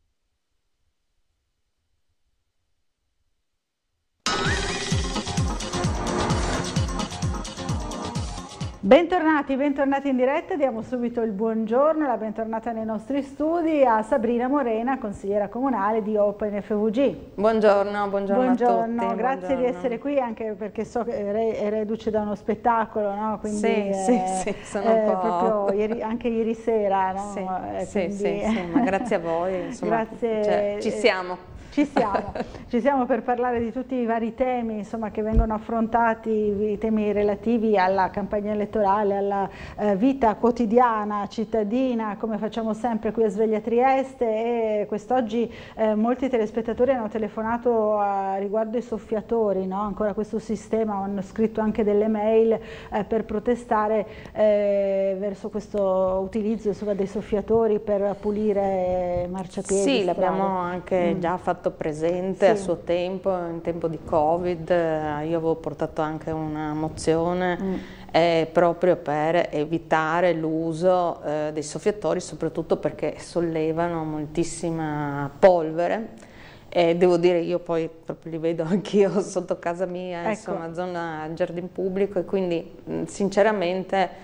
Bentornati in diretta, diamo subito il buongiorno, la bentornata nei nostri studi a Sabrina Morena, consigliera comunale di Open FVG. Buongiorno a tutti. Grazie di essere qui, anche perché so che è reduce da uno spettacolo, no? Quindi, sì, sono un po'... proprio anche ieri sera, no? Sì, ma grazie a voi, insomma, ci siamo. Ci siamo per parlare di tutti i vari temi insomma, che vengono affrontati, i temi relativi alla campagna elettorale, alla vita quotidiana cittadina, come facciamo sempre qui a Sveglia Trieste, e quest'oggi molti telespettatori hanno telefonato riguardo ai soffiatori, no? Ancora questo sistema, hanno scritto anche delle mail per protestare verso questo utilizzo insomma, dei soffiatori per pulire marciapiedi. Sì, l'abbiamo anche già fatto fatto presente a suo tempo, in tempo di Covid. Io avevo portato anche una mozione proprio per evitare l'uso dei soffiatori, soprattutto perché sollevano moltissima polvere. Devo dire, io poi proprio li vedo anch'io sotto casa mia, insomma, zona giardin pubblico, e quindi sinceramente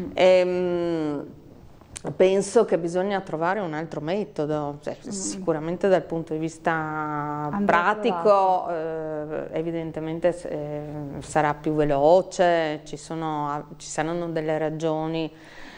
penso che bisogna trovare un altro metodo, cioè, sicuramente dal punto di vista pratico evidentemente sarà più veloce, ci saranno delle ragioni,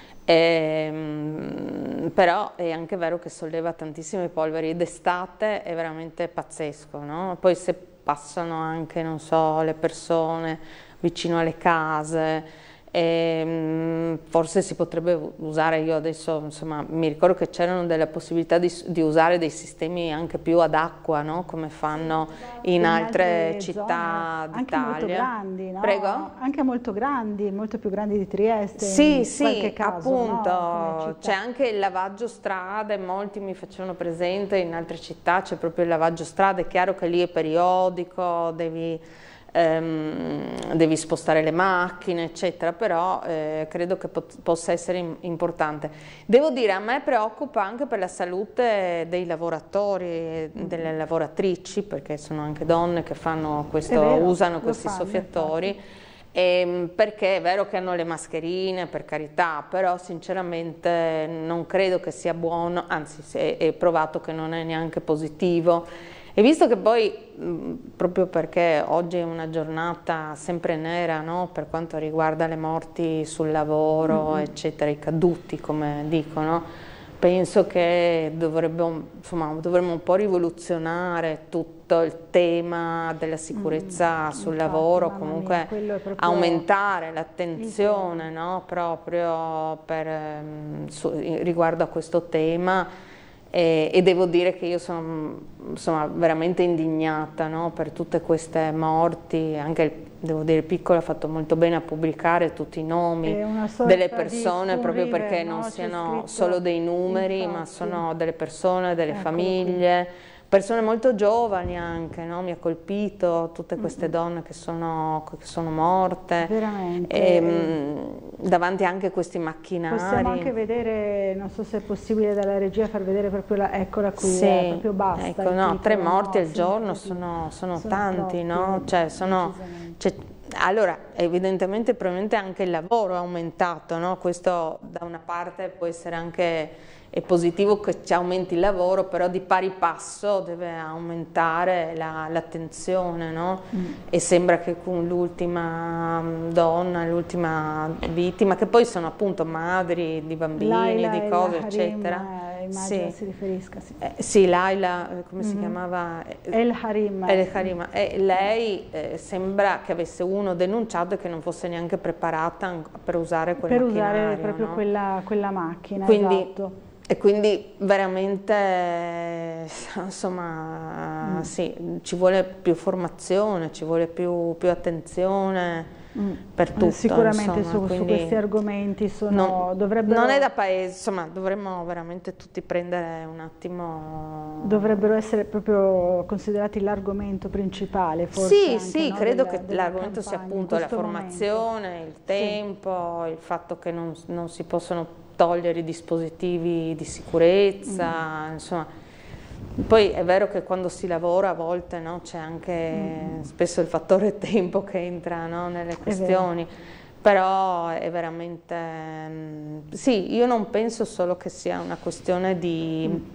però è anche vero che solleva tantissime polveri, d'estate è veramente pazzesco, no? Poi se passano anche, non so, le persone vicino alle case, forse si potrebbe usare, io adesso insomma mi ricordo che c'erano delle possibilità di usare dei sistemi anche più ad acqua, no? Come fanno in altre città d'Italia. Anche molto grandi, no? Prego? Anche molto grandi, molto più grandi di Trieste. Sì, sì, caso, appunto, no? C'è anche il lavaggio strade, molti mi facevano presente, in altre città c'è proprio il lavaggio strade, è chiaro che lì è periodico, devi spostare le macchine, eccetera, però credo che possa essere importante. Devo dire, a me preoccupa anche per la salute dei lavoratori, delle lavoratrici, perché sono anche donne che fanno questo, usano questi soffiatori, perché è vero che hanno le mascherine, per carità, però sinceramente non credo che sia buono, anzi è provato che non è neanche positivo. E visto che poi, proprio perché oggi è una giornata sempre nera, no? Per quanto riguarda le morti sul lavoro, eccetera, i caduti, come dicono, penso che dovremmo un po' rivoluzionare tutto il tema della sicurezza sul lavoro, comunque aumentare l'attenzione, no? Proprio riguardo a questo tema. E devo dire che io sono insomma veramente indignata, no? Per tutte queste morti, anche devo dire il piccolo ha fatto molto bene a pubblicare tutti i nomi delle persone, proprio perché non siano solo dei numeri, ma sono delle persone, delle famiglie, persone molto giovani anche, no? Mi ha colpito tutte queste donne che sono morte, davanti anche a questi macchinari. Possiamo anche vedere, non so se è possibile dalla regia far vedere proprio eccola qui, proprio basta. Ecco, no, 3 morti al giorno sono tanti, no? Cioè, allora, evidentemente probabilmente anche il lavoro è aumentato, no? Questo da una parte può essere anche è positivo che ci aumenti il lavoro, però di pari passo deve aumentare l'attenzione, no? E sembra che con l'ultima donna, l'ultima vittima, che poi sono appunto madri di bambini, di cose, eccetera. Immagino si riferisca. Sì, Laila, come si chiamava? El Harima. E lei sembra che avesse denunciato e che non fosse neanche preparata per usare quel macchinario. Per usare proprio, no? quella macchina, esatto. E quindi veramente, insomma, sì, ci vuole più formazione, ci vuole più attenzione per tutto. Sicuramente insomma, su questi argomenti dovrebbero... Non è da paese, insomma, dovremmo veramente tutti prendere un attimo... Dovrebbero essere proprio considerati l'argomento principale, forse. Sì, no? credo che l'argomento sia appunto la formazione, il tempo, il fatto che non si possono togliere i dispositivi di sicurezza, insomma. Poi è vero che quando si lavora a volte, no, c'è anche spesso il fattore tempo che entra, no, nelle questioni, però è veramente... sì, io non penso solo che sia una questione di...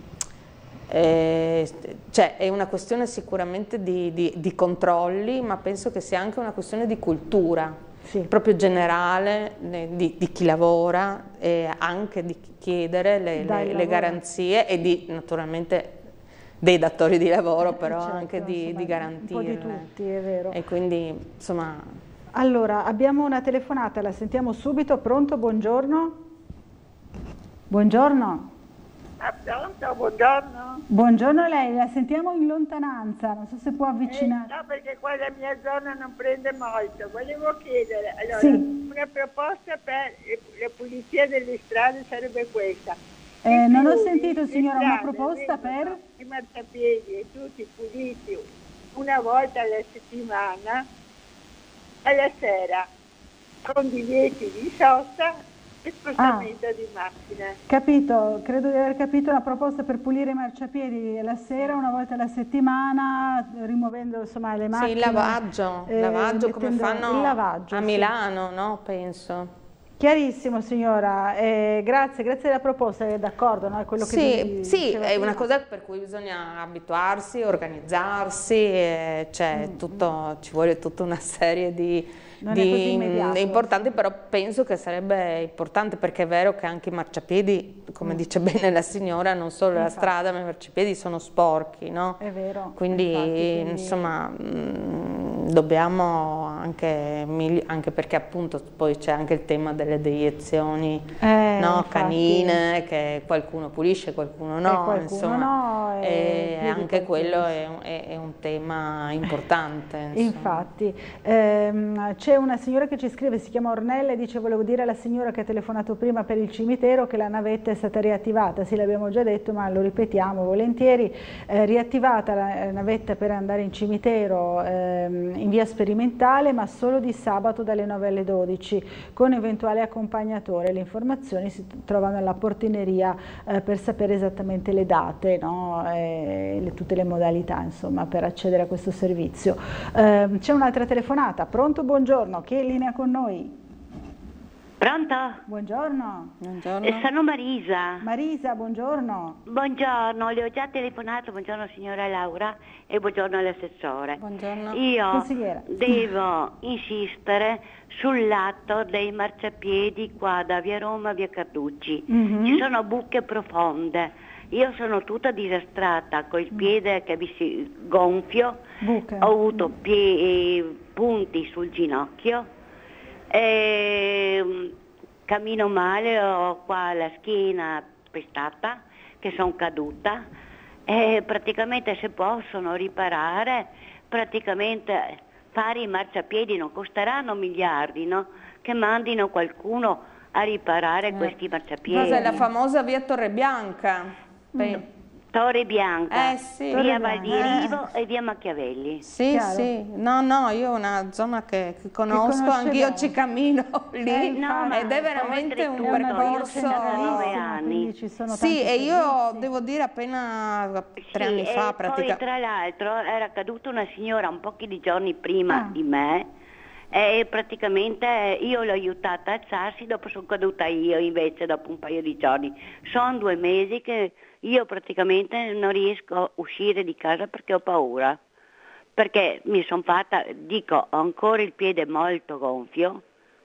cioè è una questione sicuramente di controlli, ma penso che sia anche una questione di cultura. Proprio generale di chi lavora e anche di chiedere le garanzie e naturalmente dei datori di lavoro, però anche di garantirle. Un po' di tutti, è vero. E quindi insomma... Allora, abbiamo una telefonata, la sentiamo subito. Pronto? Buongiorno? Buongiorno? Pronto? Buongiorno? Buongiorno lei, la sentiamo in lontananza, non so se può avvicinare. No, perché qua la mia zona non prende molto. Volevo chiedere, allora, una proposta per le pulizie delle strade sarebbe questa. Non ho sentito, signora, una proposta per? I marciapiedi e tutti puliti una volta alla settimana, alla sera, con divieti di sosta e spostamento di macchine. Capito, credo di aver capito, una proposta per pulire i marciapiedi la sera una volta alla settimana, rimuovendo insomma le macchine. Sì, il lavaggio come fanno a Milano, sì. No? Penso. Chiarissimo, signora, grazie della proposta, è d'accordo, no? È quello che sì, è una cosa per cui bisogna abituarsi, organizzarsi, ci vuole tutta una serie di importanti, però penso che sarebbe importante, perché è vero che anche i marciapiedi, come dice bene la signora, non solo la strada, ma i marciapiedi sono sporchi, no? È vero. Quindi insomma dobbiamo anche perché appunto poi c'è anche il tema delle deiezioni canine, che qualcuno pulisce, qualcuno no, e anche quello è un tema importante. Infatti, c'è una signora che ci scrive, si chiama Ornella, e dice: volevo dire alla signora che ha telefonato prima per il cimitero che la navetta è stata riattivata. Sì, l'abbiamo già detto, ma lo ripetiamo volentieri. Riattivata la navetta per andare in cimitero in via sperimentale, ma solo di sabato dalle 9 alle 12, con eventuale accompagnatore. Le informazioni si trovano alla portineria per sapere esattamente le date, no? Tutte le modalità insomma per accedere a questo servizio. C'è un'altra telefonata. Pronto? Buongiorno, chi è in linea con noi? Pronto? Buongiorno. Sono Marisa. Marisa, buongiorno. Buongiorno, le ho già telefonato, buongiorno signora Laura e buongiorno all'assessore. Buongiorno. Io Consigliera. devo insistere sull'atto dei marciapiedi qua da via Roma a via Carducci. Ci sono buche profonde. Io sono tutta disastrata, col piede che mi si gonfio, ho avuto punti sul ginocchio. Cammino male, ho qua la schiena pestata, che sono caduta, e praticamente se possono riparare, praticamente fare i marciapiedi non costeranno miliardi, no? Che mandino qualcuno a riparare questi marciapiedi. Cos'è la famosa via Torre Bianca? Torre Bianca, sì. via Val di Rivo e via Machiavelli. Sì, sì, no, io è una zona che conosco, anch'io ci cammino lì, ed è veramente un percorso. Io 9 anni. Sì, e io devo dire appena 3 anni fa praticamente. Poi tra l'altro era caduta una signora un pochi di giorni prima di me, e praticamente io l'ho aiutata a alzarsi, dopo sono caduta io invece dopo un paio di giorni. Sono 2 mesi che io praticamente non riesco a uscire di casa perché ho paura, perché mi sono fatta, ho ancora il piede molto gonfio,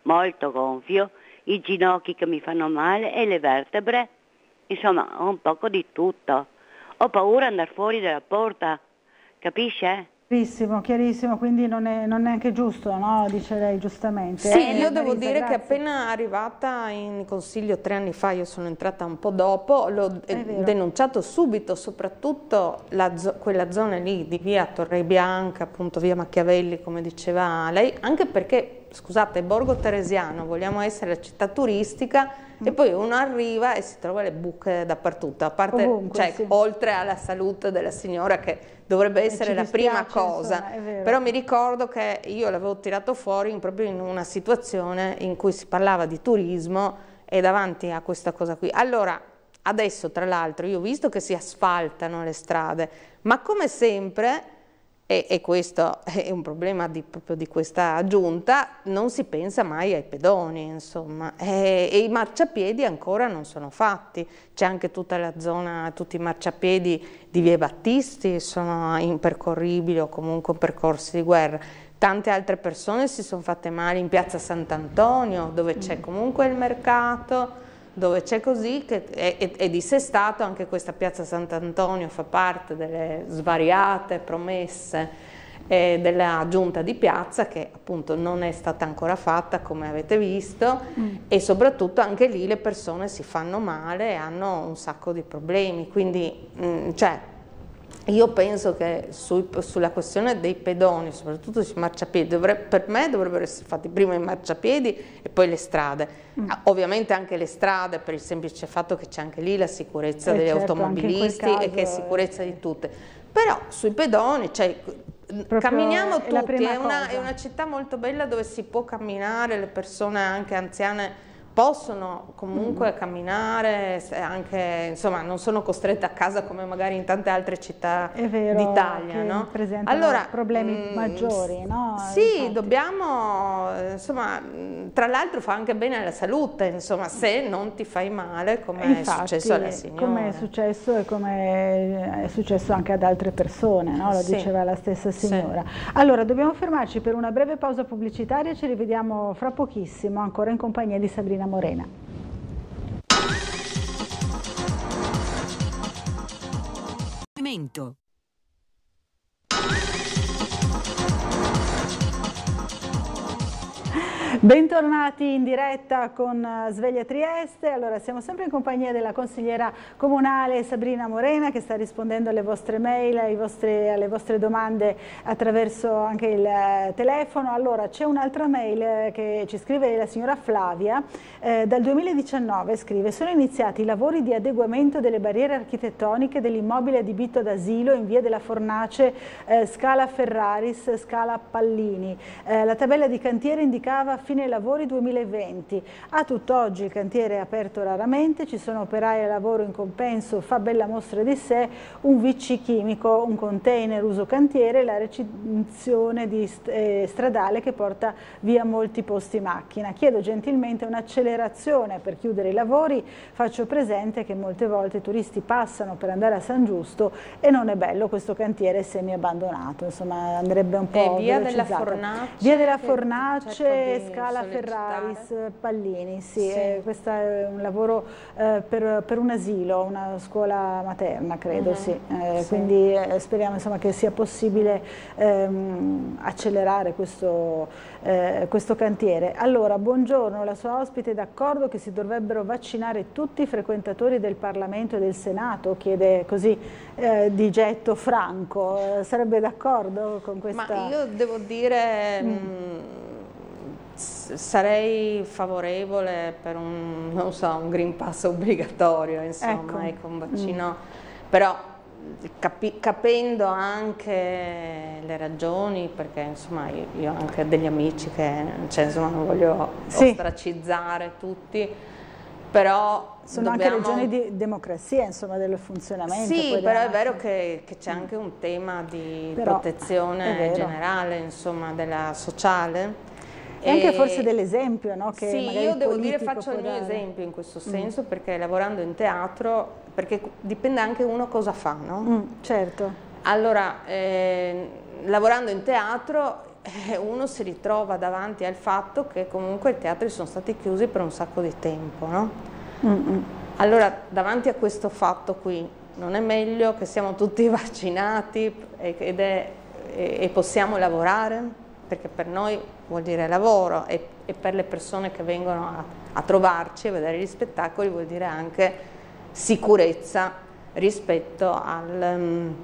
i ginocchi che mi fanno male e le vertebre, insomma ho un poco di tutto. Ho paura di andare fuori dalla porta, capisce? Chiarissimo, quindi non è neanche giusto, no? Dice lei giustamente. Sì, io devo dire che appena arrivata in consiglio 3 anni fa, io sono entrata un po' dopo, l'ho denunciato subito, soprattutto quella zona lì di via Torre Bianca, appunto via Machiavelli, come diceva lei, anche perché, scusate, Borgo Teresiano, vogliamo essere la città turistica, e poi uno arriva e si trova le buche dappertutto, a parte, ovunque, oltre alla salute della signora che dovrebbe essere la prima cosa, però mi ricordo che io l'avevo tirato fuori proprio in una situazione in cui si parlava di turismo e davanti a questa cosa qui. Allora, adesso tra l'altro io ho visto che si asfaltano le strade, ma come sempre, e questo è un problema proprio di questa giunta, non si pensa mai ai pedoni, insomma, e i marciapiedi ancora non sono fatti. C'è anche tutta la zona, tutti i marciapiedi di Via Battisti sono impercorribili o comunque percorsi di guerra. Tante altre persone si sono fatte male in piazza Sant'Antonio, dove c'è comunque il mercato, dove c'è così, che è dissestato. Anche questa piazza Sant'Antonio fa parte delle svariate promesse della giunta di piazza, che appunto non è stata ancora fatta, come avete visto, e soprattutto anche lì le persone si fanno male e hanno un sacco di problemi, quindi io penso che sulla questione dei pedoni, soprattutto sui marciapiedi, per me dovrebbero essere fatti prima i marciapiedi e poi le strade. Ovviamente anche le strade, per il semplice fatto che c'è anche lì la sicurezza degli automobilisti e che è sicurezza di tutte. Però sui pedoni, cioè, camminiamo tutti, è una città molto bella dove si può camminare, le persone anche anziane possono comunque camminare, anche, insomma, non sono costrette a casa come magari in tante altre città d'Italia, no? Presentano problemi maggiori, no? Sì, infatti. Dobbiamo, insomma, tra l'altro fa anche bene alla salute, insomma, se non ti fai male, come è successo alla signora. Come è successo e come è successo anche ad altre persone, no? Lo diceva la stessa signora. Allora, dobbiamo fermarci per una breve pausa pubblicitaria, ci rivediamo fra pochissimo, ancora in compagnia di Sabrina Morena. Bentornati in diretta con Sveglia Trieste. Allora, siamo sempre in compagnia della consigliera comunale Sabrina Morena, che sta rispondendo alle vostre mail, alle vostre domande attraverso anche il telefono. Allora, c'è un'altra mail che ci scrive la signora Flavia. Dal 2019, scrive, sono iniziati i lavori di adeguamento delle barriere architettoniche dell'immobile adibito ad asilo in via della Fornace, Scala Ferraris, Scala Pallini. La tabella di cantiere indicava fine lavori 2020. A tutt'oggi il cantiere è aperto raramente, ci sono operai a lavoro in compenso, fa bella mostra di sé, un VC chimico, un container uso cantiere, la recinzione stradale che porta via molti posti macchina. Chiedo gentilmente un'accelerazione per chiudere i lavori, faccio presente che molte volte i turisti passano per andare a San Giusto e non è bello questo cantiere semi abbandonato, insomma andrebbe un po' via della Fornace, Scala Ferraris, Pallini, sì. Questo è un lavoro per un asilo, una scuola materna, credo, sì. Quindi speriamo, insomma, che sia possibile accelerare questo cantiere. Allora, buongiorno, la sua ospite è d'accordo che si dovrebbero vaccinare tutti i frequentatori del Parlamento e del Senato? Chiede così di getto franco. Sarebbe d'accordo con questa? Ma io devo dire... sarei favorevole per un Green Pass obbligatorio, insomma, ecco, un vaccino, però capendo anche le ragioni, perché insomma io ho anche degli amici che, cioè, insomma, non voglio ostracizzare tutti, però sono anche ragioni di democrazia, insomma, del funzionamento. Sì, però è vero che c'è anche un tema di protezione generale, insomma, della sociale. E anche forse dell'esempio, no? Che sì, io devo dire, faccio il mio esempio in questo senso, perché lavorando in teatro, perché dipende anche uno cosa fa, no? Certo. Allora, lavorando in teatro uno si ritrova davanti al fatto che comunque i teatri sono stati chiusi per un sacco di tempo, no? Allora, davanti a questo fatto qui, non è meglio che siamo tutti vaccinati e possiamo lavorare? Perché per noi vuol dire lavoro e per le persone che vengono a trovarci a vedere gli spettacoli vuol dire anche sicurezza rispetto al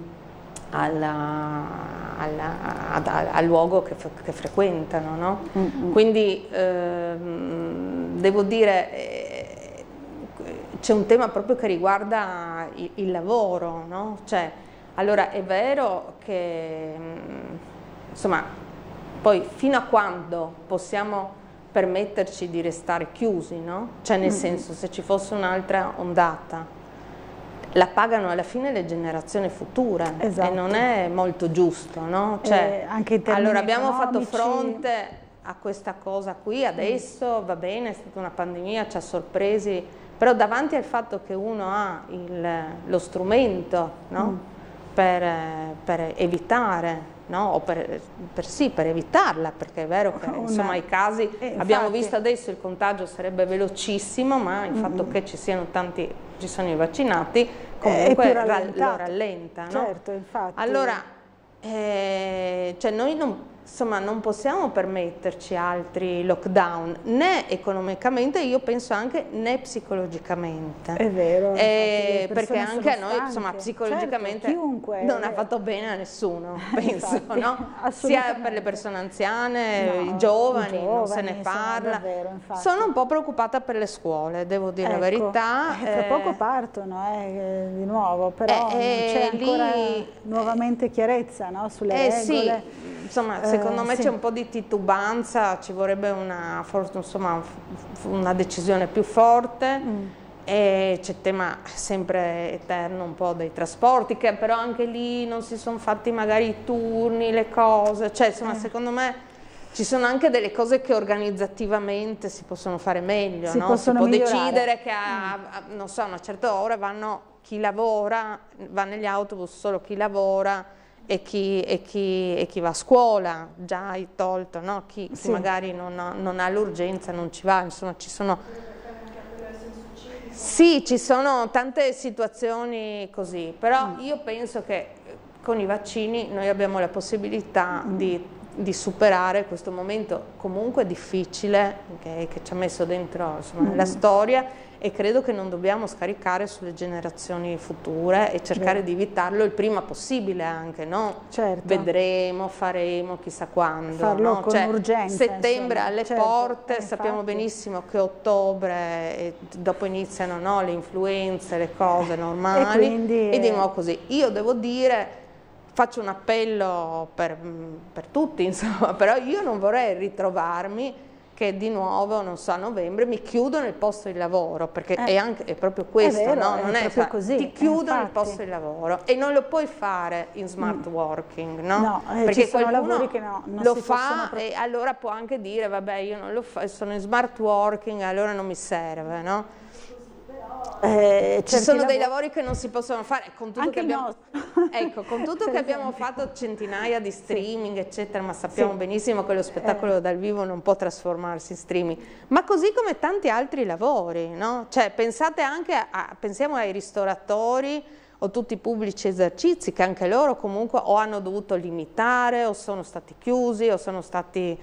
luogo che frequentano, no? Quindi devo dire c'è un tema proprio che riguarda il lavoro, no? Cioè, allora è vero che insomma poi fino a quando possiamo permetterci di restare chiusi, no? Cioè, nel senso, se ci fosse un'altra ondata, la pagano alla fine le generazioni future, e non è molto giusto, no? Cioè, anche in termini allora abbiamo economici... fatto fronte a questa cosa qui, adesso va bene, è stata una pandemia, ci ha sorpresi, però davanti al fatto che uno ha lo strumento, no? Per evitare, no? O per evitarla, perché è vero che insomma i casi, abbiamo visto adesso il contagio sarebbe velocissimo, ma il fatto che ci sono i vaccinati comunque lo rallenta, no? Certo, infatti. Allora, cioè noi non, insomma non possiamo permetterci altri lockdown, né economicamente, io penso anche, né psicologicamente. È vero. Perché anche a noi, insomma, psicologicamente chiunque, non ha fatto bene a nessuno, penso, infatti, no? Sia per le persone anziane, i giovani, non se ne parla. Davvero, sono un po' preoccupata per le scuole, devo dire la verità. Tra poco partono di nuovo, però non c'è ancora nuovamente chiarezza, no, sulle regole. Sì. Insomma, secondo me c'è un po' di titubanza, ci vorrebbe una decisione più forte e c'è tema sempre eterno un po' dei trasporti, che però anche lì non si sono fatti magari i turni, le cose, cioè insomma secondo me ci sono anche delle cose che organizzativamente si possono fare meglio, no? Si può decidere che non so, a una certa ora chi lavora, va negli autobus solo chi lavora, e chi va a scuola, già hai tolto, no? Chi magari non ha l'urgenza non ci va, insomma ci sono tante situazioni così, però io penso che con i vaccini noi abbiamo la possibilità di superare questo momento comunque difficile che ci ha messo dentro, insomma, nella storia, e credo che non dobbiamo scaricare sulle generazioni future e cercare di evitarlo il prima possibile anche, no? Certo. Vedremo, faremo, chissà quando. Farlo con urgenza. Settembre alle porte, infatti. sappiamo benissimo che ottobre e dopo iniziano, no, le influenze, le cose normali e di nuovo così. Io devo dire, faccio un appello per tutti, insomma, però io non vorrei ritrovarmi che di nuovo, non so, a novembre mi chiudono il posto di lavoro, perché è proprio questo, vero, no? Non è così, ti chiudono il posto di lavoro e non lo puoi fare in smart working, no? No, perché ci sono qualcuno lavori che non lo si fa e allora può anche dire, vabbè, io non lo faccio, sono in smart working, allora non mi serve, no? Ci sono dei lavori che non si possono fare, con tutto che abbiamo, con tutto che abbiamo fatto centinaia di streaming eccetera, ma sappiamo benissimo che lo spettacolo dal vivo non può trasformarsi in streaming, ma così come tanti altri lavori, no? Cioè pensate anche pensiamo ai ristoratori o tutti i pubblici esercizi che anche loro comunque o hanno dovuto limitare o sono stati chiusi o sono stati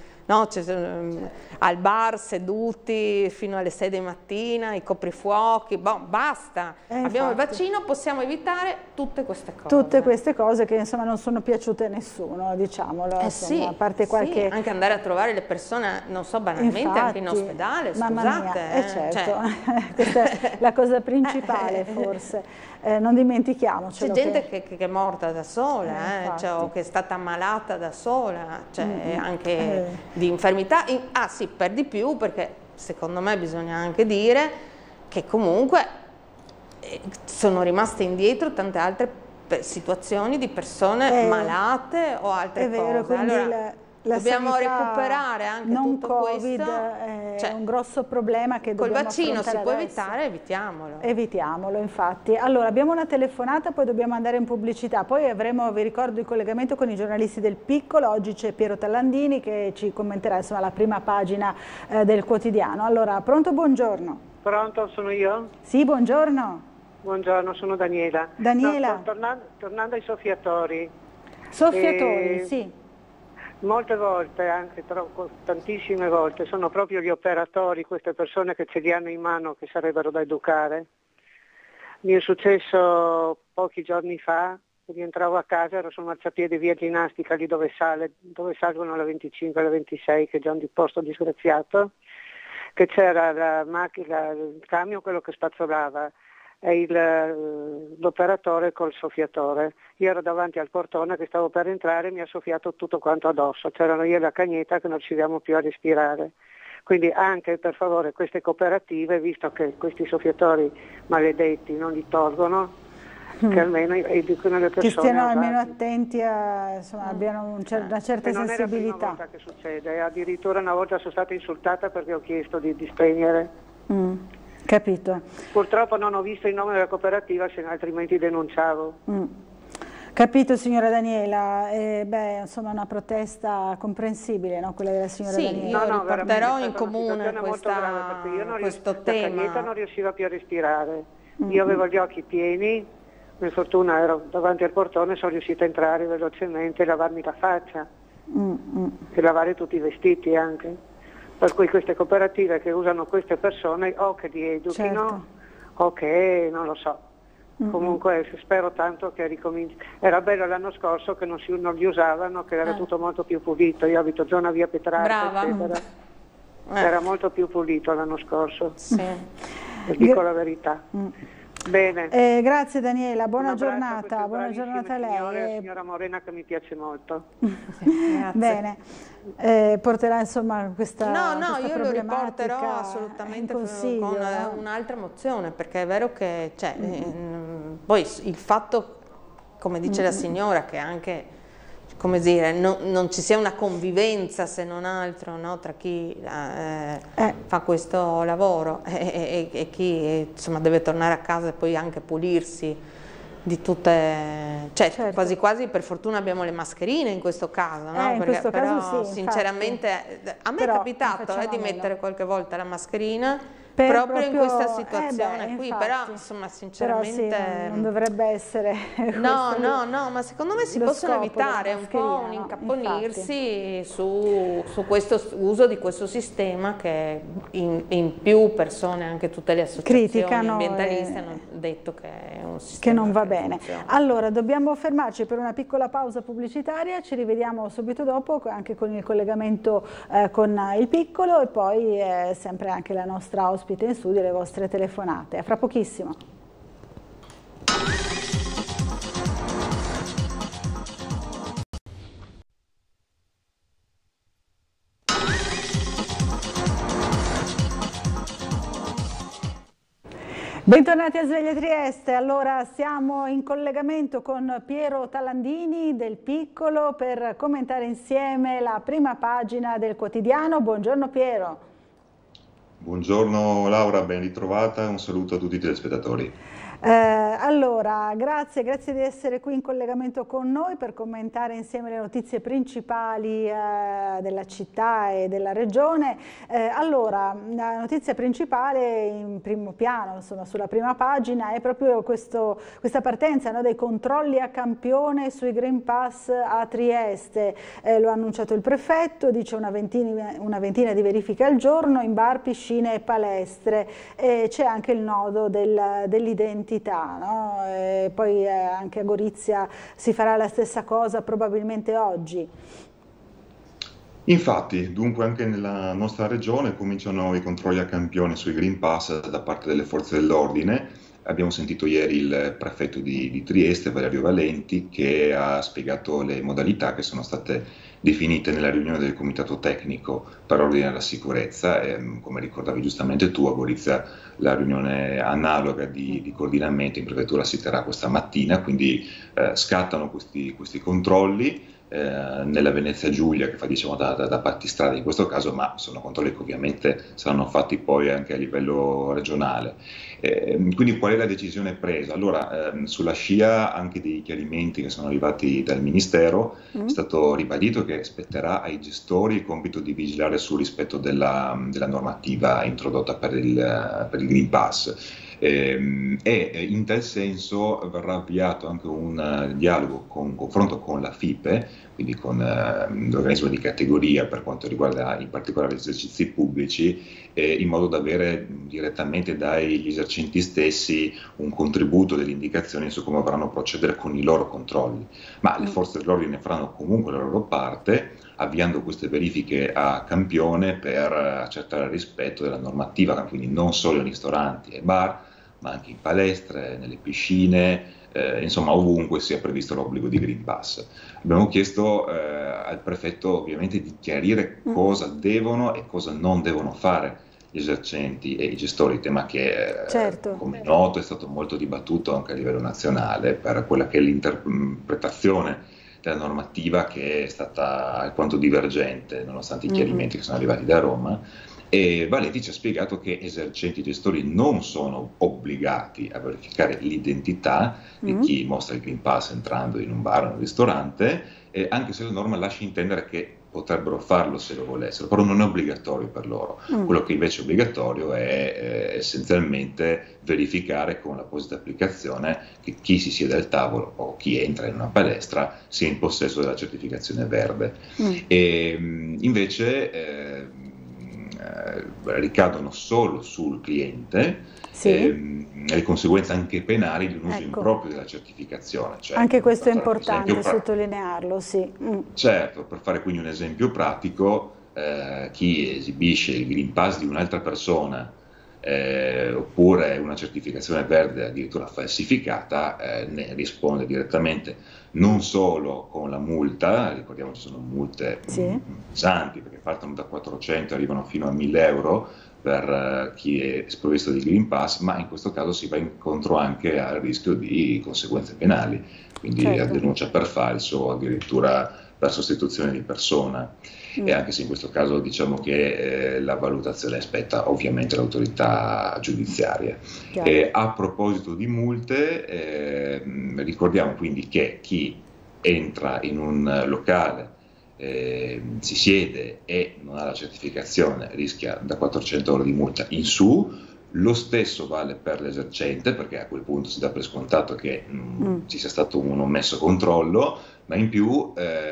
al bar seduti fino alle 6 di mattina, i coprifuochi, basta, abbiamo il vaccino, possiamo evitare tutte queste cose. Tutte queste cose che insomma non sono piaciute a nessuno, diciamolo, insomma, a parte qualche... anche andare a trovare le persone, non so, banalmente anche in ospedale, scusate. Certo, questa è la cosa principale forse. Non dimentichiamocelo. C'è gente che è morta da sola, o che è stata ammalata da sola, anche di infermità, per di più, perché secondo me bisogna anche dire che comunque sono rimaste indietro tante altre situazioni di persone malate o altre cose. Allora, dobbiamo recuperare anche tutto Covid questo. È un grosso problema che dobbiamo affrontare. Col vaccino si può adesso. evitare, evitiamolo. Evitiamolo, infatti. Allora, abbiamo una telefonata, poi dobbiamo andare in pubblicità, poi avremo, vi ricordo, il collegamento con i giornalisti del Piccolo. Oggi c'è Piero Tallandini che ci commenterà, insomma, la prima pagina del quotidiano. Allora, pronto, buongiorno. Pronto, sono io? Sì, buongiorno. Buongiorno, sono Daniela. Daniela. No, tornando ai soffiatori. Soffiatori, sì. Molte volte, anche tantissime volte, sono proprio gli operatori, queste persone che ce li hanno in mano, che sarebbero da educare. Mi è successo pochi giorni fa, rientravo a casa, ero sul marciapiede via Ginnastica, lì dove salgono la 25 e la 26, che è già un posto disgraziato, che c'era la macchina, il camion, quello che spazzolava, e l'operatore col soffiatore. Io ero davanti al portone che stavo per entrare e mi ha soffiato tutto quanto addosso, c'erano io e la cagnetta che non riuscivamo più a respirare. Quindi anche per favore queste cooperative, visto che questi soffiatori maledetti non li tolgono, che almeno educano le persone. Che stiano almeno attenti abbiano una certa sensibilità. Non è la prima volta che succede, addirittura una volta sono stata insultata perché ho chiesto di spegnere. Capito. Purtroppo non ho visto il nome della cooperativa, altrimenti denunciavo. Capito, signora Daniela. Insomma, una protesta comprensibile, no? Quella della signora Daniela. Io riporterò in comune questo tema. La cagnetta non riusciva più a respirare. Io avevo gli occhi pieni, per fortuna ero davanti al portone, sono riuscita a entrare velocemente e lavarmi la faccia. e lavare tutti i vestiti anche. Per cui queste cooperative che usano queste persone o che li educhino o che non lo so. Comunque spero tanto che ricominci. Era bello l'anno scorso che non li usavano, che era tutto molto più pulito. Io abito zona via Petrarca, eccetera. Era molto più pulito l'anno scorso. Dico la verità. Bene. Grazie Daniela, buona giornata a lei. Signora Morena, che mi piace molto. Bene, porterà insomma questa io lo riporterò assolutamente con un'altra mozione, perché è vero che poi il fatto, come dice la signora, che anche come dire, non ci sia una convivenza se non altro, no, tra chi fa questo lavoro e chi insomma deve tornare a casa e poi anche pulirsi di tutte, quasi quasi per fortuna abbiamo le mascherine in questo caso, no? In questo caso sì, sinceramente a me è capitato di mettere qualche volta la mascherina proprio in questa situazione qui, però insomma sinceramente però non dovrebbe essere no, ma secondo me si possono evitare un po' un incaponirsi su questo uso di questo sistema che in più persone, anche tutte le associazioni ambientaliste hanno detto che è un sistema che non va bene. Allora dobbiamo fermarci per una piccola pausa pubblicitaria, ci rivediamo subito dopo anche con il collegamento con il piccolo e poi sempre anche la nostra ospite in studio, le vostre telefonate. A fra pochissimo. Bentornati a Sveglia Trieste. Allora siamo in collegamento con Piero Talandini del Piccolo per commentare insieme la prima pagina del quotidiano. Buongiorno Piero. Buongiorno Laura, ben ritrovata, un saluto a tutti i telespettatori. Allora, grazie di essere qui in collegamento con noi per commentare insieme le notizie principali della città e della regione. Allora, la notizia principale in primo piano, insomma, sulla prima pagina, è proprio questa partenza, no, dei controlli a campione sui Green Pass a Trieste. Lo ha annunciato il prefetto, dice una ventina di verifiche al giorno in bar, piscine e palestre. C'è anche il nodo dell'identità. No? Poi anche a Gorizia si farà la stessa cosa probabilmente oggi. Infatti, dunque anche nella nostra regione cominciano i controlli a campione sui Green Pass da parte delle forze dell'ordine. Abbiamo sentito ieri il prefetto di Trieste, Valerio Valenti, che ha spiegato le modalità che sono state definite nella riunione del comitato tecnico per ordine alla sicurezza. Come ricordavi giustamente tu, a Gorizia la riunione analoga di coordinamento in prefettura si terrà questa mattina, quindi scattano questi controlli nella Venezia Giulia, che fa diciamo da battistrada in questo caso, ma sono controlli che ovviamente saranno fatti poi anche a livello regionale. Quindi qual è la decisione presa? Allora, sulla scia anche dei chiarimenti che sono arrivati dal Ministero, è stato ribadito che spetterà ai gestori il compito di vigilare sul rispetto della normativa introdotta per il Green Pass. E in tal senso verrà avviato anche un dialogo, un confronto con la FIPE, quindi con l'organismo di categoria per quanto riguarda in particolare gli esercizi pubblici, in modo da avere direttamente dagli esercenti stessi un contributo, delle indicazioni su come vorranno procedere con i loro controlli. Ma le forze dell'ordine faranno comunque la loro parte, avviando queste verifiche a campione per accertare il rispetto della normativa, quindi non solo in ristoranti e bar, ma anche in palestre, nelle piscine, insomma ovunque sia previsto l'obbligo di Green Pass. Abbiamo chiesto al prefetto ovviamente di chiarire cosa devono e cosa non devono fare gli esercenti e i gestori, tema che come noto è stato molto dibattuto anche a livello nazionale per quella che è l'interpretazione della normativa, che è stata alquanto divergente nonostante i chiarimenti che sono arrivati da Roma. E Valenti ci ha spiegato che esercenti e gestori non sono obbligati a verificare l'identità di chi mostra il Green Pass entrando in un bar o in un ristorante, anche se la norma lascia intendere che potrebbero farlo se lo volessero, però non è obbligatorio per loro. Quello che invece è obbligatorio è essenzialmente verificare con l'apposita applicazione che chi si siede al tavolo o chi entra in una palestra sia in possesso della certificazione verde. E invece ricadono solo sul cliente le conseguenze anche penali di un uso improprio della certificazione. Cioè, anche questo è importante sottolinearlo, sì. Certo, per fare quindi un esempio pratico, chi esibisce il Green Pass di un'altra persona oppure una certificazione verde addirittura falsificata, ne risponde direttamente non solo con la multa, ricordiamo ci sono multe pesanti perché partono da 400 e arrivano fino a 1000 euro per chi è sprovvisto di Green Pass, ma in questo caso si va incontro anche al rischio di conseguenze penali, quindi a denuncia per falso o addirittura per sostituzione di persona. E anche se in questo caso diciamo che la valutazione spetta ovviamente all'autorità giudiziaria. A proposito di multe, ricordiamo quindi che chi entra in un locale, si siede e non ha la certificazione rischia da 400 euro di multa in su. Lo stesso vale per l'esercente, perché a quel punto si dà per scontato che ci sia stato un omesso controllo, ma in più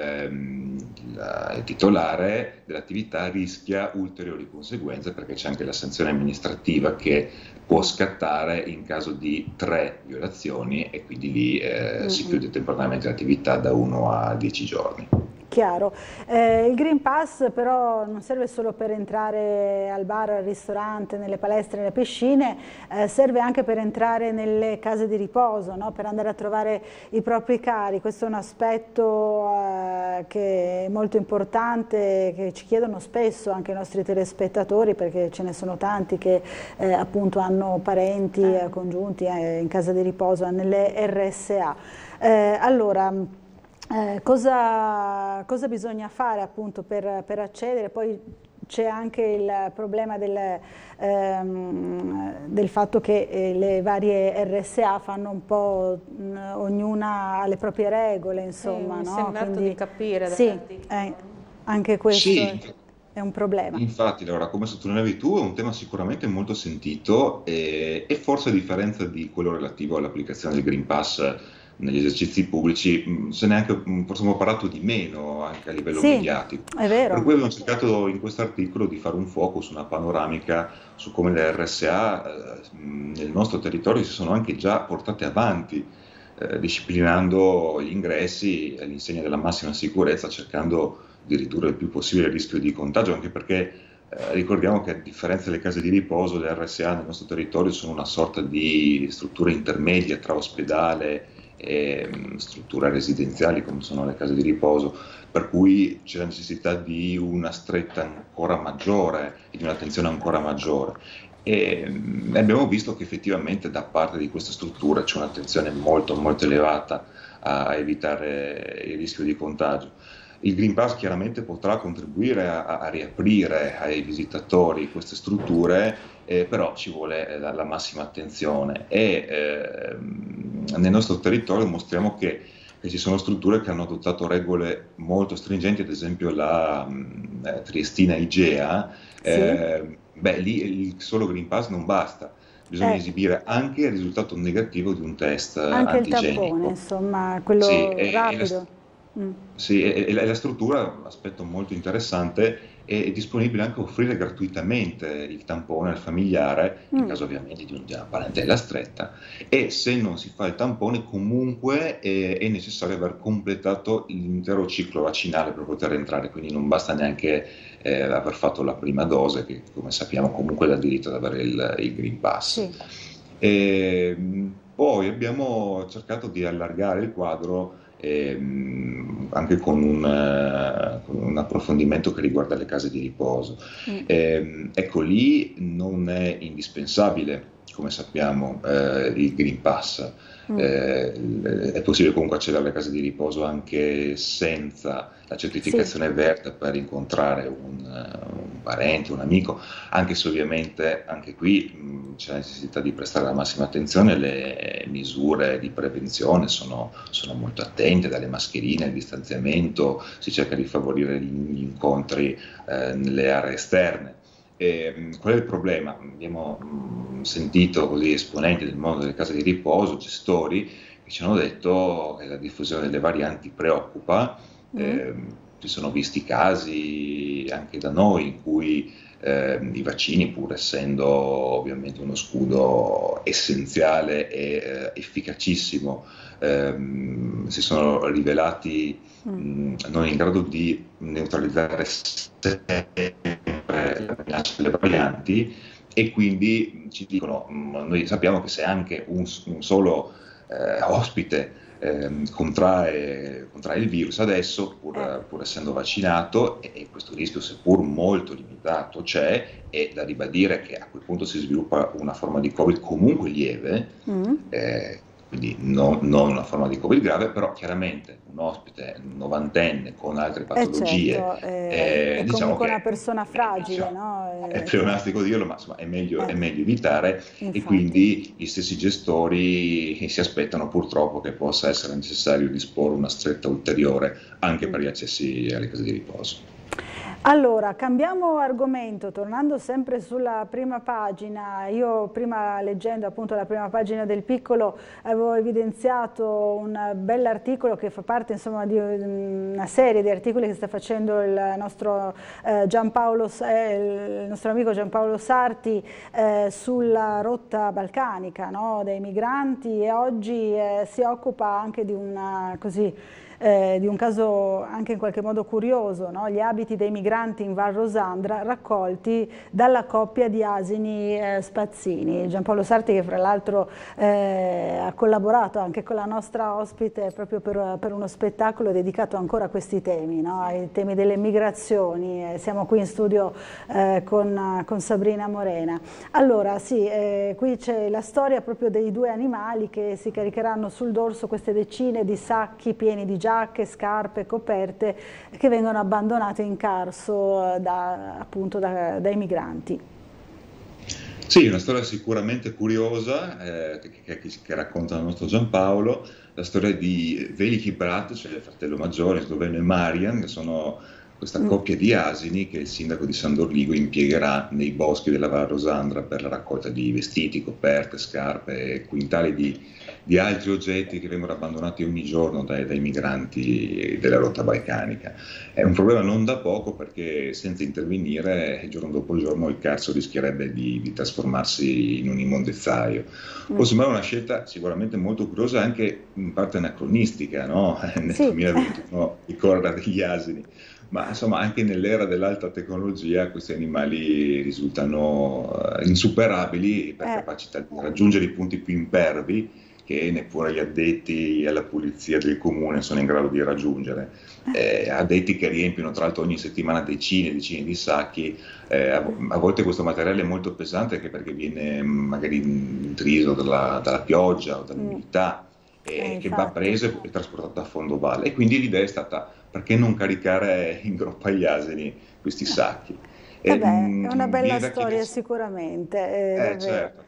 il titolare dell'attività rischia ulteriori conseguenze, perché c'è anche la sanzione amministrativa che può scattare in caso di 3 violazioni e quindi lì si chiude temporaneamente l'attività da 1 a 10 giorni. Chiaro. Il Green Pass però non serve solo per entrare al bar, al ristorante, nelle palestre, nelle piscine, serve anche per entrare nelle case di riposo, no? Per andare a trovare i propri cari. Questo è un aspetto che è molto importante, che ci chiedono spesso anche i nostri telespettatori, perché ce ne sono tanti che appunto hanno parenti, congiunti in casa di riposo, nelle RSA. Allora, cosa bisogna fare appunto per accedere? Poi c'è anche il problema del fatto che le varie RSA fanno un po', ognuna ha le proprie regole, insomma. Mi no? sembra di capire. Anche questo è un problema. Infatti, Laura, come sottolineavi tu, è un tema sicuramente molto sentito e forse a differenza di quello relativo all'applicazione del Green Pass negli esercizi pubblici, se neanche forse abbiamo parlato di meno anche a livello mediatico. È vero. Per cui abbiamo cercato in questo articolo di fare un focus, una panoramica su come le RSA nel nostro territorio si sono anche già portate avanti, disciplinando gli ingressi all'insegna della massima sicurezza, cercando di ridurre il più possibile il rischio di contagio, anche perché ricordiamo che a differenza delle case di riposo, le RSA nel nostro territorio sono una sorta di struttura intermedia tra ospedale e strutture residenziali come sono le case di riposo, per cui c'è la necessità di una stretta ancora maggiore e di un'attenzione ancora maggiore. E abbiamo visto che effettivamente da parte di queste strutture c'è un'attenzione molto molto elevata a evitare il rischio di contagio. Il Green Pass chiaramente potrà contribuire a riaprire ai visitatori queste strutture, però ci vuole la massima attenzione e nel nostro territorio mostriamo che ci sono strutture che hanno adottato regole molto stringenti, ad esempio la triestina Igea. Lì il solo Green Pass non basta, bisogna esibire anche il risultato negativo di un test anche antigenico. Il tampone, insomma, quello rapido. E la struttura, aspetto molto interessante, è disponibile anche a offrire gratuitamente il tampone al familiare, in caso ovviamente di una parentela stretta, e se non si fa il tampone comunque è necessario aver completato l'intero ciclo vaccinale per poter entrare, quindi non basta neanche aver fatto la prima dose, che come sappiamo comunque dà diritto ad avere il Green Pass. Poi abbiamo cercato di allargare il quadro anche con un approfondimento che riguarda le case di riposo. Ecco, lì non è indispensabile, come sappiamo, il Green Pass. È possibile comunque accedere alle case di riposo anche senza la certificazione verde per incontrare un parente, un amico, anche se ovviamente anche qui c'è la necessità di prestare la massima attenzione, le misure di prevenzione sono molto attente, dalle mascherine al distanziamento, si cerca di favorire gli incontri nelle aree esterne. Qual è il problema? Abbiamo sentito così esponenti del mondo delle case di riposo, gestori, che ci hanno detto che la diffusione delle varianti preoccupa. Ci sono visti casi anche da noi in cui i vaccini, pur essendo ovviamente uno scudo essenziale e efficacissimo, si sono rivelati non in grado di neutralizzare la minaccia delle varianti, e quindi ci dicono, noi sappiamo che se anche un solo ospite contrae il virus adesso, pur essendo vaccinato, e questo rischio, seppur molto limitato, c'è, e da ribadire che a quel punto si sviluppa una forma di Covid comunque lieve, quindi non una forma di Covid grave, però chiaramente un ospite novantenne con altre patologie, certo, è diciamo comunque che una persona fragile, no? È pleonastico dirlo, ma insomma è meglio evitare. Infatti. E quindi gli stessi gestori si aspettano purtroppo che possa essere necessario disporre una stretta ulteriore anche per gli accessi alle case di riposo. Allora, cambiamo argomento, tornando sempre sulla prima pagina. Io prima, leggendo appunto la prima pagina del Piccolo, avevo evidenziato un bell'articolo che fa parte, insomma, di una serie di articoli che sta facendo il nostro il nostro amico Giampaolo Sarti sulla rotta balcanica, no, dei migranti, e oggi si occupa anche di una di un caso anche in qualche modo curioso, no? Gli abiti dei migranti in Val Rosandra raccolti dalla coppia di asini spazzini. Giampaolo Sarti, che fra l'altro ha collaborato anche con la nostra ospite proprio per uno spettacolo dedicato ancora a questi temi, no? Ai temi delle migrazioni. Siamo qui in studio con Sabrina Morena. Allora sì, qui c'è la storia proprio dei due animali che si caricheranno sul dorso queste decine di sacchi pieni di giacche, scarpe, coperte che vengono abbandonate in Carso dai migranti. Sì, una storia sicuramente curiosa che racconta il nostro Giampaolo, la storia di Veliki Brat, cioè il fratello maggiore, Sloveno e Marian, che sono questa coppia di asini che il sindaco di San Dorligo impiegherà nei boschi della Val Rosandra per la raccolta di vestiti, coperte, scarpe e quintali di altri oggetti che vengono abbandonati ogni giorno dai migranti della rotta balcanica. È un problema non da poco, perché senza intervenire giorno dopo giorno il Carso rischierebbe di trasformarsi in un immondezzaio. Può sembrare una scelta sicuramente molto curiosa, anche in parte anacronistica, no? Nel 2021 il correre degli asini. Ma insomma anche nell'era dell'alta tecnologia questi animali risultano insuperabili per capacità di raggiungere i punti più impervi che neppure gli addetti alla pulizia del comune sono in grado di raggiungere. Addetti che riempiono tra l'altro ogni settimana decine e decine di sacchi. A volte questo materiale è molto pesante anche perché viene magari intriso dalla pioggia o dall'umidità, che va preso e trasportato a fondo valle. E quindi l'idea è stata: perché non caricare in groppa agli asini questi sacchi? È una bella storia sicuramente. Certo.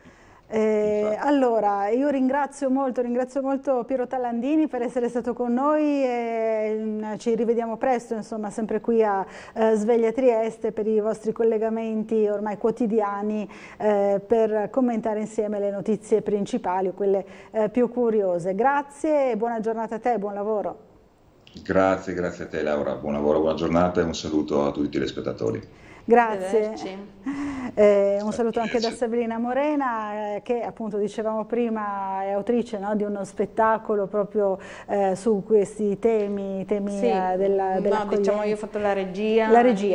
Allora, io ringrazio molto Piero Tallandini per essere stato con noi, ci rivediamo presto, insomma, sempre qui a Sveglia Trieste per i vostri collegamenti ormai quotidiani per commentare insieme le notizie principali o quelle più curiose. Grazie e buona giornata a te, buon lavoro. Grazie a te Laura, buon lavoro, buona giornata e un saluto a tutti i telespettatori. Grazie, un saluto anche da Sabrina Morena, che appunto dicevamo prima è autrice, no, di uno spettacolo proprio su questi temi sì, della diciamo io ho fatto la regia,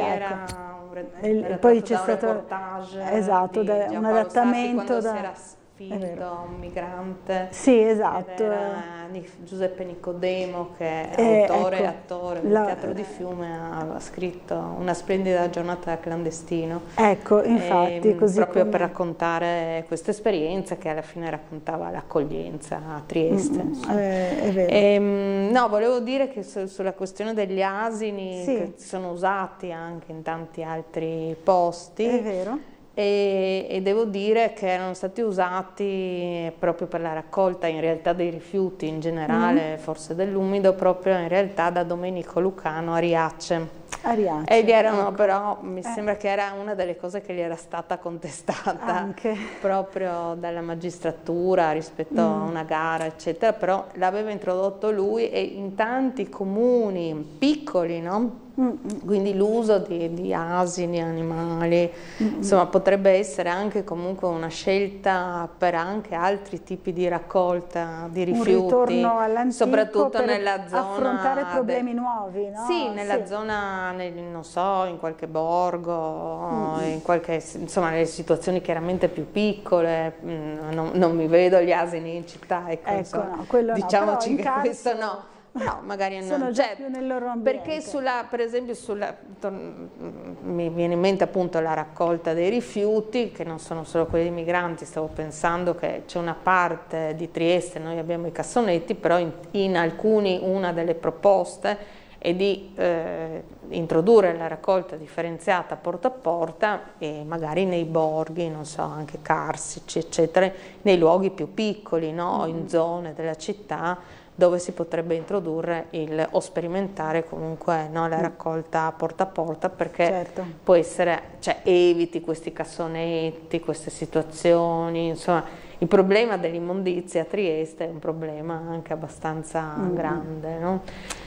poi c'è stato un adattamento un migrante, sì, esatto, di Giuseppe Nicodemo, che è autore e attore del Teatro di Fiume, ha scritto Una splendida giornata da clandestino, infatti, così proprio per raccontare questa esperienza che alla fine raccontava l'accoglienza a Trieste. È vero. No, volevo dire che sulla questione degli asini, che sono usati anche in tanti altri posti, è vero. e devo dire che erano stati usati proprio per la raccolta in realtà dei rifiuti in generale, forse dell'umido, proprio in realtà da Domenico Lucano a Riace. E gli erano però, mi sembra che era una delle cose che gli era stata contestata proprio dalla magistratura rispetto a una gara, eccetera, però l'aveva introdotto lui e in tanti comuni piccoli, no? Quindi l'uso di asini, animali, insomma potrebbe essere anche comunque una scelta per anche altri tipi di raccolta di rifiuti, un ritorno all'antico, soprattutto nella zona, affrontare problemi nuovi, no? Sì, nella zona, non so, in qualche borgo, in qualche, insomma nelle situazioni chiaramente più piccole, non mi vedo gli asini in città, ecco insomma, no, quello diciamoci no, che questo no. No, magari sono non già c'è, più nel loro ambiente. perché per esempio mi viene in mente appunto la raccolta dei rifiuti, che non sono solo quelli dei migranti, stavo pensando che c'è una parte di Trieste, noi abbiamo i cassonetti, però in alcuni una delle proposte è di introdurre la raccolta differenziata porta a porta e magari nei borghi, non so, anche Carsici, eccetera, nei luoghi più piccoli, no? In zone della città, dove si potrebbe introdurre o sperimentare comunque, no, la raccolta porta a porta, perché può essere, cioè eviti questi cassonetti, queste situazioni, insomma il problema dell'immondizia a Trieste è un problema anche abbastanza grande, no?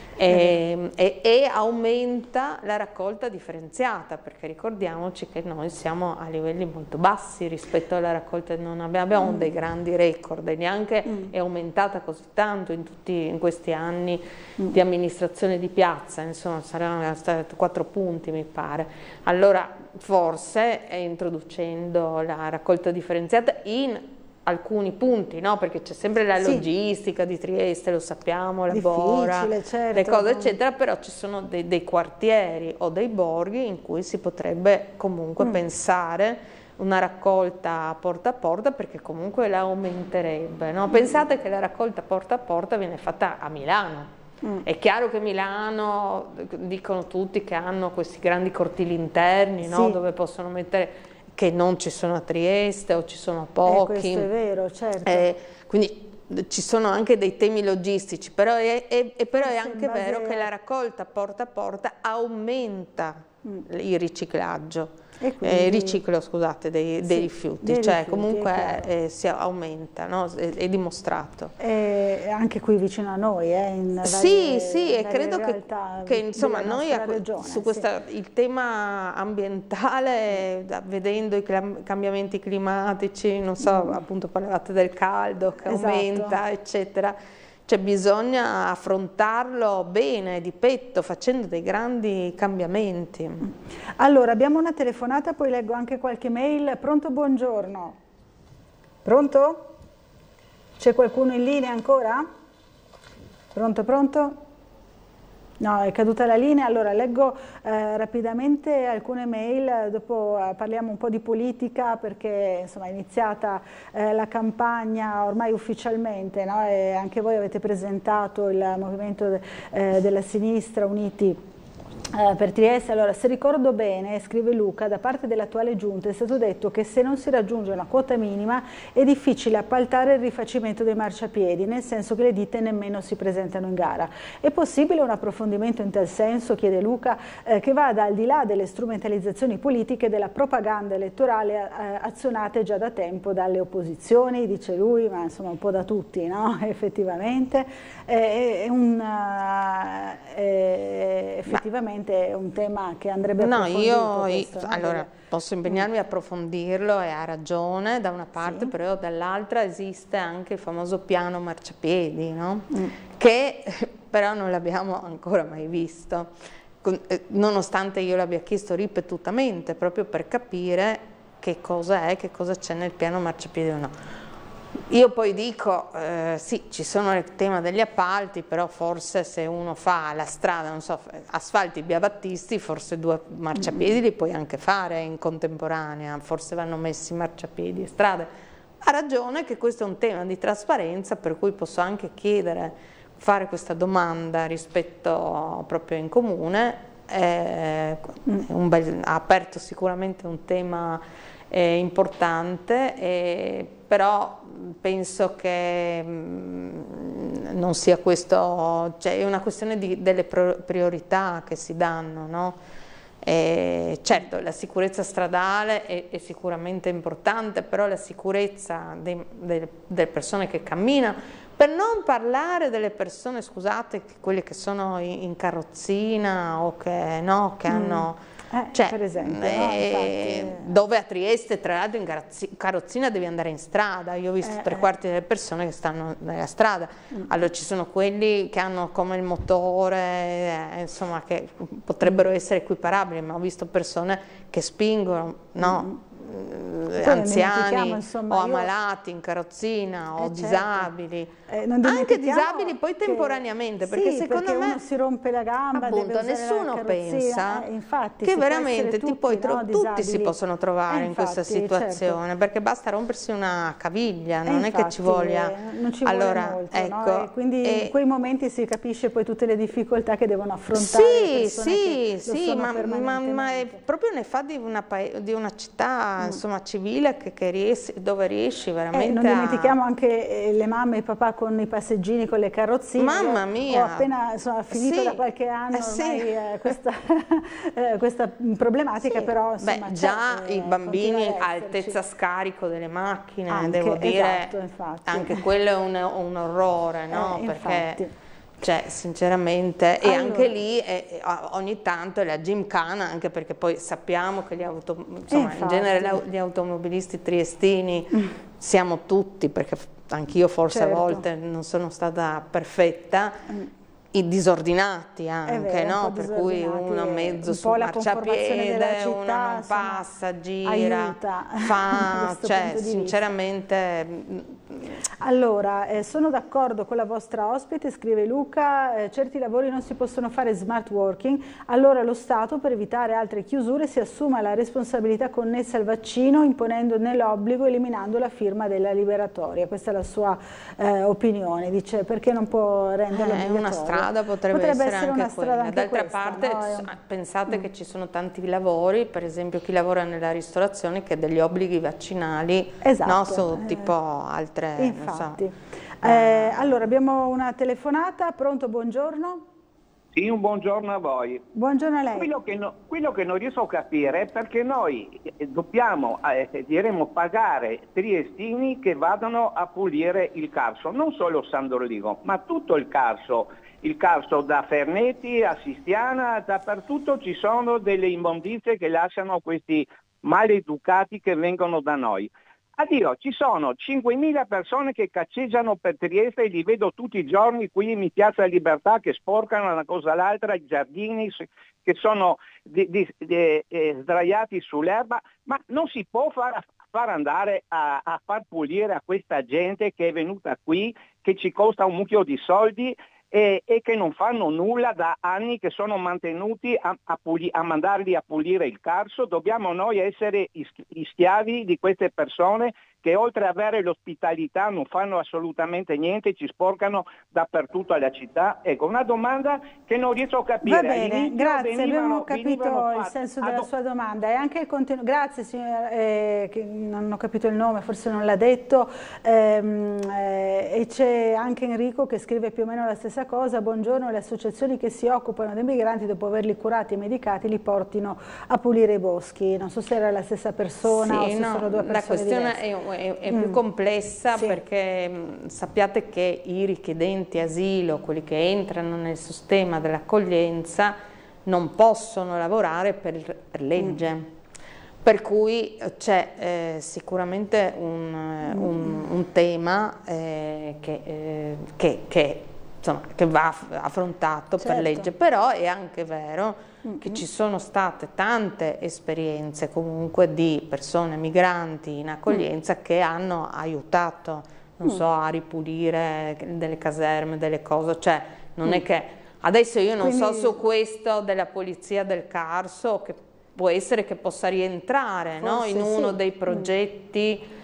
E aumenta la raccolta differenziata, perché ricordiamoci che noi siamo a livelli molto bassi rispetto alla raccolta, non abbiamo dei grandi record e neanche è aumentata così tanto in questi anni di amministrazione di piazza, insomma saranno stati 4 punti mi pare. Allora forse introducendo la raccolta differenziata in alcuni punti, no? Perché c'è sempre la logistica di Trieste, lo sappiamo, la Bora, le cose eccetera, però ci sono dei quartieri o dei borghi in cui si potrebbe comunque pensare una raccolta porta a porta, perché comunque la aumenterebbe, no? Pensate che la raccolta porta a porta viene fatta a Milano. È chiaro che Milano, dicono tutti che hanno questi grandi cortili interni, no? Dove possono mettere, che non ci sono a Trieste o ci sono pochi. Questo è vero, certo. Quindi ci sono anche dei temi logistici, però è anche vero che la raccolta porta a porta aumenta il riciclaggio. Il riciclo, scusate, dei rifiuti, cioè comunque si aumenta, no? È dimostrato. Anche qui vicino a noi, in sì, e credo che insomma noi su il tema ambientale, vedendo i cambiamenti climatici, non so, appunto parlavate del caldo che aumenta, eccetera. Cioè bisogna affrontarlo bene, di petto, facendo dei grandi cambiamenti. Allora, abbiamo una telefonata, poi leggo anche qualche mail. Pronto, buongiorno. Pronto? C'è qualcuno in linea ancora? Pronto? No, è caduta la linea. Allora leggo rapidamente alcune mail, dopo parliamo un po' di politica, perché insomma è iniziata la campagna ormai ufficialmente, no? E anche voi avete presentato il movimento della sinistra Uniti per Trieste. Allora, se ricordo bene, scrive Luca, da parte dell'attuale giunta è stato detto che se non si raggiunge una quota minima è difficile appaltare il rifacimento dei marciapiedi, nel senso che le ditte nemmeno si presentano in gara. È possibile un approfondimento in tal senso, chiede Luca, che vada al di là delle strumentalizzazioni politiche della propaganda elettorale azionate già da tempo dalle opposizioni, dice lui, ma insomma un po' da tutti, no? Effettivamente effettivamente è un tema che andrebbe approfondito. Allora posso impegnarmi a approfondirlo e ha ragione da una parte, però dall'altra esiste anche il famoso piano marciapiedi, no? Che però non l'abbiamo ancora mai visto, nonostante io l'abbia chiesto ripetutamente proprio per capire che cosa è, che cosa c'è nel piano marciapiedi o no. Io poi dico, sì, ci sono il tema degli appalti, però forse se uno fa la strada, non so, asfalti Via Battisti, forse 2 marciapiedi li puoi anche fare in contemporanea, forse vanno messi marciapiedi e strade. Ha ragione che questo è un tema di trasparenza, per cui posso anche chiedere, fare questa domanda rispetto proprio in comune, ha aperto sicuramente un tema importante, però penso che non sia questo, cioè è una questione delle priorità che si danno, no? Certo, la sicurezza stradale è sicuramente importante, però la sicurezza delle persone che camminano, per non parlare delle persone, scusate, quelle che sono in carrozzina o che, no, che hanno... Cioè, per esempio, dove a Trieste tra l'altro in carrozzina devi andare in strada, io ho visto 3/4 delle persone che stanno nella strada, allora ci sono quelli che hanno come il motore, insomma, che potrebbero essere equiparabili, ma ho visto persone che spingono, no? Anziani, insomma, o ammalati in carrozzina o disabili, anche disabili poi temporaneamente, perché secondo me uno si rompe la gamba, appunto, nessuno pensa che veramente tutti si possono trovare in questa situazione, perché basta rompersi una caviglia, non è che ci voglia, non ci vuole molto, ecco, no? Quindi in quei momenti si capisce poi tutte le difficoltà che devono affrontare ma è proprio ne fa di una città, insomma, civile dove riesci veramente non dimentichiamo anche le mamme e i papà con i passeggini, con le carrozzine. Mamma mia! Ho appena finito da qualche anno ormai questa problematica, però insomma, già i bambini a altezza scarico delle macchine, devo dire, anche quello è un orrore, no? Perché cioè, sinceramente, e anche lì ogni tanto è la gymkhana, anche perché poi sappiamo che in genere gli automobilisti triestini siamo tutti, perché anch'io forse a volte non sono stata perfetta, i disordinati anche, no? Per cui uno mezzo sul marciapiede, uno non passa, gira, fa, cioè sinceramente... Allora, sono d'accordo con la vostra ospite, scrive Luca, certi lavori non si possono fare smart working, allora lo Stato per evitare altre chiusure si assuma la responsabilità connessa al vaccino imponendone l'obbligo, eliminando la firma della liberatoria. Questa è la sua opinione, dice perché non può renderlo obbligatorio. Una strada potrebbe essere anche quella. D'altra parte pensate che ci sono tanti lavori, per esempio chi lavora nella ristorazione, che degli obblighi vaccinali sono tipo altre... Infatti. Allora abbiamo una telefonata, pronto, buongiorno? Sì, un buongiorno a voi. Buongiorno a lei. Quello che non riesco a capire è perché noi dobbiamo pagare triestini che vadano a pulire il Carso, non solo San Dorligo, ma tutto il Carso da Ferneti a Sistiana, dappertutto ci sono delle immondizie che lasciano questi maleducati che vengono da noi. Addio, ci sono 5.000 persone che cacceggiano per Trieste e li vedo tutti i giorni qui in Piazza Libertà che sporcano una cosa all'altra, i giardini che sono sdraiati sull'erba, ma non si può far andare a far pulire a questa gente che è venuta qui, che ci costa un mucchio di soldi e che non fanno nulla da anni, che sono mantenuti a mandarli a pulire il Carso. Dobbiamo noi essere gli schiavi di queste persone che oltre ad avere l'ospitalità non fanno assolutamente niente, ci sporcano dappertutto alla città. Ecco, una domanda che non riesco a capire. Va bene, grazie, abbiamo capito il senso della sua domanda e anche il contenuto. Grazie signora, che non ho capito il nome, forse non l'ha detto, e c'è anche Enrico che scrive più o meno la stessa cosa. Buongiorno, le associazioni che si occupano dei migranti dopo averli curati e medicati li portino a pulire i boschi. Non so se era la stessa persona o se sono due persone la questione diverse. È più complessa perché sappiate che i richiedenti asilo, quelli che entrano nel sistema dell'accoglienza, non possono lavorare per legge. Per cui c'è sicuramente un tema che va affrontato per legge, però è anche vero che ci sono state tante esperienze comunque di persone migranti in accoglienza che hanno aiutato, non so, a ripulire delle caserme, delle cose, cioè non è che adesso io non so su questo della polizia del Carso, che può essere che possa rientrare in uno dei progetti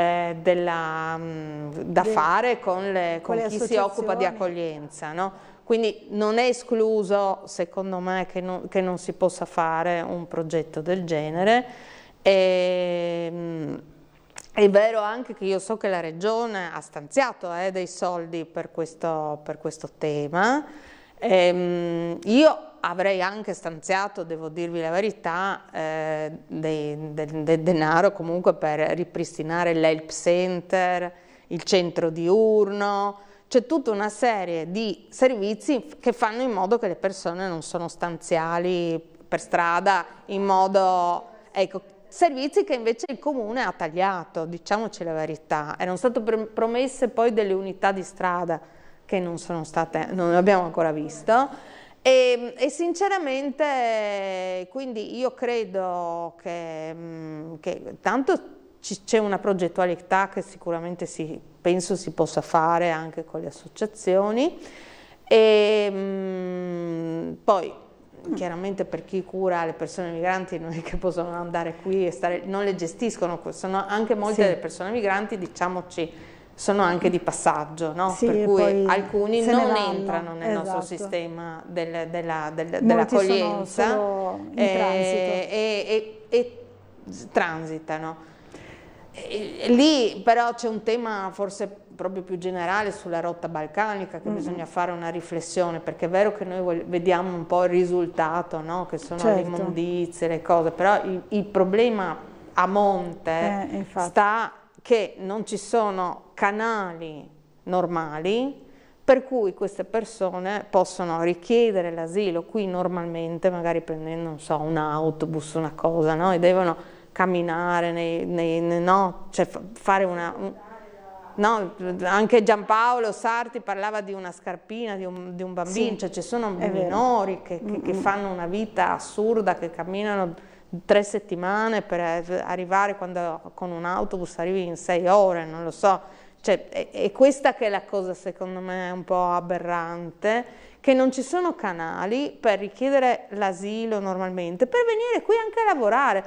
da fare con chi si occupa di accoglienza, no? Quindi non è escluso, secondo me, che non si possa fare un progetto del genere, È vero anche che io so che la Regione ha stanziato dei soldi per questo tema. Io avrei anche stanziato, devo dirvi la verità, del denaro comunque per ripristinare l'help center, il centro diurno. C'è tutta una serie di servizi che fanno in modo che le persone non sono stanziali per strada in modo, ecco, servizi che invece il Comune ha tagliato, diciamoci la verità. Erano state promesse poi delle unità di strada che non le abbiamo ancora visto, e sinceramente quindi io credo che tanto c'è una progettualità che sicuramente penso si possa fare anche con le associazioni, e poi chiaramente per chi cura le persone migranti non è che possono andare qui e non le gestiscono, sono anche molte delle persone migranti, diciamoci, sono anche di passaggio, no? Sì, per cui alcuni non entrano nel nostro sistema dell'accoglienza e transitano. Lì però c'è un tema forse proprio più generale sulla rotta balcanica che bisogna fare una riflessione, perché è vero che noi vediamo un po' il risultato, no? Che sono le immondizie, le cose, però il problema a monte sta che non ci sono canali normali per cui queste persone possono richiedere l'asilo qui normalmente, magari prendendo, non so, un autobus, una cosa, no? E devono camminare, no? Cioè fare no, anche Giampaolo Sarti parlava di una scarpina, di un bambino, cioè ci sono minori che fanno una vita assurda, che camminano 3 settimane per arrivare, quando con un autobus arrivi in 6 ore, non lo so, cioè è questa che è la cosa secondo me un po' aberrante, che non ci sono canali per richiedere l'asilo normalmente, per venire qui anche a lavorare.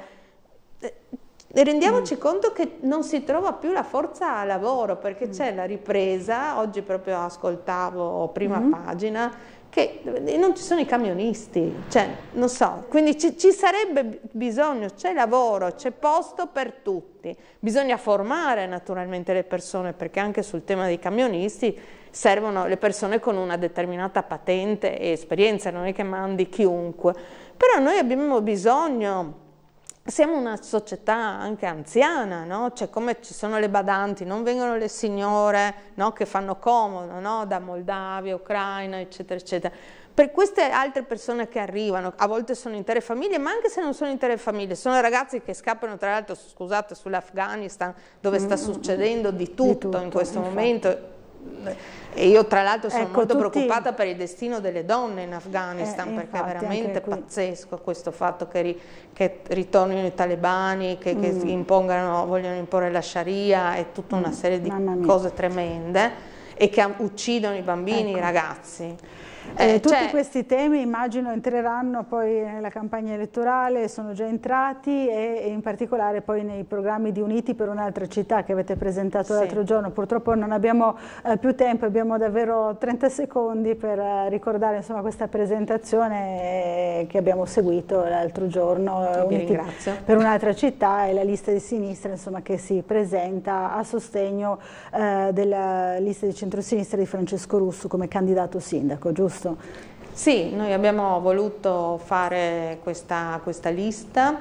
Rendiamoci conto che non si trova più la forza lavoro, perché c'è la ripresa, oggi proprio ascoltavo prima pagina, che non ci sono i camionisti, cioè non so, quindi ci sarebbe bisogno, c'è lavoro, c'è posto per tutti, bisogna formare naturalmente le persone, perché anche sul tema dei camionisti servono le persone con una determinata patente e esperienza, non è che mandi chiunque, però noi abbiamo bisogno. Siamo una società anche anziana, no? Cioè, come ci sono le badanti, non vengono le signore, no? Che fanno comodo, no? Da Moldavia, Ucraina, eccetera, eccetera. Per queste altre persone che arrivano, a volte sono intere famiglie, ma anche se non sono intere famiglie, sono ragazzi che scappano, tra l'altro, scusate, sull'Afghanistan, dove sta succedendo di tutto in questo momento. E io tra l'altro sono molto preoccupata per il destino delle donne in Afghanistan, perché è veramente pazzesco questo fatto che ritornino i talebani, che vogliono imporre la Sharia e tutta una serie di cose tremende, e che uccidono i bambini, i ragazzi. Tutti questi temi immagino entreranno poi nella campagna elettorale, sono già entrati, e in particolare poi nei programmi di Uniti per un'altra città che avete presentato l'altro giorno. Purtroppo non abbiamo più tempo, abbiamo davvero 30 secondi per ricordare insomma questa presentazione che abbiamo seguito l'altro giorno. Uniti per un'altra città è la lista di sinistra insomma, che si presenta a sostegno della lista di centrosinistra di Francesco Russo come candidato sindaco, giusto? Sì, noi abbiamo voluto fare questa lista,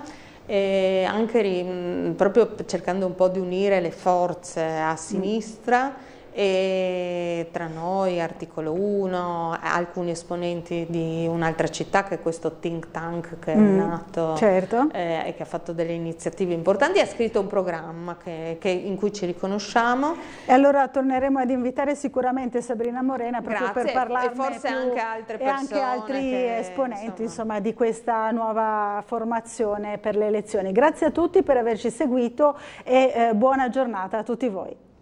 anche proprio cercando un po' di unire le forze a sinistra, e tra noi Articolo 1, alcuni esponenti di un'altra città che è questo think tank che è nato e che ha fatto delle iniziative importanti, ha scritto un programma in cui ci riconosciamo. E allora torneremo ad invitare sicuramente Sabrina Morena proprio per parlarne e forse anche altre persone e anche altri esponenti insomma, di questa nuova formazione per le elezioni. Grazie a tutti per averci seguito e buona giornata a tutti voi.